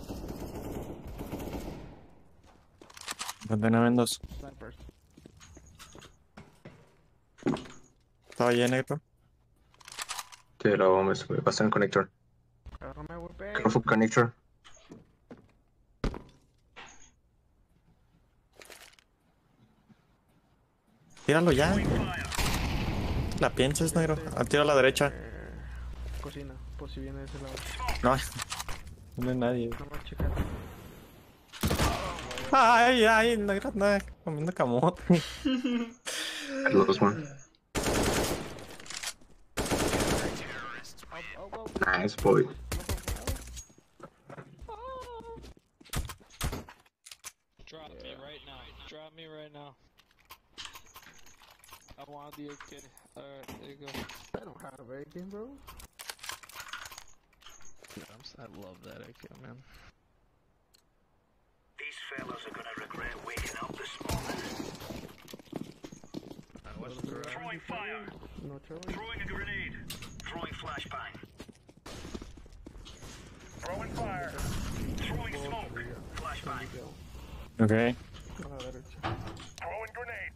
¿Dónde no ven dos? Snipers. ¿Estaba ya negro? Sí, lo vamos a pasar en connector. Agárrame, güey, Careful connector. Tíralo ya. La piensas, negro. Ah, tira a la derecha. Eh, cocina, por si viene de ese lado. No, no hay nadie. No más checar. Ay, ay, negro anda comiendo camote. Los man. Nice boy. Drop me right now. Drop me right now. I want the kid. Alright, there you go. I don't have anything, bro. Dude, I'm s- I love that A K, man. These fellas are gonna regret waking up this morning. Throwing fire. No trouble. Throwing a grenade. Throwing flashbang. Throwing fire. Throwing smoke. Flashbang. Ok. A la derecha. Throwing grenade.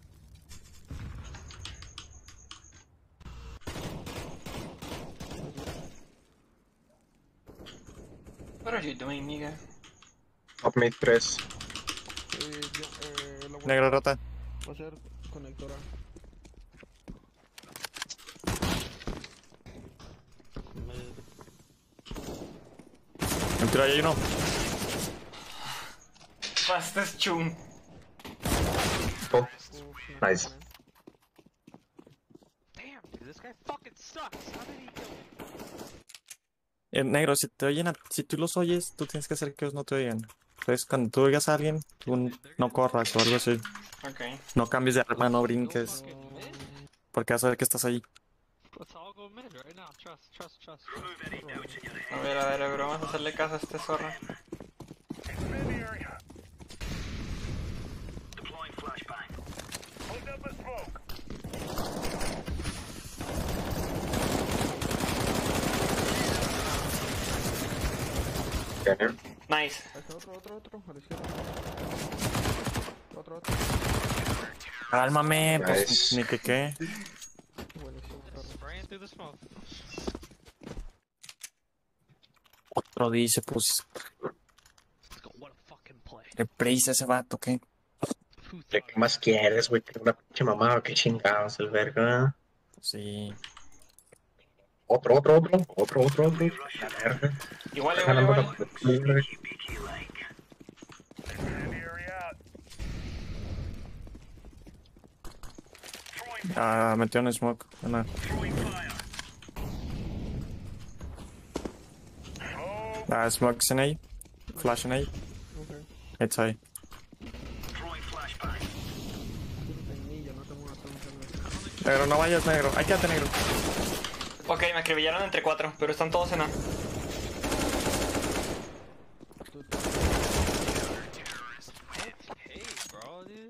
What are you doing, nigga? Top mid tres. Eh, yo, eh, lo voy Negro rota. a hacer conectora. En tiro ahí hay uno. fastest chum. Oh, nice. Damn, dude, this guy fucking sucks. How did he kill me? Eh, negro, si te oyen, a- si tú los oyes, tú tienes que hacer que ellos no te oigan. Entonces, cuando tú oigas a alguien, tú no corras o algo así. Ok. No cambies de arma, no brinques. Porque vas a ver que estás ahí. Let's all go mid right now. Trust, trust, trust. A ver, a ver, bro, vamos a hacerle caso a este zorro. Nice. Otro, otro, otro, a la izquierda. Otro, otro. Cálmame, pues Nice. ni que qué. Buenísimo, perro. Spraying through the smoke. Otro dice, pues. Let's go. What a fucking play. Reprisa ese vato, ¿qué? ¿Qué más quieres, güey? Que una pinche mamada, qué chingados, el verga. Sí. Otro, otro, otro, otro, otro, otro. La verga. Igual, Está igual, ganando igual. la- Ah, metió en smoke. Una. Ah, smoke's in A. Flash in A. It's A. Negro, no vayas, negro. Ahí quédate, negro. Ok, me acribillaron entre cuatro, pero están todos en A. Hey, bro, dude.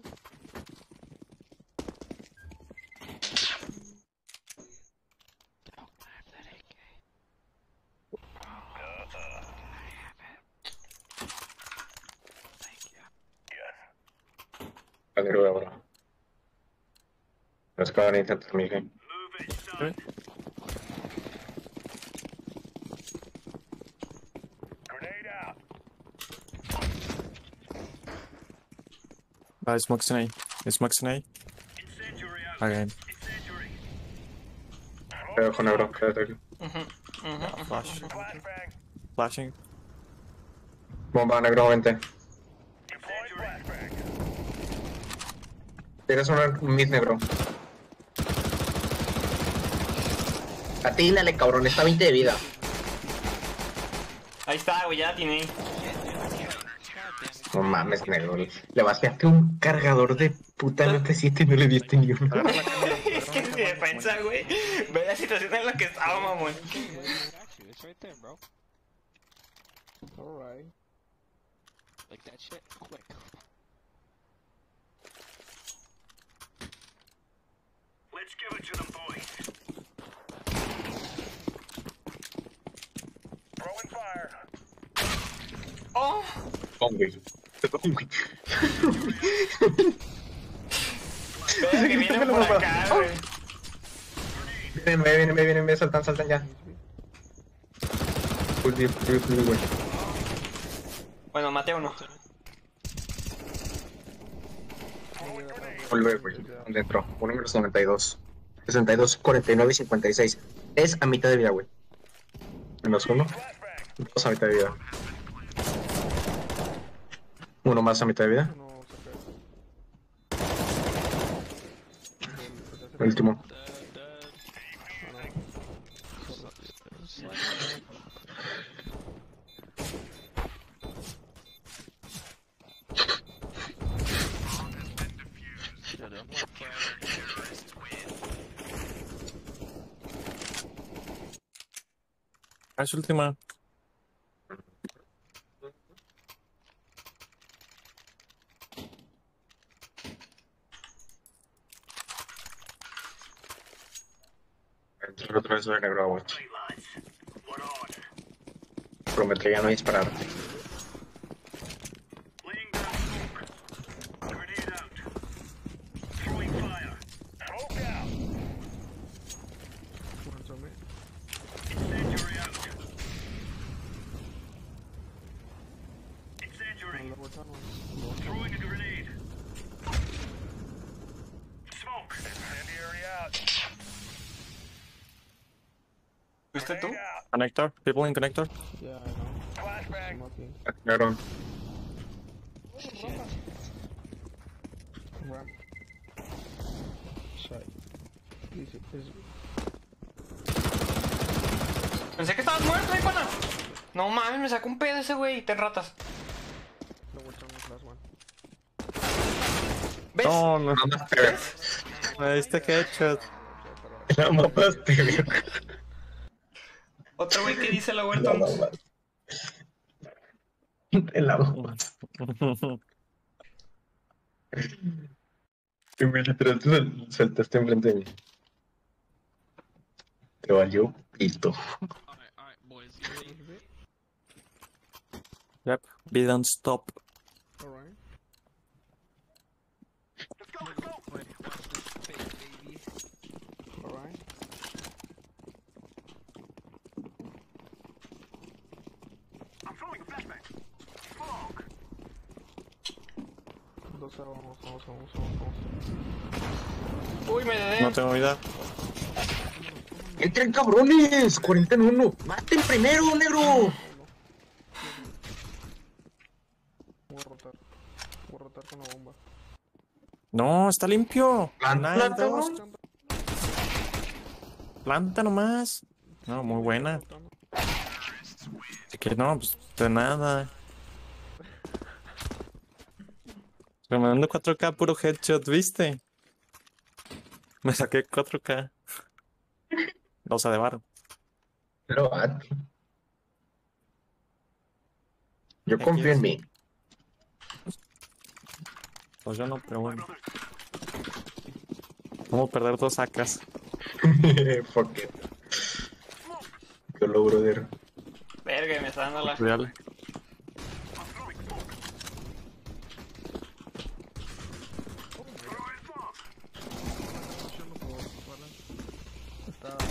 La grúa, bro. Los que van a intentar mi game. Ah, smoke's in A. Smoke's in A. Again. Cuidado con negro, quédate aquí. Ujú, ujú, Flash. ujú. Flashing. Bomba, negro, vente. Tienes un mid negro. Atínale, cabrón, está veinte de vida. Ahí está, güey, ya la tiene. No mames, negro. Le vaciaste un cargador de puta M P siete y no le diste ni uno. Es que es mi defensa, güey. Ve la situación en la que estaba, mamón. It's right there, bro. Alright. Like that shit, quick. Let's give it to them, boys. Throwing fire. Oh. Oh, güey. Oh, güey. Espera, que vienen por acá, güey. Vienen, vienen, vienen, vienen, saltan, saltan ya. Full deep, full deep, güey. Bueno, maté a uno. Volver, güey. Dentro. Un número noventa y dos. sesenta y dos, cuarenta y nueve y cincuenta y seis. Es a mitad de vida, güey. Menos uno. Dos a mitad de vida. Uno más a mitad de vida. El último. Es última. Entrar otra vez de negro, güey. Prometo ya no dispararte. Throwing a grenade. Smoke. Incendiary out. ¿Fuiste tú? Connector. People in connector. Yeah, I know. Flashbang. Smoking. Negro. Ramp. Side. Easy, easy. Pensé que estabas muerto, ahí, pana. No mames, me sacó un pedo ese güey. Ten ratas. No, we're done with last one. ¿Ves? No, no. ¿Ves? Me diste headshot. La mamaste, viejo. Otro güey que dice la La huerta. mamaste. Te la mamaste. Y me literal te sal- saltaste enfrente de mí. Te valió pito. Alright, alright, boys. You ready? Yep. B don't stop. Alright. Wait, watch this fake, baby. Alright. Dos a vamos, vamos, vamos, vamos, vamos. Uy, me dedé. No tengo vida. ¡Entren, cabrones! cuarenta en uno. ¡Maten primero, negro! Voy a rotar. Voy a rotar con la bomba. No, está limpio. Planta, Nice, planta, dos. cabrón. Planta nomás. No, muy buena. Así que no, pues de nada. Pero me dando cuatro K puro headshot, ¿viste? Me saqué cuatro K. O sea, de varo. Lo bate. Yo ¿Qué confío en quieres? mí. Pues yo no, pero bueno. Vamos a perder dos sacas. Fuck it. Yo lo brother. Verga, me está dando la. Real. Está.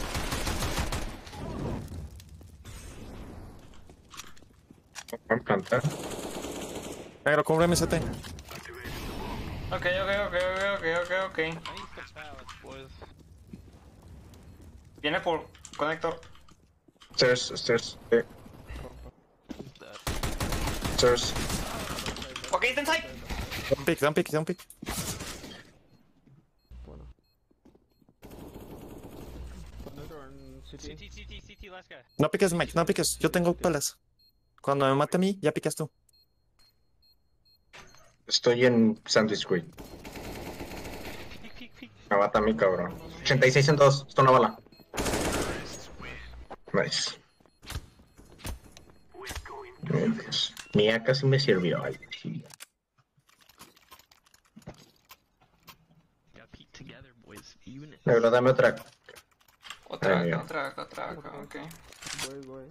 Van a plantar. Negro, compra M S T. Ok, ok, ok, ok, ok, ok. I need some pallets, boys. Viene por conector. Stairs, stairs. Eh, Who's that? stairs. Ok, está inside. Don't pick, don't pick, don't pick. Bueno. Tornado en C City. T, C T, C T, last guy. No piques, Mike, no piques. Yo tengo pelas. Cuando me mate a mí, ya picas tú. Estoy en Sandwich Creek. Peek, peek, peek. Me mata a mí, cabrón. ochenta y seis en dos. Esto una bala. Nice. Ay, Dios. Mía casi me sirvió. Ay, sí. Gotta peek together, boys. Unit. Negro, dame otra. Otra Ay, acá, mío. otra acá, otra acá, ok. Voy, voy.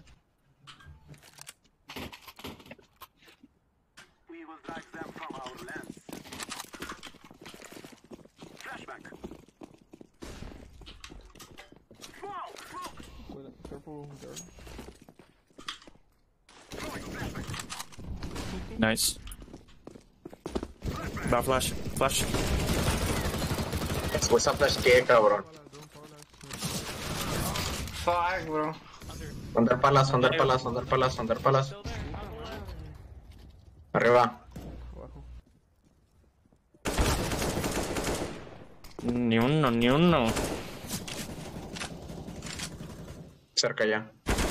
Cuida, careful there. Nice. Da flash, flash. Después a flash que, cabrón. Fuck, bro. Under palas, under palas, under palas, under palas. Arriba. Abajo. Ni uno, ni uno. Cerca ya.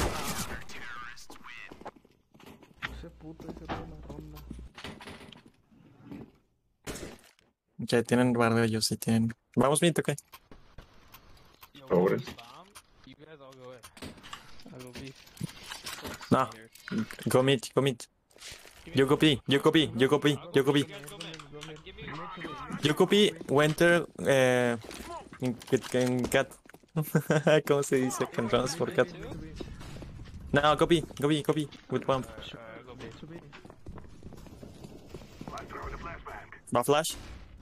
Ese puto hizo toda la ronda. Ya tienen guardia ellos, sí tienen. Vamos bien, ok. Yo, Pobres. bomb. You guys all go in. I'll go B. No. Go mid, go mid. You go B, you go B, you go B, you go B. You guys go mid. Give me your You go B, winter, eh. En, en cat. ¿Cómo se dice? Can transport cat. No, go B, go B, go B, with bomb. Alright, go B. Va flash.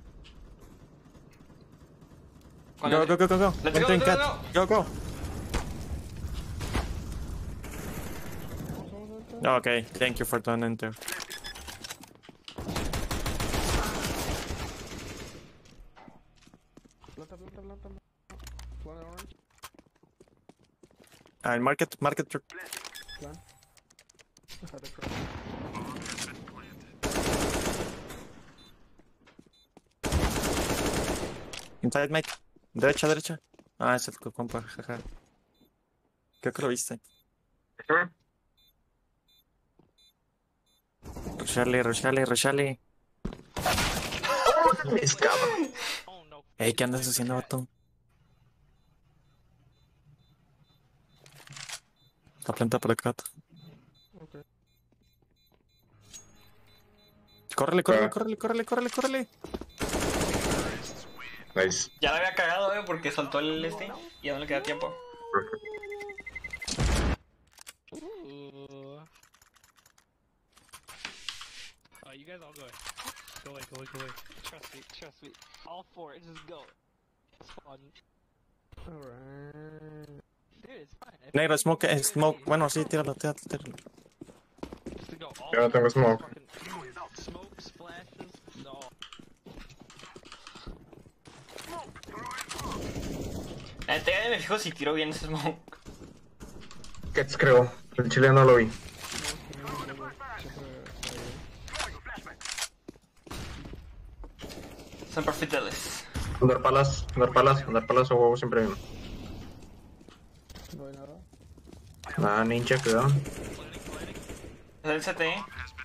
Con Go, el- go, go, go, go. Let's go, Enter in go, cat. go, Go, go. Okay, thank you for don't enter. Planta, planta, planta. Plan orange. Ah, market, market. Plan. Had a crash. Inside mate. Derecha, derecha. Ah, es el compa, jaja. Creo que lo viste. Rochale, rochale, rochale. Es cabrón. Ey, ¿qué andas haciendo, vato? La planta para acá. Okay. Córrele, córrele, Ah. córrele, córrele, córrele, córrele. Nice. Ya la había cagado, eh, porque soltó el este y ya no le queda tiempo. Ooh. Oh, you guys all go away. Go away, go away, go away. Trust me, trust me. All four, just go. It's fun. Alright. Dude, it's fine. If Negro, you- smoke, eh, if you're smoke. ready, Bueno, sí, tíralo, tíralo, tíralo. just to go all Yo no tengo four, smoke. fucking Smoke, splashes, no. Este ya me fijo si tiro bien ese smoke. Kets creo. El chile no lo vi. Son fideles. Andar palas, andar palas, andar palas o huevo siempre bien. No hay nada. Nada, ninja, cuidado. Es el C T, eh.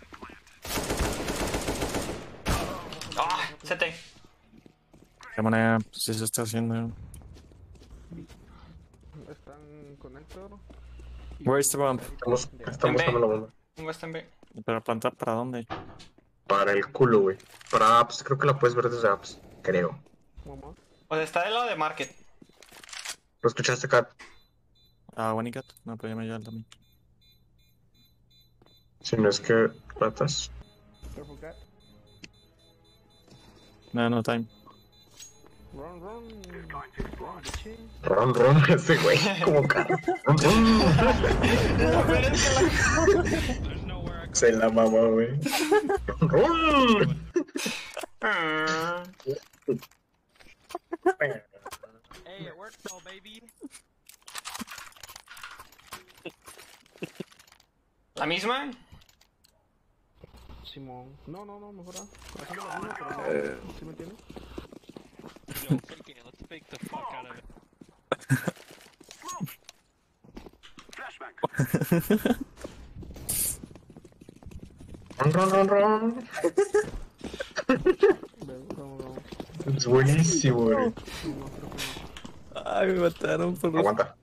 Ah, C T. Qué manera, si se está haciendo. Están conector. Where's the bomb? Estamos, En estamos B. dando la bomba. Un West en B. ¿Pero plantar para dónde? Para el culo, güey. Para apps, creo que la puedes ver desde apps. Creo. Mamá. O sea, está del lado de Market. ¿Lo escuchaste, Kat? Ah, Wanicat. No, pero ya me lleva el también. Si no es que ratas. Careful cat. No, no time. Run, run. Run, bitch. Ron, ron, ese güey. Como carro. Ron, ron. Se la mamó, güey. Ron. Hey, it worked though, baby. ¿La misma? Simón. No, no, no, mejor. Hacemos la misma, pero no. ¿Sí me entiendes? Yo, fake it. Let's fake the fuck out of it. Ron, ron, ron, ron. Es buenísimo, güey. Ay, me mataron por... Aguanta.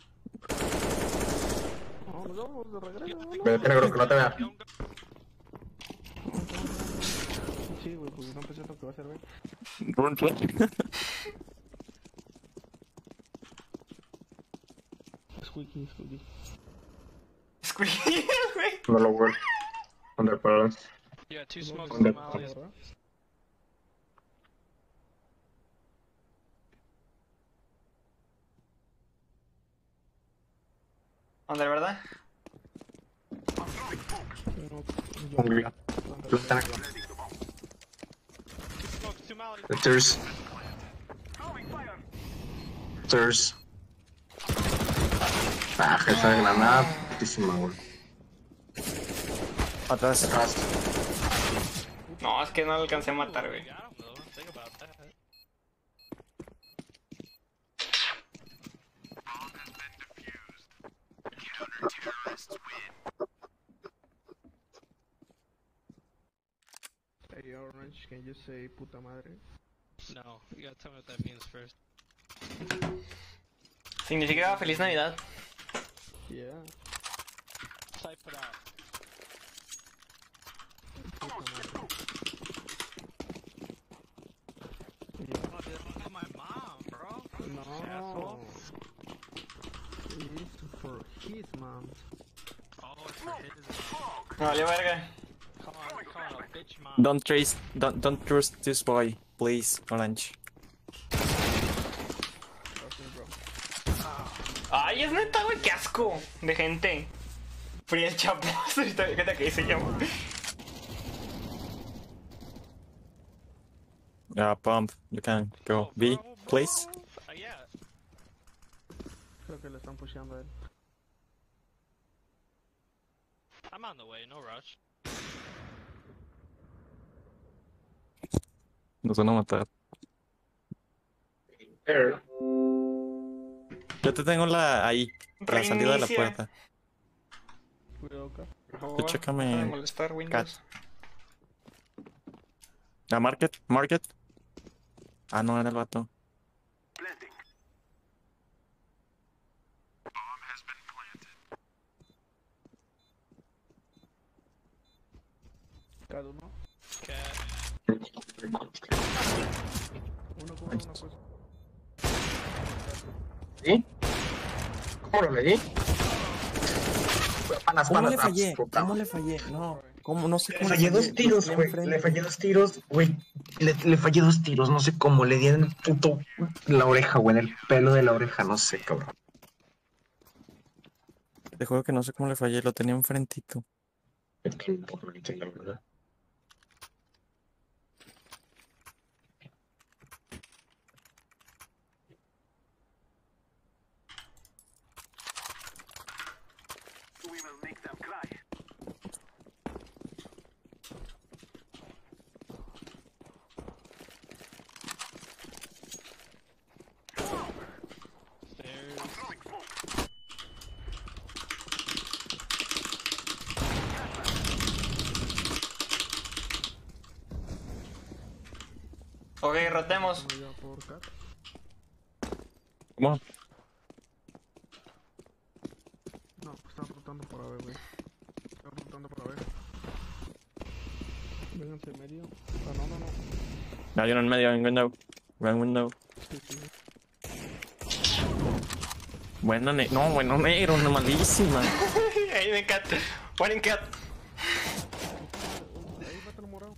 No, nos vamos de regreso. Vete, negro, que no te vea. Sí, güey, porque no pensé lo que va a hacer, güey. Run, run. Squeaky, squeaky. Squeaky, güey. No lo vuelvo. Andar palas. Yeah, two smokes, ¿Dónde? two mollies. ¿Dónde, verdad? Jungla. Planta. Two smokes, two mollies. Stairs. Stairs. Ah, esa granada putísima, güey. Atrás. Atrás. No, es que no lo alcancé a matar, güey. I don't know. Think about that. Hey, Orange, can you say puta madre? No, you gotta tell me what that means first. Significa Feliz Navidad. Yeah. Type it out. Puta madre. Oh, dude, look at my mom, bro. No. Asshole. It's for his mom. Oh, it's for his. No vale verga. Come on, we're calling a bitch mom. Don't trace, don't, don't trust this boy, please, Orange. Ay, es neta, güey, qué asco de gente. Fría el chapo. Fíjate que se llama. Yeah, pump, you can go. B, please. Uh, yeah. Creo que le están pusheando a él. I'm on the way, no rush. Nos van a matar. Air. Yo te tengo la ahí, la salida de la Reinicia. puerta. Cuidado acá. Por favor, Tú chécame. deja de molestar Cat. Windows. La market, market. Ah, no, era el vato. Cada uno. Cat. Uno con una cosa. ¿Sí? ¿Cómo lo leí? Panas, ¿Cómo panas, le fallé? ah, puta. ¿Cómo le fallé? No, ¿cómo? No sé Le cómo fallé dos tiros, le güey. enfrente. Le fallé dos tiros, güey. Le, le fallé dos tiros, no sé cómo. Le di en el puto. La oreja, güey. En el pelo de la oreja, no sé, cabrón. Te juro que no sé cómo le fallé, lo tenía enfrentito. Es que no puedo entender, la verdad. Ok, rotemos. Ya por cat. ¿Cómo? No, están rotando por A ver, güey. Están rotando por A ver. Vénganse en medio. Ah, no, no, no. No, hay uno en medio, en window. Buen window. Sí, sí. Bueno, ne no, bueno, negro, una malísima. Ahí me cat. One in cat. Ahí va a estar morado.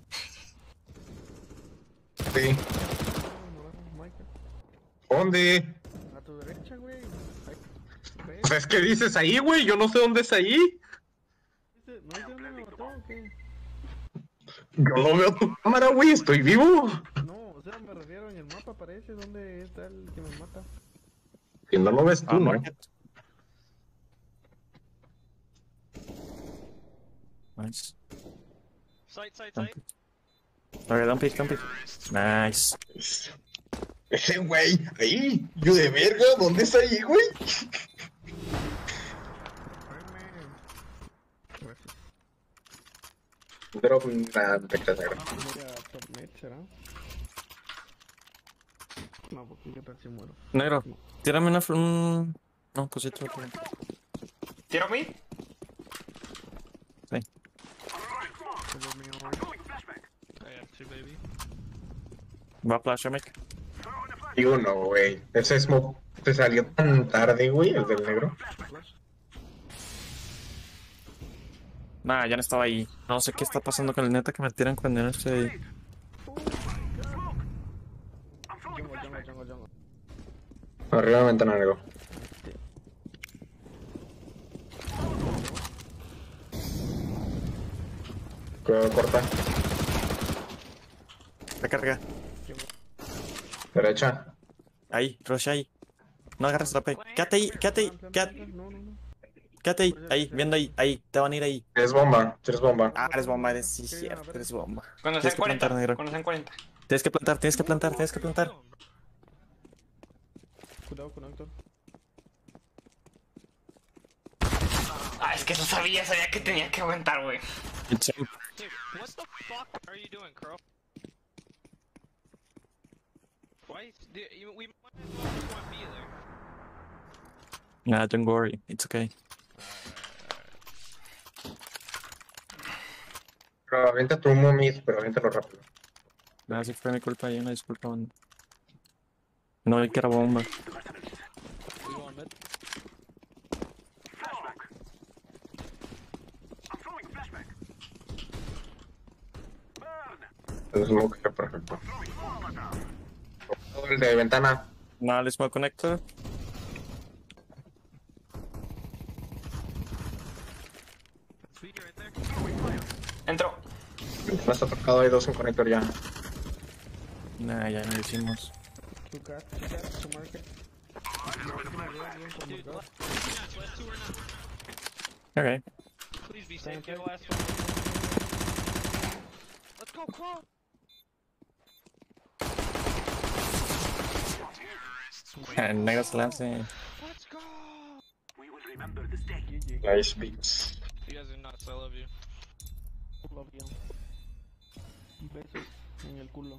Sí. Morado, Michael. ¿Dónde? A tu derecha, güey. Ahí. Ve. O sea, es que dices ahí, güey. Yo no sé dónde es ahí. ¿Dice- ¿No es de dónde me mató o qué? Yo no veo tu cámara, güey. Estoy vivo. No, o sea, me refiero en el mapa, aparece dónde está el que me mata. Si no lo ves tú, Ah, ¿no? market. Nice. Sight, sight, Don't sight. pick. Okay, don't pick, don't pick. Nice. Ese güey, ahí. Yo de verga, ¿dónde está ahí, güey? Gracias. Drop una de creas negra. Voy a top mid, ¿será? No, porque qué tal si muero. Negro, tírame una... fl- un- No, pues sí, tú. tú. ¿Tiro mid? Sí. Cover me orange. I got two, baby. Va a flash, Mick. Digo, no, güey. Ese smoke te salió tan tarde, güey, el del negro. Nah, ya no estaba ahí. No sé qué está pasando con el neta que me tiran cuando yo no estoy ahí. Jungle, jungle, jungle, jungle. Arriba de la ventana, negro. Cuidado, corta. Recarga. Derecha. Ahí, rush ahí. No agarres la P. Quédate ahí, quédate ahí, quédate. No, no, no. Quédate ahí, ahí, viendo ahí, ahí. Te van a ir ahí. Tienes bomba, tienes bomba. Ah, eres bomba, eres sí, cierto, eres bomba. Cuando Tienes sean que cuarenta. plantar, negro. Cuando sean cuarenta. Tienes que plantar, tienes que plantar, tienes que plantar. Cuidado con Héctor. Ah, es que no sabía, sabía que tenía que aguantar, güey. Good jump. Dude, what the fuck are you doing, Crow? Why? Dude, you- we might as well just want B there. Nah, don't worry, it's okay. Pero avienta tu humo mid, pero aviéntalo rápido. Nada, si fue mi culpa, y una disculpa, banda. No vi que era bomba. We going mid? El smoke está perfecto. El de ventana. Nada, le smoke connector. Speed right there. Entro. No está tocado, hay dos en conector ya. Nah, ya no lo hicimos. Tu cat, tu cat, tu market. Dude, last, last, last two or not. Okay. Please be safe, get the last one. Let's go, Crow! El negro se lance. Nice beats. You guys are nuts, I love you. Love you. Besos en el culo.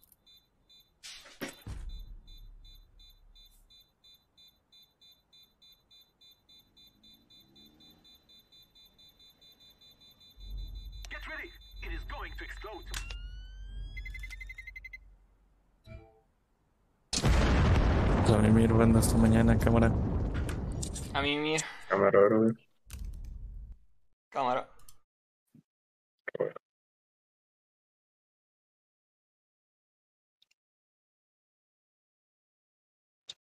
Get ready. It is going to explode. A mí banda hasta mañana, cámara. A mí, mira. Cámara, brother. Cámara.